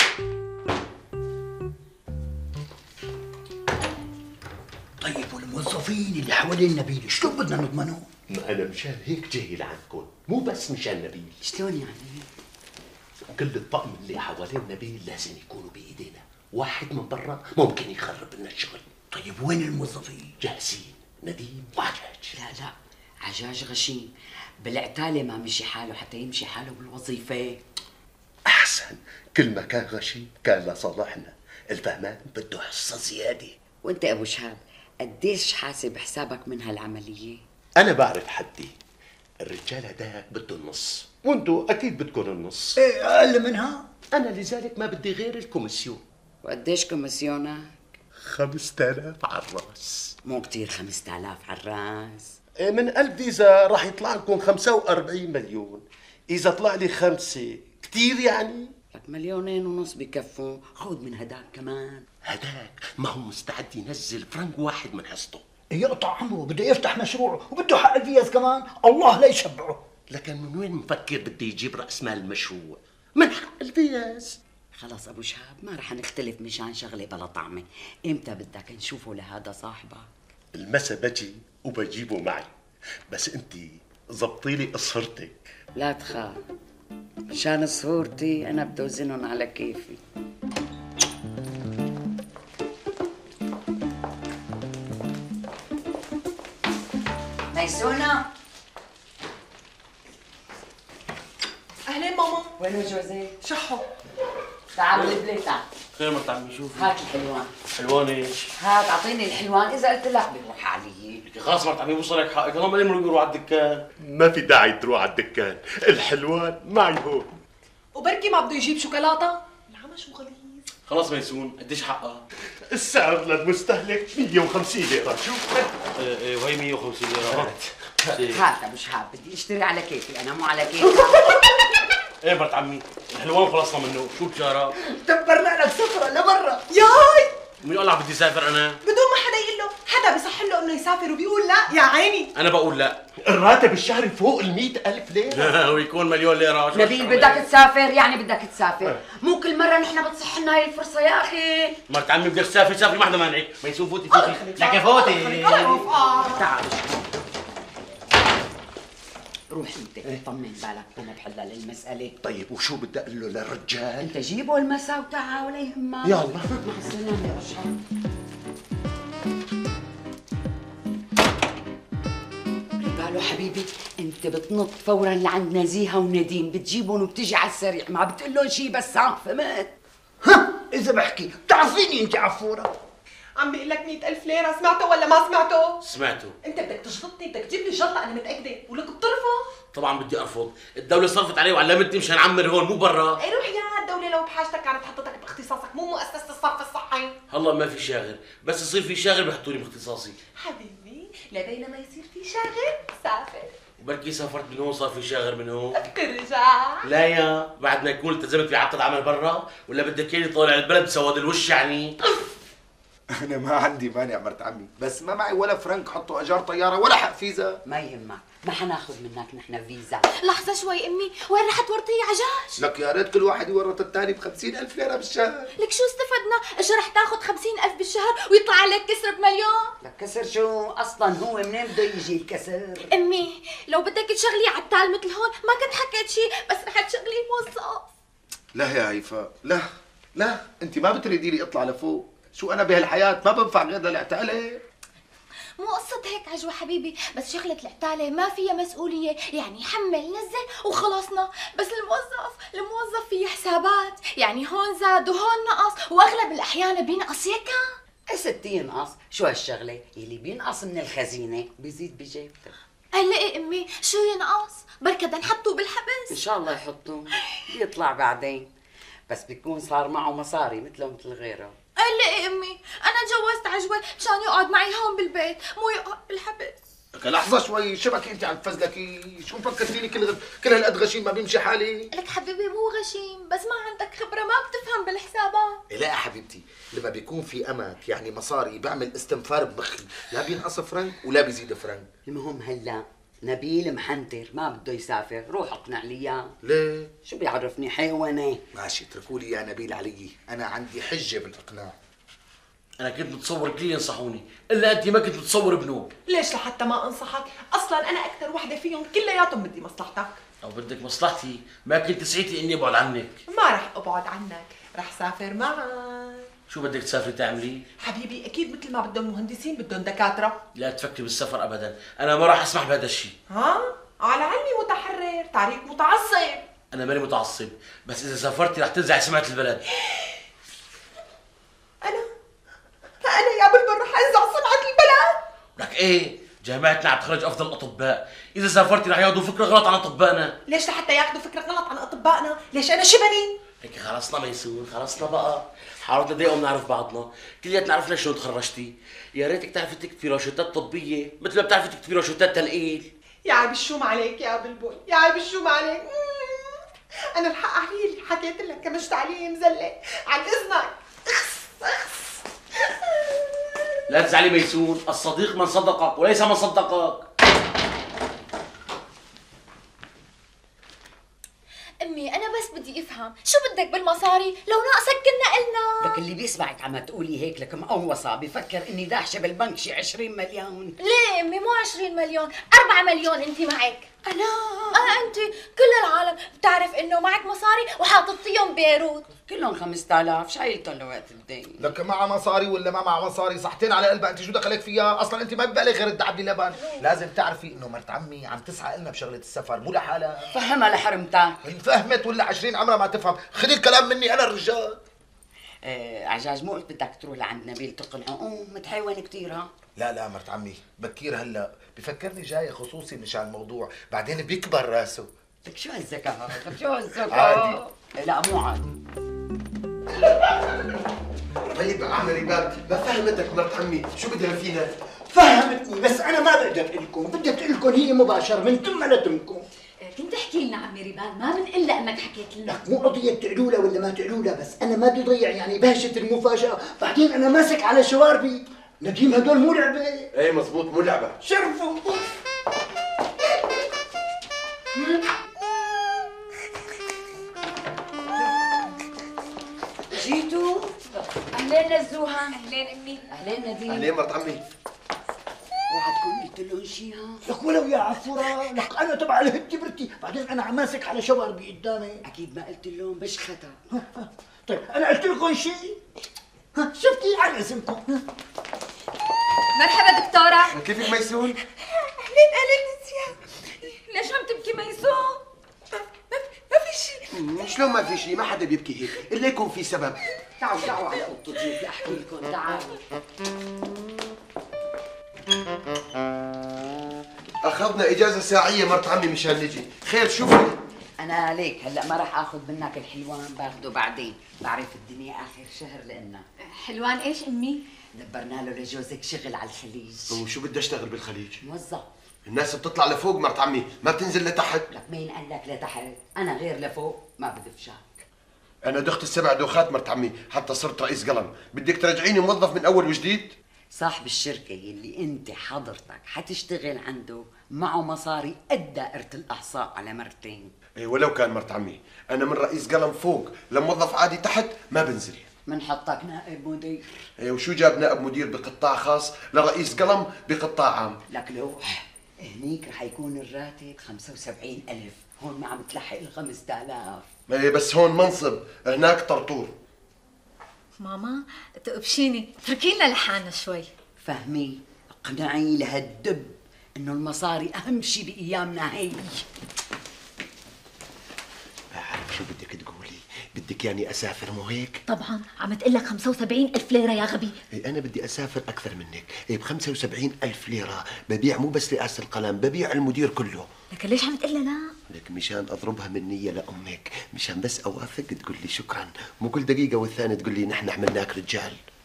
طيب والموظفين اللي حوالين نبيل شلون بدنا نضمنهم؟ ما انا مشان هيك جاي لعندكم، مو بس مشان نبيل. شلون يعني؟ كل الطقم اللي حوالين نبيل لازم يكونوا بايدينا، واحد من برا ممكن يخرب لنا الشغل. طيب وين الموظفين؟ جاهزين، نديم وعجاج. لا عجاج غشيم، بالعتالة ما مشي حاله حتى يمشي حاله بالوظيفة. احسن، كل ما كان غشيم كان لصالحنا، الفهمان بده حصة زيادة. وانت ابو شهاب قديش حاسب حسابك من هالعملية؟ انا بعرف حدي، الرجال هداك بده النص، وانتو اكيد بدكم النص. ايه اقل منها؟ انا لذلك ما بدي غير الكوميسيون. وقديش كوميسيونك؟ 5000 على الراس. مو كتير 5000 على الراس. من 1000 فيزا راح يطلع لكم 45 مليون، اذا طلع لي 5 كتير يعني؟ لك 2.5 مليون بكفوا، خذ من هداك كمان. هداك ما هو مستعد ينزل فرنك واحد من حصته. يقطع عمره، بده يفتح مشروع وبده حق الفيز كمان، الله لا يشبعه. لكن من وين مفكر بده يجيب راس مال المشروع؟ من حق الفيز. خلص ابو شهاب ما رح نختلف مشان شغله بلا طعمه، امتى بدك نشوفه لهذا صاحبك؟ المسا بجي وبجيبه معي، بس انت زبطي لي قصرتك. لا تخاف، مشان صورتي انا بدي اوزنهم على كيفي. ميسونة، اهلين ماما. وين جوزك؟ شحو. تعال بالبليت تعال. خير مرت عمي شوفي. هات الحلوان. حلوان ايش؟ هات اعطيني الحلوان، اذا قلت لك بروح علي. خلاص مرت عمي وصلك حقك، اللهم ليه يروح على الدكان؟ ما في داعي تروح على الدكان، الحلوان معي هون. وبركي ما بده يجيب شوكولاته؟ العمى شو غليظ. خلاص ميسون، قديش حقها؟ السعر للمستهلك 150 ليرة، شوف. ايه وهي 150 ليرة. هات ابو شهاب، بدي اشتري على كيفي، انا مو على كيفك. ايه مرت عمي، الحلوان خلصنا منه، شو بشارة؟ دبرنا لك سفرة لبرا. ياي مين قال لك بدي اسافر انا؟ بدون ما حدا يقول له، حدا بصح له انه يسافر وبيقول لا يا عيني. انا بقول لا. الراتب الشهري فوق 100,000 ليرة. ويكون 1,000,000 ليرة. نبيل بدك تسافر يعني بدك تسافر، مو كل مرة نحن بتصح لنا هاي الفرصة يا اخي. مرت عمي بدك تسافري سافري ما حدا مانعك، ميسون فوتي لك فوتي. تعال روح انت طمن بالك، انا بحلل المسألة. طيب وشو بدي اقول له للرجال؟ انت جيبه المساء وتعال ولا يهمك. يلا مع السلامة يا رشاد. قالوا حبيبي انت بتنط فورا لعند نزيهة ونديم، بتجيبهم وبتجي على السريع، ما بتقول لهم شيء بس فهمت؟ ها اذا بحكي بتعرفيني انت عفورة. عم بيقول لك 100,000 ليرة، سمعته ولا ما سمعته؟ سمعته. انت بدك تجلطني، بدك تجيب لي جلطة، انا متأكدة، ولك بترفض؟ طبعا بدي ارفض، الدولة صرفت علي وعلمتني مشان اعمر هون مو برا. اي روح يا الدولة لو بحاجتك كانت حطتك باختصاصك، مو مؤسسة الصرف الصحي. هلا ما في شاغر، بس يصير في شاغر بحطوني باختصاصي. حبيبي لبين ما يصير في شاغر سافر. وبركي سافرت من هون صار في شاغر من هون. بترجع. لا يا بعد ما يكون التزمت بعقد عمل برا، ولا بدك اياني طالع البلد بسواد الوش يعني؟ أنا ما عندي مانع مرت عمي، بس ما معي ولا فرنك حطوا أجار طيارة ولا حق فيزا. ما يهمك، ما حناخذ منك نحن فيزا. لحظة شوي أمي، وين رح تورطي عجاج؟ لك يا ريت كل واحد يورط الثاني ب50,000 ليرة بالشهر. لك شو استفدنا؟ إجا رح تاخذ 50,000 بالشهر ويطلع عليك كسر ب1,000,000. لك كسر شو؟ أصلا هو منين بده يجي الكسر؟ أمي لو بدك تشغلي عتال مثل هون ما كنت حكيت شيء، بس رح تشغلي موظف. لا يا هيفاء، لا أنت ما بتريدي لي أطلع لفوق، شو أنا بهالحياة ما بنفع غير للعتالة. مو قصة هيك عجوة حبيبي، بس شغلة العتالة ما فيها مسؤولية، يعني حمل نزل وخلصنا. بس الموظف فيه حسابات، يعني هون زاد وهون نقص، واغلب الاحيان بينقص يكا. ستي ينقص، شو هالشغلة؟ يلي بينقص من الخزينة بيزيد بجيبتك. هلا ايه امي، شو ينقص؟ بركة بدنا نحطه بالحبس. ان شاء الله يحطوه، بيطلع بعدين، بس بيكون صار معه مصاري مثله مثل غيره. قال لي ايه امي، انا جوزت عجوة مشان يقعد معي هون بالبيت، مو يقعد بالحبس. لك لحظة شوي، شبك انت عم تفزلكي؟ شو مفكرتيني كل هالقد غشيم ما بيمشي حالي؟ لك حبيبي مو غشيم، بس ما عندك خبرة، ما بتفهم بالحسابات. لا يا حبيبتي، لما بيكون في امك يعني مصاري بعمل استنفار بمخي، لا بينقص فرنك ولا بيزيد فرنك. المهم هلا نبيل محنتر ما بده يسافر، روح اقنع لي اياه. ليه؟ شو بيعرفني حيوانه؟ ماشي اتركوا لي يا نبيل علي، انا عندي حجة بالاقناع. انا كنت متصور كل ينصحوني الا انت ما كنت متصور بنوب. ليش لحتى ما انصحك؟ اصلا انا اكثر وحده فيهم كلياتهم بدي مصلحتك. لو بدك مصلحتي ما كنت سعيتي اني ابعد عنك. ما رح ابعد عنك، رح سافر معك. شو بدك تسافري تعملي؟ حبيبي اكيد مثل ما بدهم مهندسين بدهم دكاتره. لا تفكري بالسفر ابدا، انا ما راح اسمح بهذا الشيء. ها؟ على علمي متحرر، تعريف متعصب. انا ماني متعصب، بس اذا سافرتي رح تنزعي سمعة البلد. انا يا بلبل رح انزع سمعة البلد. لك ايه؟ جامعتنا عم تخرج افضل اطباء، اذا سافرتي رح ياخذوا فكره غلط عن اطبائنا. ليش لحتى ياخذوا فكره غلط عن اطبائنا؟ ليش انا شبني؟ هيك خلصنا ميسون، خلصنا بقى. حاولنا دقيقة ونعرف بعضنا، كلياتنا عرفنا شلون تخرجتي. يا ريتك تعرفي تكتبي روشتات طبية مثل ما بتعرفي تكتبي روشتات تلقيل. يا عيب الشوم عليك يا بلبل، يا عيب الشوم عليك. انا الحق علي حكيت لك كمشت علي مزله، عن اذنك. اخس. لا تزعلي ميسون، الصديق من صدقك وليس من صدقك. امي انا بس بدي افهم شو بدك بالمصاري؟ لو ناقصك كنا قلنا. لك اللي بيسمعك عم تقولي هيك لك مقوصه، بفكر اني داحشه بالبنك شي 20 مليون. ليه امي؟ مو 20 مليون، 4 مليون انت معك. انا انت كل العالم بتعرف انه معك مصاري وحاططيهم بيروت. كلهم 5000 شايلتهم لوقت الدين. لك معها مصاري ولا ما معها مصاري، صحتين على قلبها، انت شو دخلك فيها؟ اصلا انت ما ببالك غير تدعبلي لبن. لازم تعرفي انه مرت عمي عم تسعى لنا بشغله السفر، مو لحالها. فهمها لحرمتك. فهمت ولا 20 عمرها ما تفهم، خذي الكلام مني انا الرجال. عجاج مو قلت بدك تروح لعند نبيل تقنعه؟ متحيون كثير. ها لا مرت عمي بكير هلا، بفكرني جاي خصوصي مشان الموضوع، بعدين بيكبر راسه. لك شو هالذكاء هذا؟ شو هالذكاء؟ عادي. لا مو عادي. طيب اعملي باب، ما فهمتك مرت عمي شو بدها فينا؟ فهمتني، بس انا ما بقدر اقول لكم، بدي اقول لكم هي مباشره من ثم لتمكم. كنت احكي لنا عمي ريبان، ما بنقول انك حكيت لنا. مو قضيه تقولوا لها ولا ما تقولوا لها، بس انا ما بدي ضيع يعني بهجه المفاجاه، بعدين انا ماسك على شواربي. نديم هدول مو لعبه. ايه مزبوط مو لعبه. شرفوا. جيتوا؟ اهلين نزوها. اهلين امي. اهلين نديم. اهلين مرت عمي. اوعى تكون قلت لهم شيء. ها لك ولو يا عفوره، لك انا تبع الهد كبرتي، بعدين انا عم ماسك على شواربي قدامي. اكيد ما قلت لهم بشختها. طيب انا قلت لكم شيء؟ شفتي على اسمكم. مرحبا دكتورة. كيفك ميسون؟ اهلين نسيان. ليش عم تبكي ميسون؟ ما في شيء. شلون ما في شيء؟ ما حدا بيبكي هيك، الا يكون في سبب. تعالوا على اوضه الضيوف لاحكي لكم. تعالوا. اخذنا اجازه ساعيه مرت عمي مشان نجي، خير شوفي. انا ليك هلا ما راح اخذ منك الحلوان، باخده بعدين، بعرف الدنيا اخر شهر لنا. حلوان ايش امي؟ دبرنا له لجوزك شغل على الخليج. وشو بدي اشتغل بالخليج؟ موظف. الناس بتطلع لفوق مرت عمي، ما بتنزل لتحت. لك مين قال لك لتحت؟ انا غير لفوق ما بدفشك. انا دخت ال7 دوخات مرت عمي، حتى صرت رئيس قلم، بدك ترجعيني موظف من اول وجديد؟ صاحب الشركة اللي انت حضرتك حتشتغل عنده معه مصاري قد دائرة الإحصاء على مرتين. ايه ولو كان مرت عمي، انا من رئيس قلم فوق لموظف عادي تحت ما بنزل. منحطك نائب مدير. ايه وشو جاب نائب مدير بقطاع خاص لرئيس قلم بقطاع عام؟ لك لوح هنيك رح يكون الراتب 75,000، هون ما عم تلحق ال 5000. ايه بس هون منصب، هناك طرطور. ماما تقبشيني، اتركي لنا لحالنا شوي. فهمي، اقنعي لهالدب انه المصاري اهم شيء بايامنا هي. بعرف شو بدك تقولي، بدك يعني اسافر مو هيك؟ طبعا عم تقلك 75,000 ليرة يا غبي. إيه انا بدي اسافر اكثر منك، إيه ب 75,000 ليرة ببيع مو بس رئاسة القلم، ببيع المدير كله. لكن ليش عم تقلنا لا؟ لك مشان اضربها من نية لامك، مشان بس اوافق تقول لي شكرا، مو كل دقيقة والثانية تقول لي نحن عملناك رجال.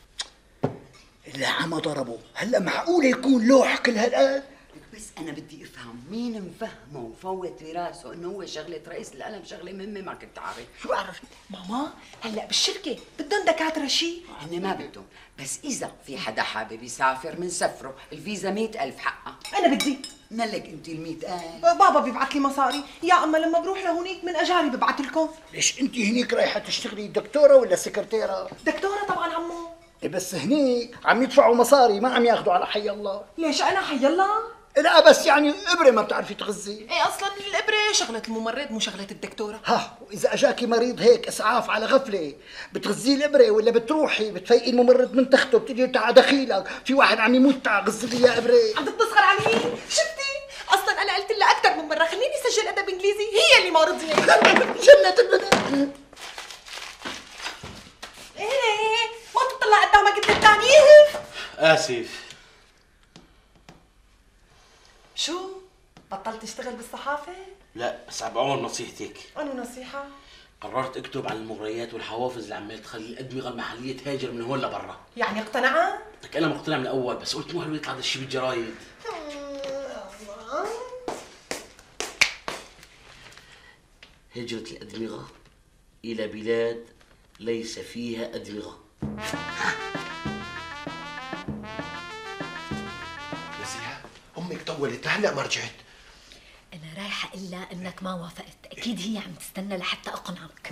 العمى ضربه، هلا معقول يكون لوح كل هالقد؟ بس انا بدي افهم مين مفهمه وفوت براسه انه هو شغله رئيس القلم شغله مهمه ما كنت عارف. شو عرفت؟ ماما هلا بالشركه بدهم دكاتره شي؟ هن ما بدهم، بس اذا في حدا حابب يسافر منسفره، الفيزا 100,000 حقها. انا بدي. مالك انت ال 100,000؟ بابا بيبعت لي مصاري، يا اما لما بروح لهونيك من اجاري ببعت لكم. ليش انت هنيك رايحه تشتغلي دكتوره ولا سكرتيره؟ دكتوره طبعا عمو. إيه بس هنيك عم يدفعوا مصاري، ما عم ياخذوا على حي الله. ليش انا حي الله؟ لا بس يعني ابره ما بتعرفي تغزي. ايه اصلا الابره شغله الممرض مو شغله الدكتوره. ها واذا اجاكي مريض هيك اسعاف على غفله بتغزيه الابره ولا بتروحي بتفيقي الممرض من تحته بتجي تعا دخيلك في واحد عم يموت تعا غزي لي اياه ابره. عم تتسخر علي؟ شفتي؟ اصلا انا قلت لها اكثر من مره خليني اسجل ادب انجليزي، هي اللي ما رضيت. جنة البنات. ايه ما تطلع قدامك انت الثاني. اسف. شو؟ بطلت تشتغل بالصحافه؟ لا بس عم بعمر نصيحتك. أنا نصيحه؟ قررت اكتب عن المغريات والحوافز اللي عمال تخلي الادمغه المحليه تهاجر من هون لبرا. يعني اقتنعت؟ لك انا مقتنع من الاول بس قلت مو حلو يطلع هذا الشيء بالجرايد. هجرة الأدمغة إلى بلاد ليس فيها أدمغة. نزيهة أمك طولت لهلا ما رجعت. أنا رايحة إلا إنك ما وافقت، أكيد هي عم تستنى لحتى أقنعك.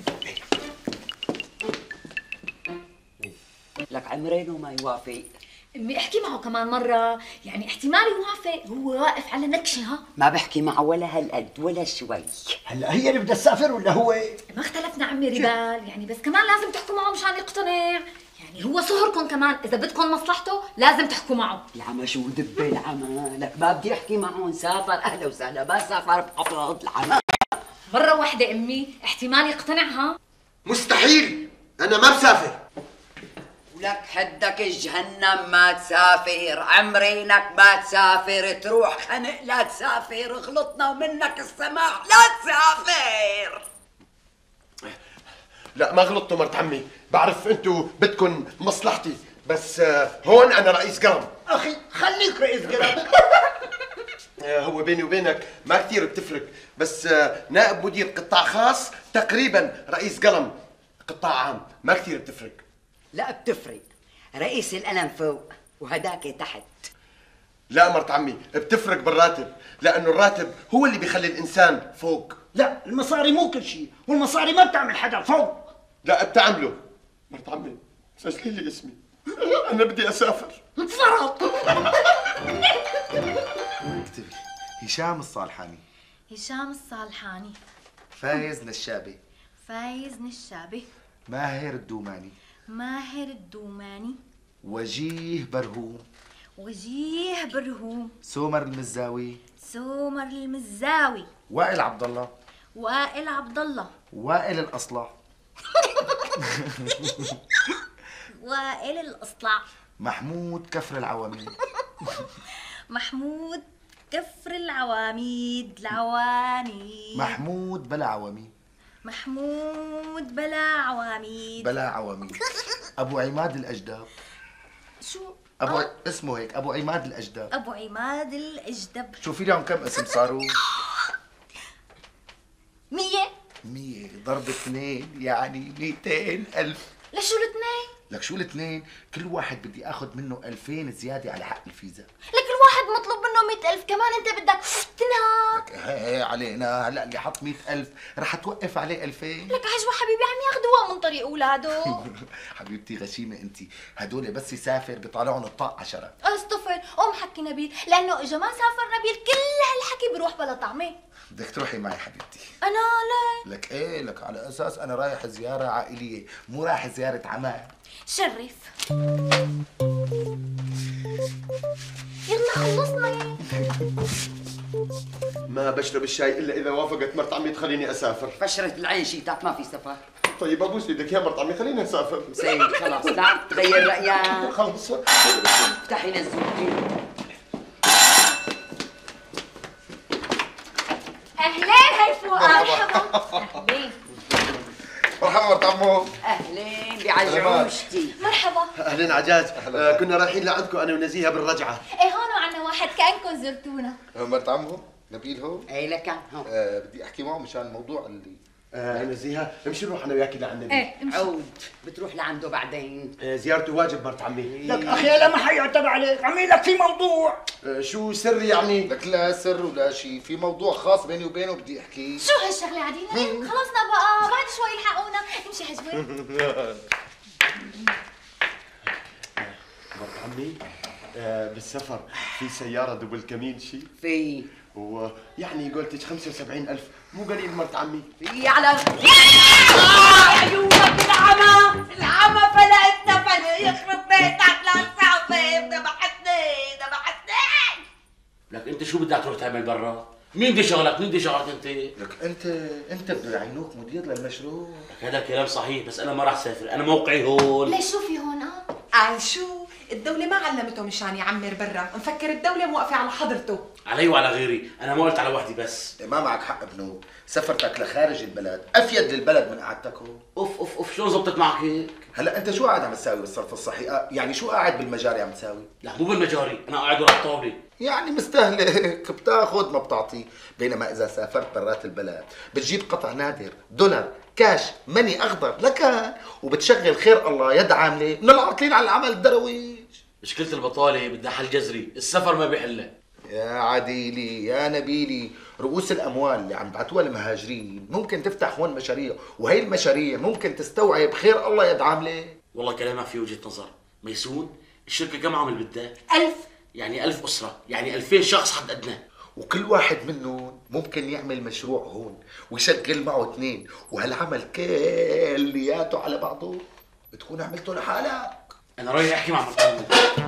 لك عمرين وما يوافق. أمي احكي معه كمان مرة، يعني احتمال يوافق، هو واقف على نكشة. ها ما بحكي معه ولا هالقد ولا شوي. هلا هي اللي بدها تسافر ولا هو؟ ما اختلفنا عمي ربال، يعني بس كمان لازم تحكوا معه مشان يقتنع، يعني هو صهركم كمان، إذا بدكم مصلحته لازم تحكوا معه. العمى شو دبي العمى، لك ما بدي احكي معه، سافر اهلا وسهلا، ما سافر بحفظ العمى. مرة واحدة أمي، احتمال يقتنعها. مستحيل، أنا ما بسافر. ولك حدك جهنم ما تسافر، عمرينك ما تسافر، تروح خنق لا تسافر، غلطنا ومنك السماح لا تسافر. لا ما غلطتوا مرت عمي، بعرف انتوا بدكم مصلحتي، بس هون انا رئيس قلم. اخي خليك رئيس قلم. هو بيني وبينك ما كثير بتفرق، بس نائب مدير قطاع خاص تقريبا رئيس قلم قطاع عام، ما كثير بتفرق. لا بتفرق، رئيس القلم فوق وهداك تحت. لا مرت عمي بتفرق بالراتب، لانه الراتب هو اللي بيخلي الانسان فوق. لا المصاري مو كل شيء، والمصاري ما بتعمل حدا فوق. لا بتعمله. مرت عمي سجلي لي اسمي، انا بدي اسافر. فرط. اكتبي هشام الصالحاني، هشام الصالحاني، فايز نشابي، فايز نشابي، ماهر الدوماني، ماهر الدوماني، وجيه برهوم، وجيه برهوم، سومر المزاوي، سومر المزاوي، وائل عبد الله، وائل عبد الله، وائل الأصلع، وائل الأصلع، محمود كفر العواميد، محمود كفر العواميد، العواميد، محمود بلا عواميد، محمود بلا عواميد، بلا عواميد، أبو عماد الأجداب. شو؟ اسمه هيك أبو عماد الأجداب. أبو عماد الأجدب. شوفي لهم كم اسم صاروا؟ 100. 100 ضرب 2 يعني 200,000. لشو الاثنين؟ لك شو الاثنين؟ كل واحد بدي اخذ منه 2000 زياده على حق الفيزا. لك الواحد مطلوب منه 100,000 كمان انت بدك تنهى. لك هي علينا هلا اللي حط 100,000 رح توقف عليه 2000. لك عجوة حبيبي عم ياخذوها من طريق اولاده. حبيبتي غشيمه انت، هدول بس يسافر بيطالعهم الطاق 10. اصطفل قوم حكي نبيل، لانه اجا ما سافر نبيل كل هالحكي بروح بلا طعمه. بدك تروحي معي حبيبتي. انا ليه؟ لك ايه، لك على اساس انا رايح زياره عائليه مو رايح زياره عمال. شرف. يلا خلصنا. ما بشرب الشاي الا اذا وافقت مرت عمي تخليني اسافر. فشرة العين شيتك ما في سفر. طيب ابوس ايدك يا مرت عمي خليني اسافر. سيد خلاص لا تغير رايك. خلص افتحي نزوتي. اهلين هي فؤاد. مرحبا. مرحبا مرت عمو. اهلين لي على عروشتي. مرحبا. اهلين عجاج. كنا رايحين لعندكم انا ونزيهه بالرجعه. ايه هون عنا واحد كأنكم زرتونا. مرت عمهم نبيل هون؟ ايه لك هون. بدي احكي معه مشان الموضوع اللي نزيهه امشي نروح انا وياكي لعند ايه عود بتروح لعنده بعدين. زيارته واجب مرت عمي. لك اخي انا ما حيعتب عليك، عمي لك في موضوع. شو سر يعني؟ لك لا سر ولا شيء، في موضوع خاص بيني وبينه بدي احكيه. شو هالشغلة عدينا؟ خلصنا بقى، بعد شوي الحقونا، امشي حجوي. مرت عمي بالسفر في سيارة دبل كمين شيء؟ في ويعني قلتك 75,000 مو قليل مرت عمي. في على عيونك العمى فلقتنا فلق يخرب بيتك لا تصعبي. ذبحتني. لك انت شو بدك تروح تعمل برا؟ مين دي شغلك انت؟ لك انت بده يعينوك مدير للمشروع. لك هذا الكلام صحيح بس انا ما راح اسافر، انا موقعي هون. ليش شو في هون شو؟ الدولة ما علمته مشان يعمر برا، مفكر الدولة موقفة على حضرته. علي وعلى غيري، انا ما قلت على وحدي بس. ما معك حق ابنه، سفرتك لخارج البلد افيد للبلد من قعدتك هون. اوف شلون زبطت معك هيك؟ هلا انت شو قاعد عم تساوي بالصرف الصحي؟ يعني شو قاعد بالمجاري عم تساوي؟ لا مو بالمجاري، انا قاعد ورا الطاوله. يعني مستهلك بتاخذ ما بتعطي، بينما اذا سافرت برات البلد بتجيب قطع نادر، دولار، كاش، مني اخضر لكان، وبتشغل خير الله يد عامله من العاطلين على العمل الدرويش. مشكلة البطالة بدها حل جذري، السفر ما بيحلها. يا عديلي يا نبيلي، رؤوس الاموال اللي عم بعتوها المهاجرين ممكن تفتح هون مشاريع، وهي المشاريع ممكن تستوعب خير الله يد عامله. والله كلامك فيه وجهة نظر، ميسون الشركة كم عامل بدها؟ 1000. يعني 1000 أسرة، يعني 2000 شخص حد أدنى. وكل واحد منهم ممكن يعمل مشروع هون ويشغل معه 2، وهالعمل كلياته على بعضه بتكون عملته لحالك. أنا رايح أحكي مع مطلوب.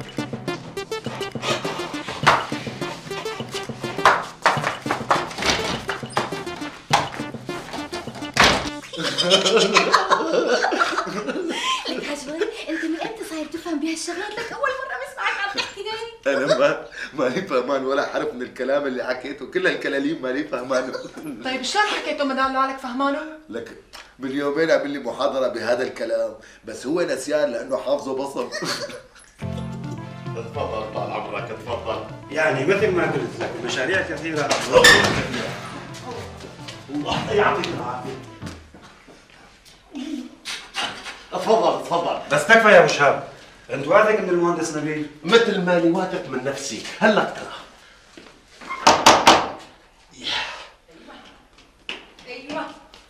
لك حجوي، انت من امتى صاير تفهم بهالشغلات؟ لك اول مرة بسمعك عم تحكي هيك. انا ماني فهمان ولا حرف من الكلام اللي حكيته، كل هالكلاليم ماني فهمانه. طيب شلون حكيته ما دام لك فهمانه؟ لك من يومين عمل لي محاضرة بهذا الكلام، بس هو نسيان لأنه حافظه بصم. تفضل طال عمرك تفضل. يعني مثل ما قلت لك المشاريع كثيرة. الله يعطيك العافية. تفضل. بس تكفى يا ابو شهاب، انت واثق من المهندس نبيل؟ مثل ماني واثق من نفسي، هلا ترى. ايوه.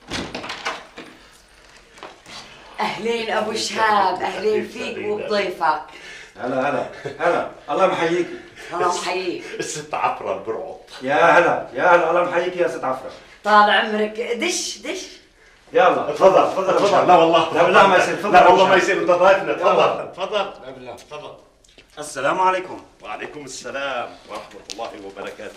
اهلين ابو شهاب، اهلين فيك وبضيفك. هلا الله محييك. الله محييك. الست عفرة برعط. يا هلا الله محييك يا ست عفرة. طال عمرك، دش يلا تفضل. لا والله لا ما يصير. لا والله ما يصير، انت ضيفنا. تفضل. السلام عليكم. وعليكم السلام ورحمة الله وبركاته.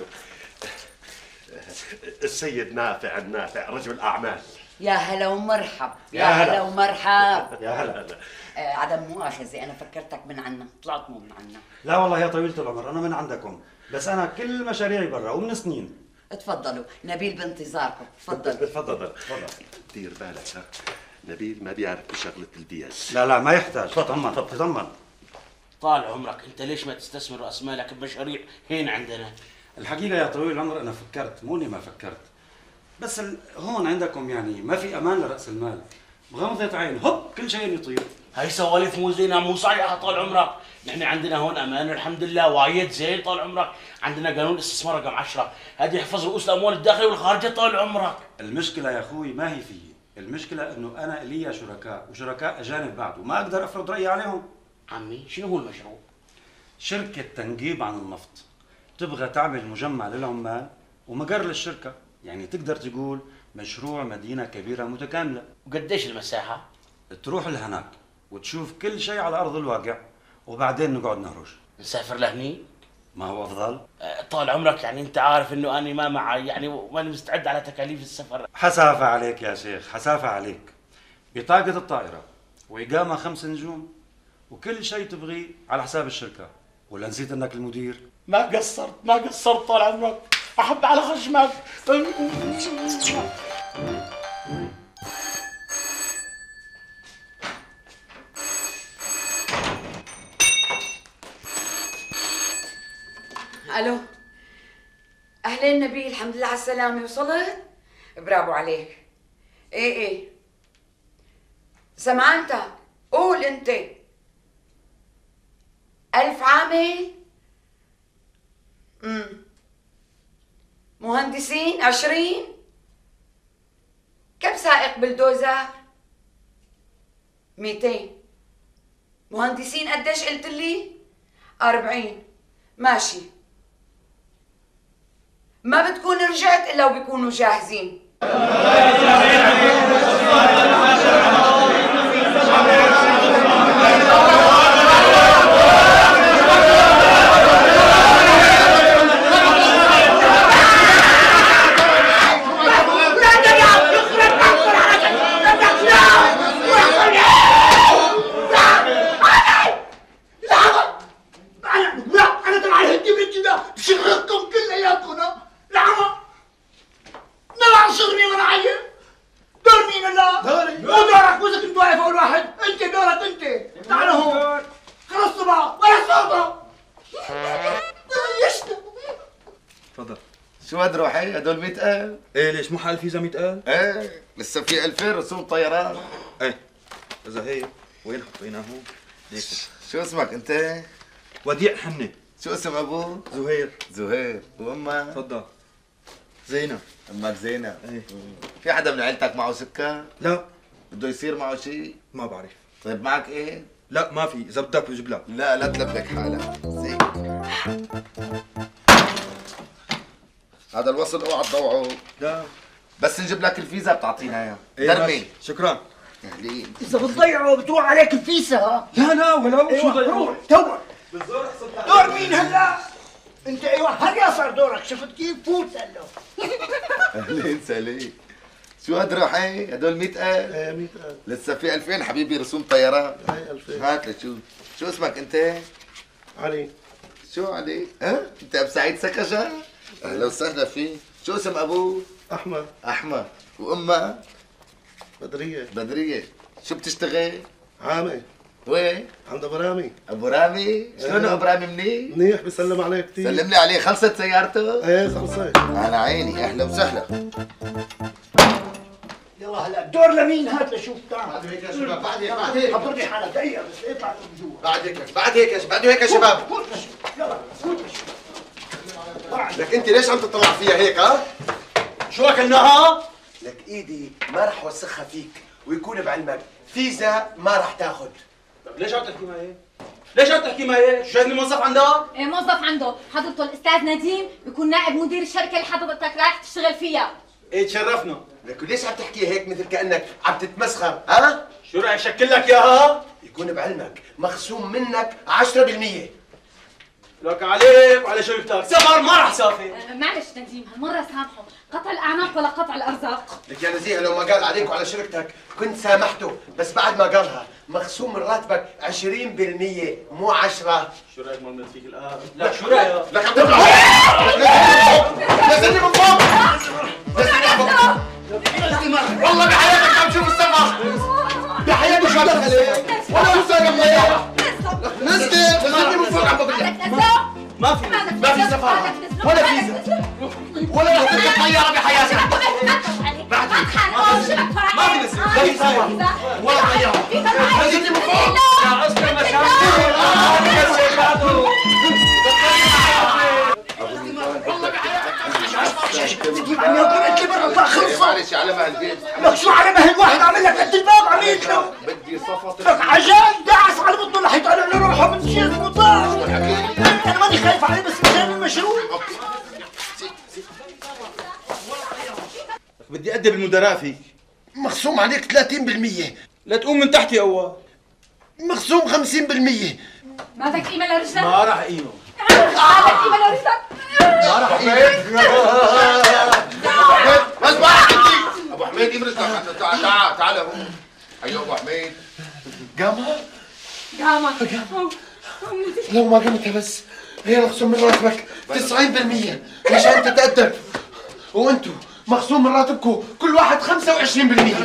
السيد نافع النافع رجل أعمال. يا هلا ومرحب. يا هلا ومرحب. يا هلا. عدم مؤاخذة، أنا فكرتك من عنا، طلعت مو من عنا. لا والله يا طويلة العمر، أنا من عندكم، بس أنا كل مشاريعي برا ومن سنين. اتفضلوا، نبيل بانتظاركم، تفضل. دير بالك ها، نبيل ما بيعرف بشغلة الدياز. لا ما يحتاج. تطمن. طال عمرك، انت ليش ما تستثمر راس مالك بمشاريع هين عندنا؟ الحقيقة يا طويل العمر أنا فكرت، مو إني ما فكرت، بس هون عندكم يعني ما في أمان لرأس المال، بغمضة عين هوب كل شيء يطير. هاي سوالف مو زينة، مو صحيحة طال عمرك. نحن عندنا هون امان الحمد لله وايد زين طال عمرك. عندنا قانون الاستثمار رقم 10، هذا يحفظ رؤوس الاموال الداخليه والخارجيه طال عمرك. المشكله يا اخوي ما هي فيي، المشكله انه انا لي شركاء وشركاء اجانب بعد وما اقدر افرض رايي عليهم. عمي شنو هو المشروع؟ شركه تنقيب عن النفط تبغى تعمل مجمع للعمال ومقر للشركه، يعني تقدر تقول مشروع مدينه كبيره متكامله. وقديش المساحه؟ تروح لهناك وتشوف كل شيء على ارض الواقع وبعدين نقعد نهرج. نسافر لهني؟ ما هو افضل؟ طال عمرك يعني انت عارف انه انا ما معي يعني ماني مستعد على تكاليف السفر. حسافة عليك يا شيخ، حسافة عليك. بطاقة الطائرة وإقامة 5 نجوم وكل شيء تبغيه على حساب الشركة، ولا نسيت انك المدير؟ ما قصرت طال عمرك، احب على خشمك. الو. اهلين نبيل، الحمد لله على السلامة، وصلت؟ برافو عليك. ايه سمعانتك، قول انت. 1000 عامل؟ مهندسين 20؟ كم سائق بلدوزر؟ 200. مهندسين قديش قلت لي؟ 40. ماشي، ما بتكون رجعت الا وبيكونوا جاهزين. بشغلكم كلياتكم لعمة نعصرني وانا عيل. دور مين الله؟ دوري. ودورك وإذا كنت واقف اول واحد، انت دورك انت. تعال هون. خلصتوا بعض ولا صوته. يشتم. تفضل. شو هاد روحي؟ هدول 100,000؟ ايه ليش مو حال فيزا 100,000؟ ايه لسه في 2000 رسوم طيران. ايه اذا هيك وين حطيناه؟ ليك. شو اسمك انت؟ وديع حنة. شو اسم ابوك؟ زهير. زهير. وامك؟ تفضل. زينب. امك زينب. ايه. في حدا من عيلتك معه سكر؟ لا. بده يصير معه شيء؟ ما بعرف. طيب معك ايه؟ لا ما في، اذا بدك بجيب لك. لا تلبك حالك. زين. هذا الوصل اوعى تضوعه. لا. بس نجيب لك الفيزا بتعطينا اياها. إيه درمي. شكرا. اهلين. اذا بتضيعه بتروح عليك الفيزا. لا ولو أيوة. شو ضيعه؟ روح توك. دور مين هلا؟ انت ايوه هلا صار دورك، شفت كيف؟ فوت هلا. اهلين سليم. شو هاد روحي؟ هدول 100,000؟ ايه 100,000. لسه في 2000 حبيبي رسوم طيران. ايه 2000. هات لشوف. شو اسمك انت؟ علي. شو علي؟ انت ابو سعيد سكجة؟ اهلا وسهلا فيك. شو اسم ابوك؟ احمد. احمد. وامك؟ بدرية. بدرية. شو بتشتغل؟ عامل. وين؟ عند ابو رامي. ابو رامي؟ شلونه ابو رامي منيح؟ منيح، بسلم عليه كثير. سلم لي عليه. خلصت سيارته؟ ايه خلصت. على عيني. اهلا وسهلا. يلا هلا دور لمين؟ هات لشوف. تعال بعد هيك يا شباب، بعد هيك حضرني حالك دقيقة بس اطلع من جوا. بعد هيك يا شباب. يلا فوت لشوف. لك انت ليش عم تطلع فيها هيك ها؟ شو اكلناها؟ لك ايدي ما رح وسخها فيك، ويكون بعلمك فيزا ما رح تاخذ. طيب ليش عم تحكي معي هيك؟ ليش عم تحكي معي هيك؟ شو شايفني موظف عندك؟ ايه موظف عنده، حضرته الاستاذ نديم بيكون نائب مدير الشركه اللي حضرتك رايح تشتغل فيها. ايه تشرفنا. لك ليش عم تحكي هيك مثل كانك عم تتمسخر ها؟ شو رايك شكل لك اياها؟ يكون بعلمك مخصوم منك 10%. لك عليك وعلى شركتك، سفر ما رح سافر. معلش نديم هالمره سامحه، قطع الاعناق ولا قطع الارزاق. لك يا نزيه لو ما قال عليك وعلى شركتك كنت سامحته، بس بعد ما قالها مخصوم من راتبك 20% مو 10. شو رايك ما بدنا فيك الان؟ لا شو رايك؟ لك عم تطلع نزلني من فوق. نزلني من فوق. والله بحياتك عم تشوف السفر. بحياتي شو عم تخلي ولا مساقم ليها. نزلني من فوق عم بقول لك. ما في سفر ولا فيزا ولا رح تركب طياره بحياتك. ما في نسيب، لا في سفر ولا طياره. نزلني من فوق. يا اسطى مشاكل. تجيب عني وكنت لي برا خلصة. معلش على مهل البيت. لك شو على مهل واحد عامل لك قد الباب عميت له. بدي صفط. لك عجال دعس على بطنه رح يطلع له روحه من شيء المطاع. انا ماني خايف عليه بس مشان المشروع. بدي ادب المدراء فيك. مخصوم عليك 30%. لا تقوم من تحتي اول. مخصوم 50%. ما بدك قيمه لرجلك؟ ما راح قيمه. ما بدك قيمه لرجلك؟ ما راح بس بقى ابو حميد ابرز. تعال هون. ايوه ابو حميد. قامها؟ قامك. لو ما قمتها بس هي مخصوم من راتبك 90% مشان تتأدب، وانتو مخصوم من راتبكم كل واحد 25%.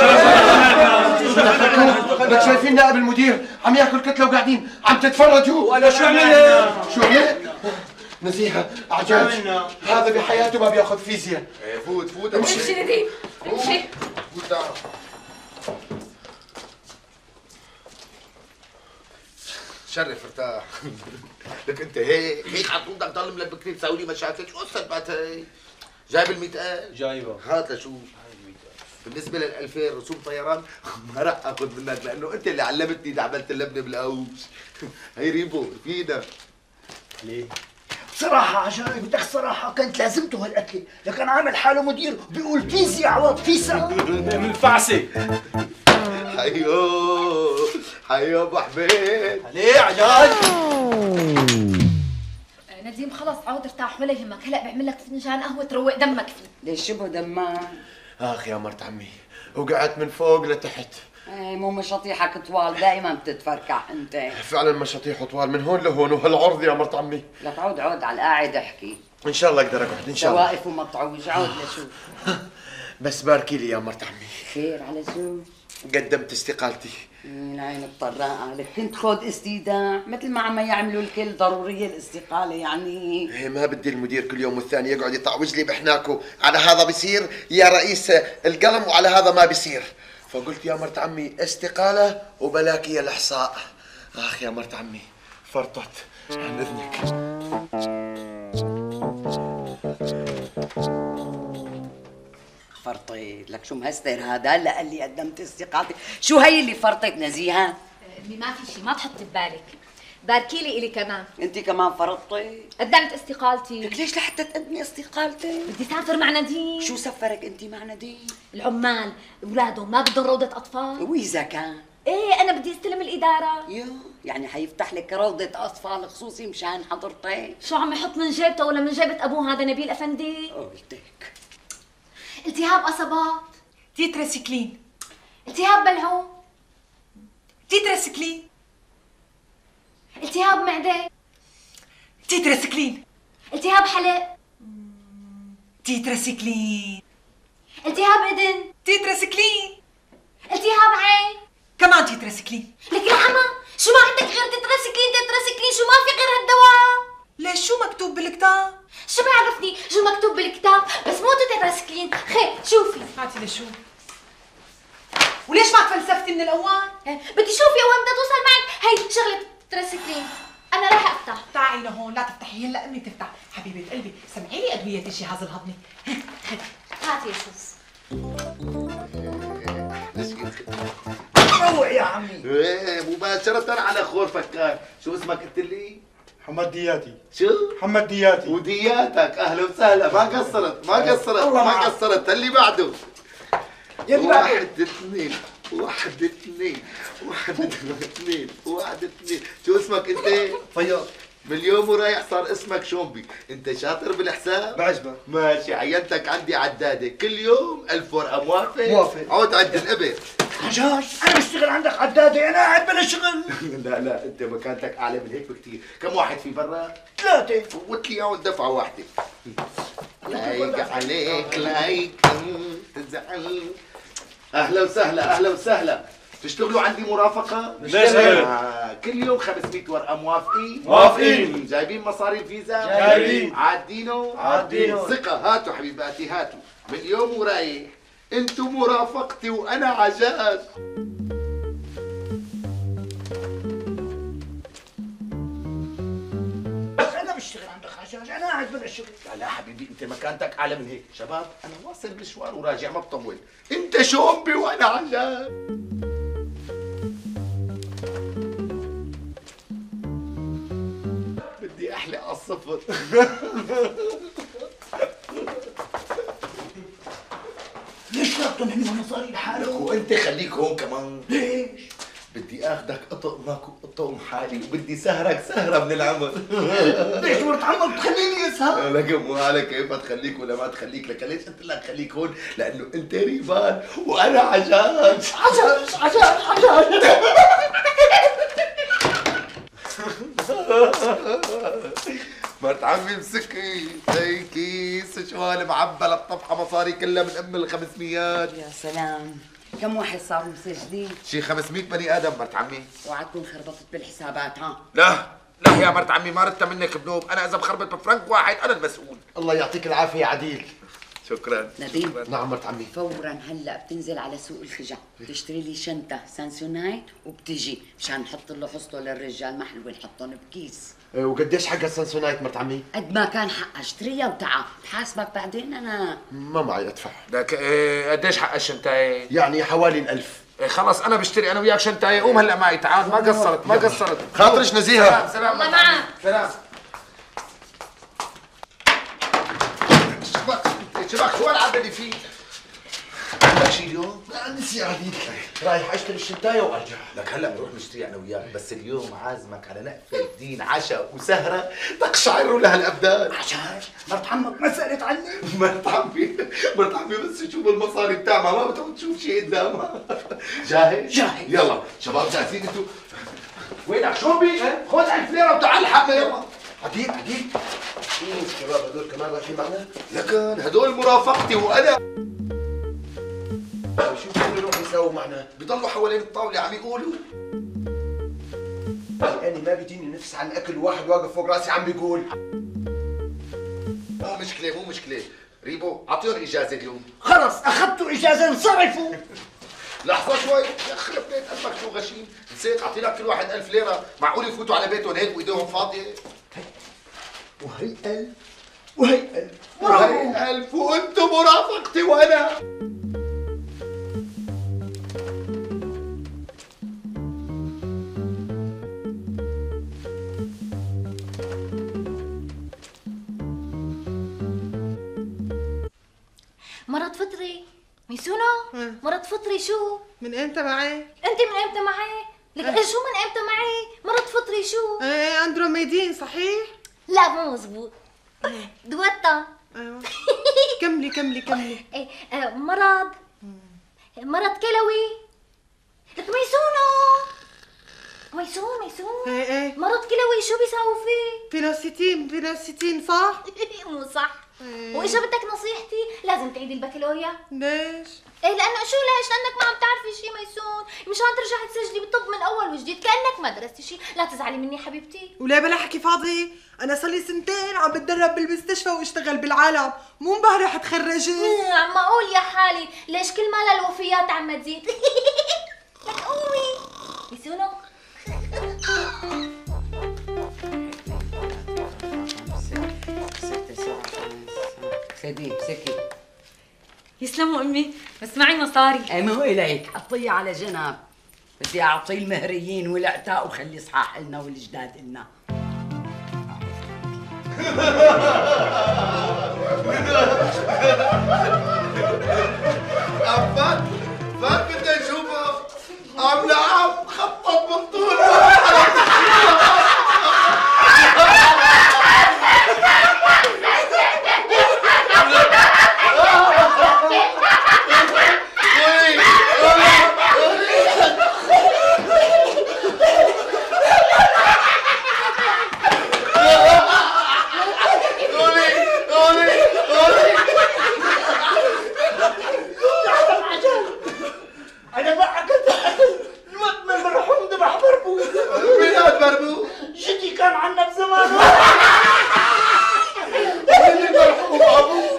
لك شايفين نائب المدير عم ياكل كتله وقاعدين عم تتفرجوا. وانا شو عملت؟ شو عملت؟ نزيهة عجاج هذا بحياته ما بياخذ فيزياء. فوت فوت امشي نديم امشي. فوت تعال. شرف ارتاح. لك انت هيك على طول بدك تضل ملبكني تساوي لي مشاكل، شو السلبات هي؟ جايب ال 100,000؟ جايبها. هات لشوف. بالنسبة لل 2000 رسوم طيران ما راح اخذ منك لانه انت اللي علمتني اذا عملت اللبنة بالقوش. هي ريبو فينا. ليه؟ بصراحة عشان بدك صراحة كانت لازمته هالأكلة، لكن عامل حاله مدير بيقول فيزياء عوض فيزا. من الفعسة. حيو ابو حميد. ليه عجاج؟ نديم خلص عود ارتاح ولا يهمك، هلا بعمل لك فنجان قهوة تروق دمك فيه. ليش شبه دمك؟ اخ يا مرت عمي وقعت من فوق لتحت. مو مشاطيحك طوال دائما بتتفركع انت. فعلا مشاطيح طوال من هون لهون وهالعرض يا مرت عمي. لك عود عود على القاعد احكي. ان شاء الله اقدر اقعد ان شاء الله. واقف ومطعوج عود لشوف. بس باركي لي يا مرت عمي. خير على شو؟ قدمت استقالتي. العين الطراقة لك كنت خود استيداع مثل ما عم يعملوا الكل ضرورية الاستقالة يعني. إيه ما بدي المدير كل يوم والثاني يقعد يطعوج لي بحناكه، على هذا بيصير يا رئيس القلم وعلى هذا ما بيصير. فقلت يا مرت عمي استقالة وبلاكي يا الإحصاء. آخ يا مرت عمي فرطت عن إذنك. فرطيت لك شو مهستر هذا؟ هلا قال لي قدمت استقالتي، شو هي اللي فرطت نزيهة؟ امي ما في شيء ما تحطي ببالك، باركي لي الي كمان. انت كمان فرطتي؟ قدمت استقالتي. لك ليش لحتى تقدمي استقالتك؟ بدي سافر مع نديم. شو سفرك انت مع نديم؟ العمال اولادهم ما بدهم روضة اطفال. واذا كان؟ ايه انا بدي استلم الادارة. يعني حيفتح لك روضة اطفال خصوصي مشان حضرتك؟ شو عم يحط من جيبته ولا من جيبة ابوه هذا نبيل افندي؟ قلتك التهاب قصبات، تيتراسيكلين، التهاب بلعوم، تيتراسيكلين، التهاب معدة، تيتراسيكلين، التهاب حلق، تيتراسيكلين، التهاب اذن، تيتراسيكلين، التهاب عين، كمان تيتراسيكلين. لك يا عمى شو ما عندك غير تتراسيكلين شو ما في غير هالدواء؟ ليش شو مكتوب بالكتاب؟ شو بيعرفني شو مكتوب بالكتاب، بس مو تتراسيكلين. خير شوفي هاتي لشوف. وليش ما تفلسفتي من الاول؟ بدي شوفي وين بدها توصل معك. هي شغلة تتراسيكلين، انا راح افتح. تعي لهون لا تفتحي هلا امي تفتح. حبيبة قلبي سمعي لي ادوية الجهاز الهضمي. هاتي شوف. روح يا عمي. ايه مباشرة على خور فكار. شو اسمك قلت لي؟ محمد دياتي. شو؟ محمد دياتي. ودياتك اهلا وسهلا. ما قصرت ما قصرت ما قصرت. اللي بعده. واحد اثنين واحد اثنين واحد اثنين واحد اثنين. شو اسمك انت؟ فياض. من اليوم ورايح صار اسمك شومبي. انت شاطر بالحساب؟ بعجبك. ماشي عينتك عندي عدادة كل يوم 1000 ورقة. موافق؟ موافق. عود عد الابر. عجاج انا بشتغل عندك عدادة، انا قاعد بلا شغل. لا انت مكانتك اعلى من هيك بكتير. كم واحد في برا؟ 3. فوت لي اياهم دفعة واحدة. لايق عليك لايق تزعل. اهلا وسهلا اهلا وسهلا. تشتغلوا عندي مرافقة؟ نشتغل. كل يوم 500 ورقة. موافقين؟ موافقين. جايبين مصاري الفيزا؟ جايبين. عادينه؟ عادينه. ثقة. هاتوا حبيباتي هاتوا. من اليوم ورايح انتو مرافقتي وانا عجاج. انا بشتغل عندك عجاج، انا قاعد بلا شغل. لا حبيبي انت مكانتك اعلى من هيك. شباب انا واصل مشوار وراجع ما بطول. انت شومبي وانا عجاج. بدي احلق على الصفر. ليش لا تنحني مصاري لحالك؟ وانت خليك هون كمان. ليش؟ بدي اخذك اطقمك واطقم حالي وبدي سهرك سهره من العمر. ليش مرت عمك تخليني اسهر؟ لك مو على كيف تخليك ولا ما تخليك. لك ليش قلت لك خليك هون؟ لانه انت ريبان وانا عجاج. عجاج عجاج عجاج. مرت عمي مسكي هي كيس شوال معبى للطفحه مصاري كلها من ام ال 500. يا سلام، كم واحد صاروا مسجلين؟ شي 500 بني ادم مرت عمي. اوعى تكون خربطت بالحسابات ها؟ لا لا يا مرت عمي ما ردت منك بنوب، انا اذا بخربط بفرنك واحد انا المسؤول. الله يعطيك العافيه يا عديل. شكرا. نديم. نعم مرت عمي. فورا هلا بتنزل على سوق الخجع بتشتري لي شنطه سانسونايت وبتجي مشان نحط له حصته للرجال ما حلوه نحطهم بكيس. وقديش حق السانسونايت مرت عمي؟ قد ما كان حقها اشتريها وتعال بحاسبك بعدين انا. ما معي ادفع. لك قديش حق الشنطايه؟ يعني حوالي 1000. خلص انا بشتري انا وياك شنطايه، قوم هلا معي تعال، ما قصرت ما قصرت. خاطرش نزيهه. سلام الله معك. سلام. شبك شو العب اللي فيه؟ عندك شي اليوم؟ نسي عديل. رايح اشتري الشنطايه وارجع. لك هلا بنروح نشتري انا وياك، بس اليوم عازمك على نقفه دين عشاء وسهره تقشعر لها الابدان. عشان مرت عمك ما سالت عني. مرت عمي بس تشوف المصاري بتاعها ما بتعود تشوف شيء قدامها. جاهز؟ جاهز. يلا شباب جاهزين انتوا؟ وينك شوبي؟ خذ 1000 ليره وتعال لحقنا يلا. عديل شوف شباب هدول كمان رايحين معنا؟ لكن هدول مرافقتي وانا شو بدهم يروحوا يساووا معنا؟ بضلوا حوالين الطاوله عم يقولوا. يعني ما بيجيني نفس عن الاكل، واحد واقف فوق راسي عم بيقول. مو مشكله ريبو اعطيهم اجازه اليوم. خلص اخذتوا اجازه انصرفوا. لحظه شوي يخرب بيت قلبك شو غشيم، نسيت اعطيناك كل واحد 1000 ليره، معقول يفوتوا على بيتهم هيك وايديهم فاضيه؟ وهي 1000 وهي 1000 وهي 1000 وانتم مرافقتي وانا. مرض فطري ميسونو. مرض فطري شو؟ من امتى معي؟ انت من امتى معي؟ لك شو من امتى معي؟ مرض فطري شو؟ ايه اندروميدين صحيح؟ لا مو مزبوط. دوتا. ايوه كملي ايه مرض كلوي. لك ميسون ايه مرض كلوي شو بيساووا فيه؟ فينوسيتين صح؟ مو صح. واذا بدك نصيحتي لازم تعيدي البكالوريا. ليش؟ ايه لانك ما عم تعرفي شيء ميسون، مشان ترجعي تسجلي بالطب من اول وجديد كانك ما درستي شيء. لا تزعلي مني حبيبتي. وليه بلا حكي فاضي؟ انا صار لي 2 سنين عم بتدرب بالمستشفى واشتغل بالعالم، مو امبارح تخرجت. عم اقول يا حالي ليش كل ما الوفيات عم تزيد. لك قومي ميسونو. خدي امسكي. يسلموا امي، بس معي مصاري. اي ما هو اليك، حطيها على جنب. بدي اعطيه المهريين والعتاق وخلي صحاح لنا والجداد لنا. فات بدي اشوفه عم لعب خطط من طول. انا ما اكلت اكل الموت من المرحوم ذبح بربو. مين هاد بربو؟ جدي كان عنا بزمانه. مين المرحوم ابوه؟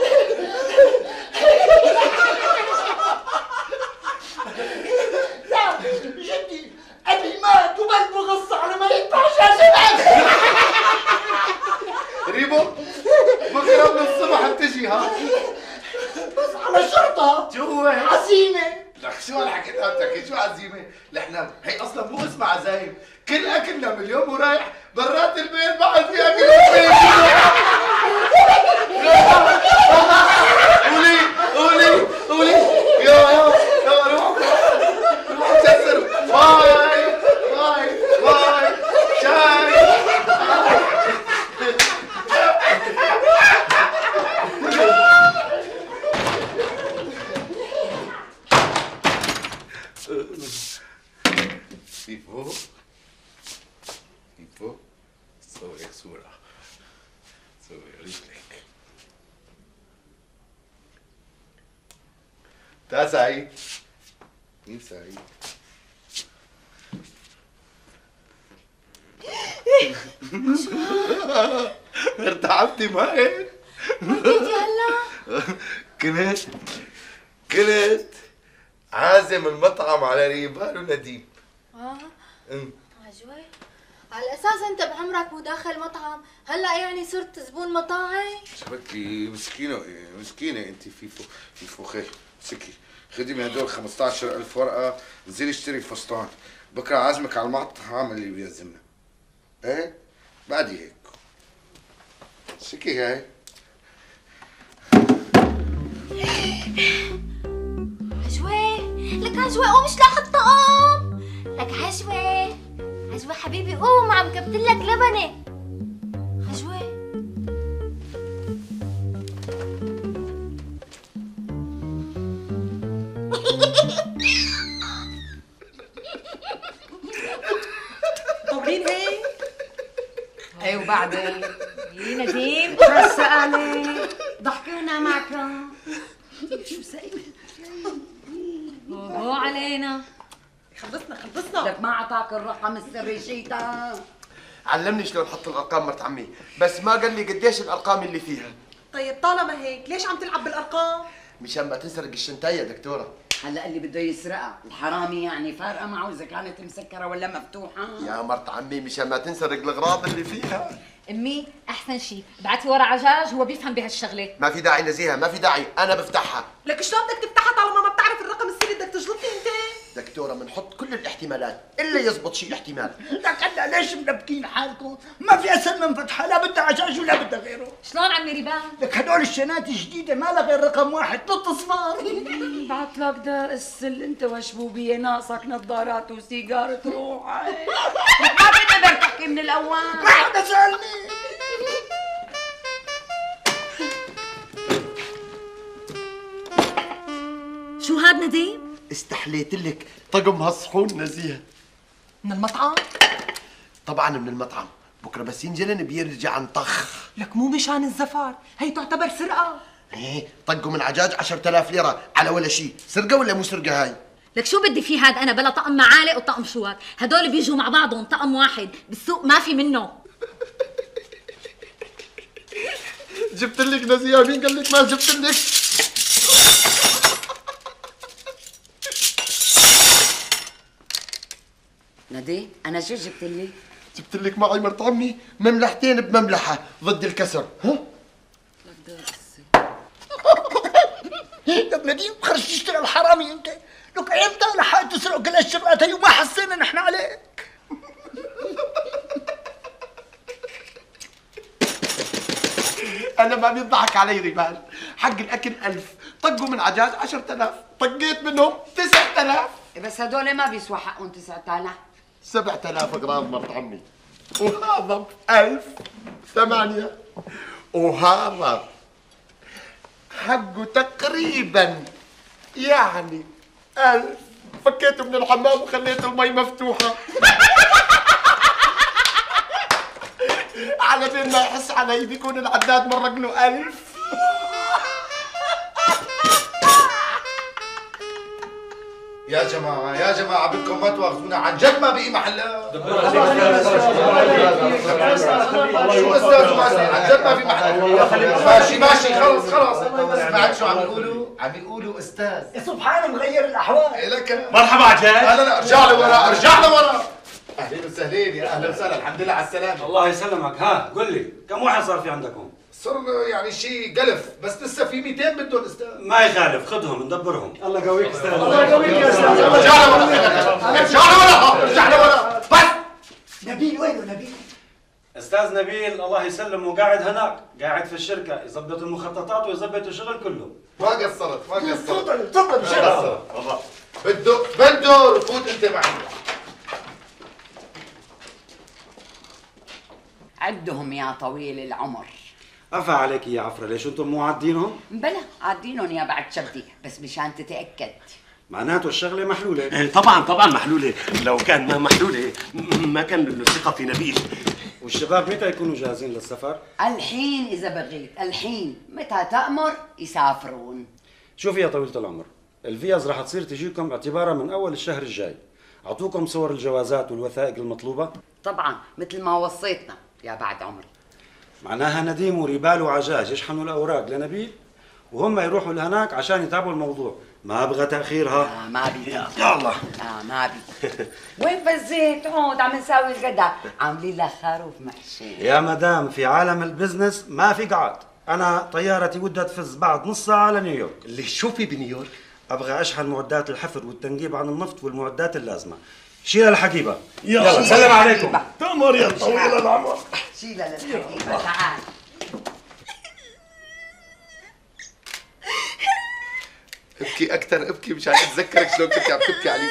لا جدي ابي مات وقلبه غص على ما يدفع شاشة. ريبو بكره من الصبح بتجي ها؟ بس على شرطة. شو هو؟ عزيمة. لك شو هالحكي تبعتك؟ شو عزيمه؟ نحن هي اصلا مو اسمها عزايم، كل اكلنا من اليوم ورايح برات البيت بعد في اكل البيت. قولي يا روح كسر. باي شاي. فيفو صورك صورة رجلك. تا سعيد. مين سعيد؟ ارتعبتي ما هيك؟ بدي هلا كنت عازم المطعم على ريبال ونديم. عجوة على اساس انت بعمرك مو داخل مطعم، هلا يعني صرت زبون مطاعم؟ شبكي مسكينه مسكينه انت في فوخي مسكي خدي من هدول 15,000 ورقه، انزلي اشتري فستان، بكره عازمك على المطعم اللي بيعزمنا. ايه بعدي هيك مسكي هاي. عجوة لك عجوة قوم اشلح الطقم، لك عجوة حبيبي قوم عم كبتلك لبنة. عجوة طولين هيك؟ ايه وبعدين؟ نديم بس عليك ضحكونا معكم. شو سايبه؟ اوه علينا. خلصنا لك ما اعطاك الرقم السري شيطان. علمني شلون احط الارقام مرت عمي، بس ما قال لي قديش الارقام اللي فيها. طيب طالما هيك ليش عم تلعب بالارقام؟ مشان ما تنسرق الشنتايه دكتوره. هلا اللي بده يسرقها الحرامي يعني فارقه معه اذا كانت مسكره ولا مفتوحه؟ يا مرت عمي مشان ما تنسرق الاغراض اللي فيها. امي احسن شيء ابعتي ورا عجاج، هو بيفهم بهالشغله. ما في داعي نزيهه، ما في داعي، انا بفتحها. لك شلون بدك تفتحها طالما ما بتعرف الرقم السري؟ بدك تجلطني انت؟ دكتوره بنحط كل الاحتمالات الا يزبط شيء احتمال. لك هلا ليش منبكين حالكم؟ ما في اسهل من فتحها، لا بدها عجاج ولا بدها غيره. شلون عمي ريبان؟ لك هدول الشنات الجديده ما لها غير رقم واحد 3 اصفار. بعت لك ده السل انت وشبوبيه ناقصك نظارات وسيجاره روح. ما بنقدر تحكي من الاول. ما حدا سالني. شو هاد نديم؟ استحليت لك طقم هالصحون نزيهه. من المطعم؟ طبعا من المطعم، بكره بس ينجلن بيرجع نطخ. لك مو مشان الزفار، هي تعتبر سرقه. ايه طقوا من عجاج 10,000 ليره على ولا شيء، سرقه ولا مو سرقه هاي؟ لك شو بدي فيه هاد؟ انا بلا طقم معالق وطقم شوك، هدول بيجوا مع بعضهم طقم واحد، بالسوق ما في منه. جبت لك نزيهه، مين قال لك ما جبت لك؟ ندي انا شو جبت لي؟ جبت لك معي مرت عمي مملحتين بمملحه ضد الكسر. ها؟ لك نديم خرجت على الحرامي انت. لك امتى لحقت تسرق كل هالشغلات هي وما حسينا نحن عليك؟ انا ما بيضحك علي ريبال، حق الاكل 1000، طقوا من عجاج 10,000، طقيت منهم 9,000. بس هدول ما بيسوى حقهم 9,000. 7,000 غرام مرت عمي، وهذا 1000 8، وهذا حقه تقريبا يعني 1000. فكيته من الحمام وخليت المي مفتوحة على بين ما يحس علي بيكون العداد مرق له 1000. يا جماعة بدكم ما تواخذونا، عن جد ما بقي محلات. شو استاذ مازن، عن جد ما في محل. ماشي خلص. سمعت شو عم يقولوا استاذ. سبحان مغير الاحوال. لك مرحبا عجاج. لا ارجع لورا. اهلين وسهلين، يا اهلا وسهلا، الحمد لله على السلامة. الله يسلمك. ها قل لي كم واحد صار في عندكم؟ صار يعني شيء 1000، بس لسه في 200 بدهم استاذ. ما يخالف، خذهم ندبرهم. الله يقويك استاذ. الله يقويك يا استاذ. ارجع لورا بس. نبيل وينه نبيل؟ استاذ نبيل الله يسلمه قاعد هناك، قاعد في الشركه يظبط المخططات ويظبط الشغل كله. ما قصرت. تفضل شرف. والله بده رفوت انت معي. عدهم يا طويل العمر. أفا عليك يا عفرة، ليش انتم مو عادينهم؟ بلا عادينهم يا بعد شبدي، بس مشان تتأكد. معناته الشغلة محلولة. طبعا محلولة، لو كان ما محلولة ما كان له ثقة في نبيل. والشباب متى يكونوا جاهزين للسفر؟ الحين إذا بغيت، الحين متى تأمر يسافرون. شوفي يا طويلة العمر، الفيز راح تصير تجيكم اعتبارا من أول الشهر الجاي. أعطوكم صور الجوازات والوثائق المطلوبة؟ طبعا مثل ما وصيتنا، يا بعد عمري. معناها نديم وريبال وعجاج يشحنوا الاوراق لنبيل وهم يروحوا لهناك عشان يتابعوا الموضوع. ما ابغى تاخيرها. ما بي. يلا. ما بي. وين فزيت؟ عود عم نساوي الغداء، عاملين لك خروف محشي. يا مدام في عالم البزنس ما في قعد، انا طيارتي ودها تفز بعد نص ساعه لنيويورك. اللي شو في بنيويورك؟ ابغى اشحن معدات الحفر والتنقيب عن النفط والمعدات اللازمه. شيلها الحقيبه. يلا سلم عليكم. تمر يا طويل العمر. شيلها للحقيبه. تعال. ابكي اكثر ابكي مشان اتذكرك شلون كنت عم تبكي علي.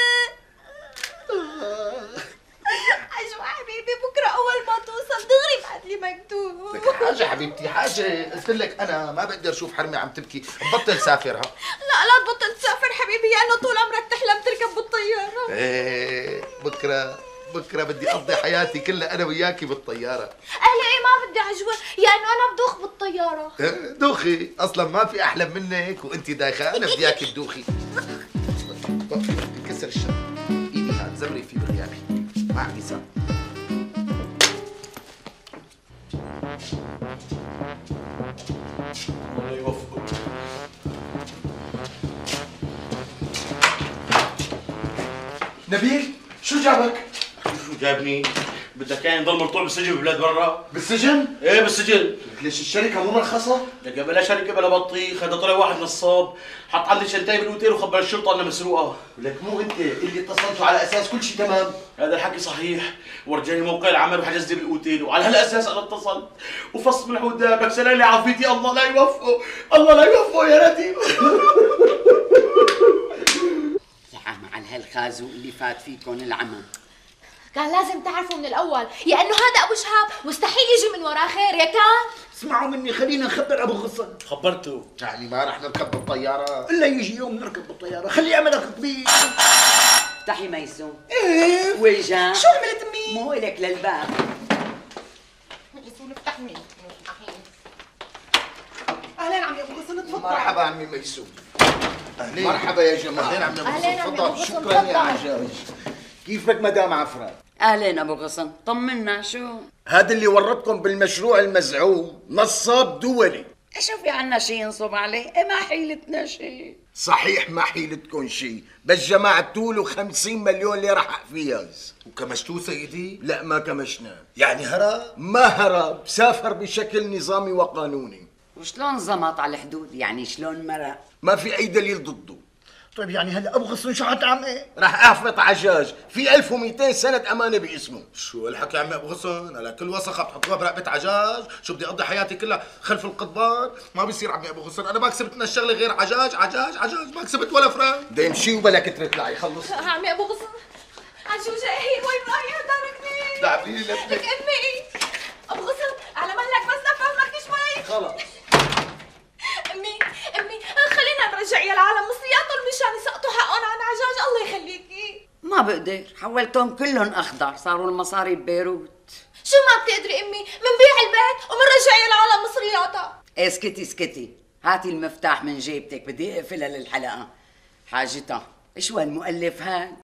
عجوة حبيبي بكره اول ما توصل دغري بعد لي مكتوب. لك حاجه حبيبتي حاجه، قلت لك انا ما بقدر اشوف حرمه عم تبكي، بطل سافرها. لا تبطل تسافر حبيبي، لانه طول عمرك تحلم تركب بالطياره. ايه بكره بدي اقضي حياتي كلها انا وياكي بالطياره. اهلي ما بدي عجوه، لانه انا بدوخ بالطياره. دوخي اصلا ما في احلى منك وانت دايخه، انا بدي اياكي تدوخي. انكسر الشر، ايدي هات زمري فيه بغيابي، ما عندي سام. الله يوفقك. نبيل شو جابك؟ شو جابني؟ بدك يعني نضل مرطوع بالسجن ببلاد برا؟ بالسجن؟ ايه بالسجن. ليش الشركة مو مرخصة؟ لك بلا شركة بلا بطيخ، هذا طلع واحد نصاب، حط عندي شنطاي بالاوتيل وخبر الشرطة انها مسروقة. لك مو انت اللي اتصلتوا على اساس كل شيء تمام؟ هذا الحكي صحيح، ورجاني موقع العمل وحجز لي بالاوتيل، وعلى هالاساس انا اتصلت وفص من حدابك سلالي عافيتي، الله لا يوفقه، الله لا يوفقه يا نديم. يا عم على هالخازوق اللي فات فيكم العمى. كان لازم تعرفوا من الاول، لانه هذا ابو شهاب مستحيل يجي من وراه خير، يا كان اسمعوا مني، خلينا نخبر ابو غصن. خبرته يعني ما رح نركب بالطياره الا يجي يوم نركب بالطياره، خلي عملك كبير. افتحي ميسون. ايه ويجا شو عملت امي؟ مو الك للباب. ميسون افتح مين؟ اهلا عمي ابو غصن، تفضل. مرحبا عمي ميسون. مرحبا يا جماعه. اهلين عمي أهلين ابو عمي تفضل. أبو غصن، شكرا يا تفضل. عجاج. كيفك مدام عفرات؟ اهلين ابو غصن، طمنا شو؟ هذا اللي ورطكم بالمشروع المزعوم نصاب دولي. شو في عنا شيء ينصب عليه؟ ما حيلتنا شيء. صحيح ما حيلتكم شيء، بس جمعتوا له 50 مليون ليره حق فياز. وكمشتوه سيدي؟ لا ما كمشناه. يعني هرب؟ ما هرب، سافر بشكل نظامي وقانوني. وشلون زمط على الحدود؟ يعني شلون مرق؟ ما في اي دليل ضده. طيب يعني هلا ابو غصن شو حتعمل ايه؟ راح احفظ عجاج في 1200 سنة امانة باسمه. شو الحكي يا عمي ابو غصن؟ على كل وسخه بتحطوها برقبه عجاج، شو بدي اقضي حياتي كلها خلف القضبان؟ ما بيصير عمي ابو غصن، انا ما كسبت من الشغله غير عجاج، ما كسبت ولا فرنك. بدي امشي وبلا كترة طلعي خلص. عمي ابو غصن، عجوجة هي وين رايحة داركني؟ دعبي لي لك لبنك. امي ابو غصن على مهلك بس لفهمك شوي. خلص. امي خلينا نرجع يا العالم مصرياتهم مشان يسقطوا حقهم عن عجاج، الله يخليكي. ما بقدر، حولتهم كلهم اخضر، صاروا المصاري ببيروت. شو ما بتقدري امي، منبيع البيت ومنرجع يا العالم مصرياتها. اسكتي هاتي المفتاح من جيبتك، بدي اقفلها للحلقه. حاجتها شو هالمؤلف هاد؟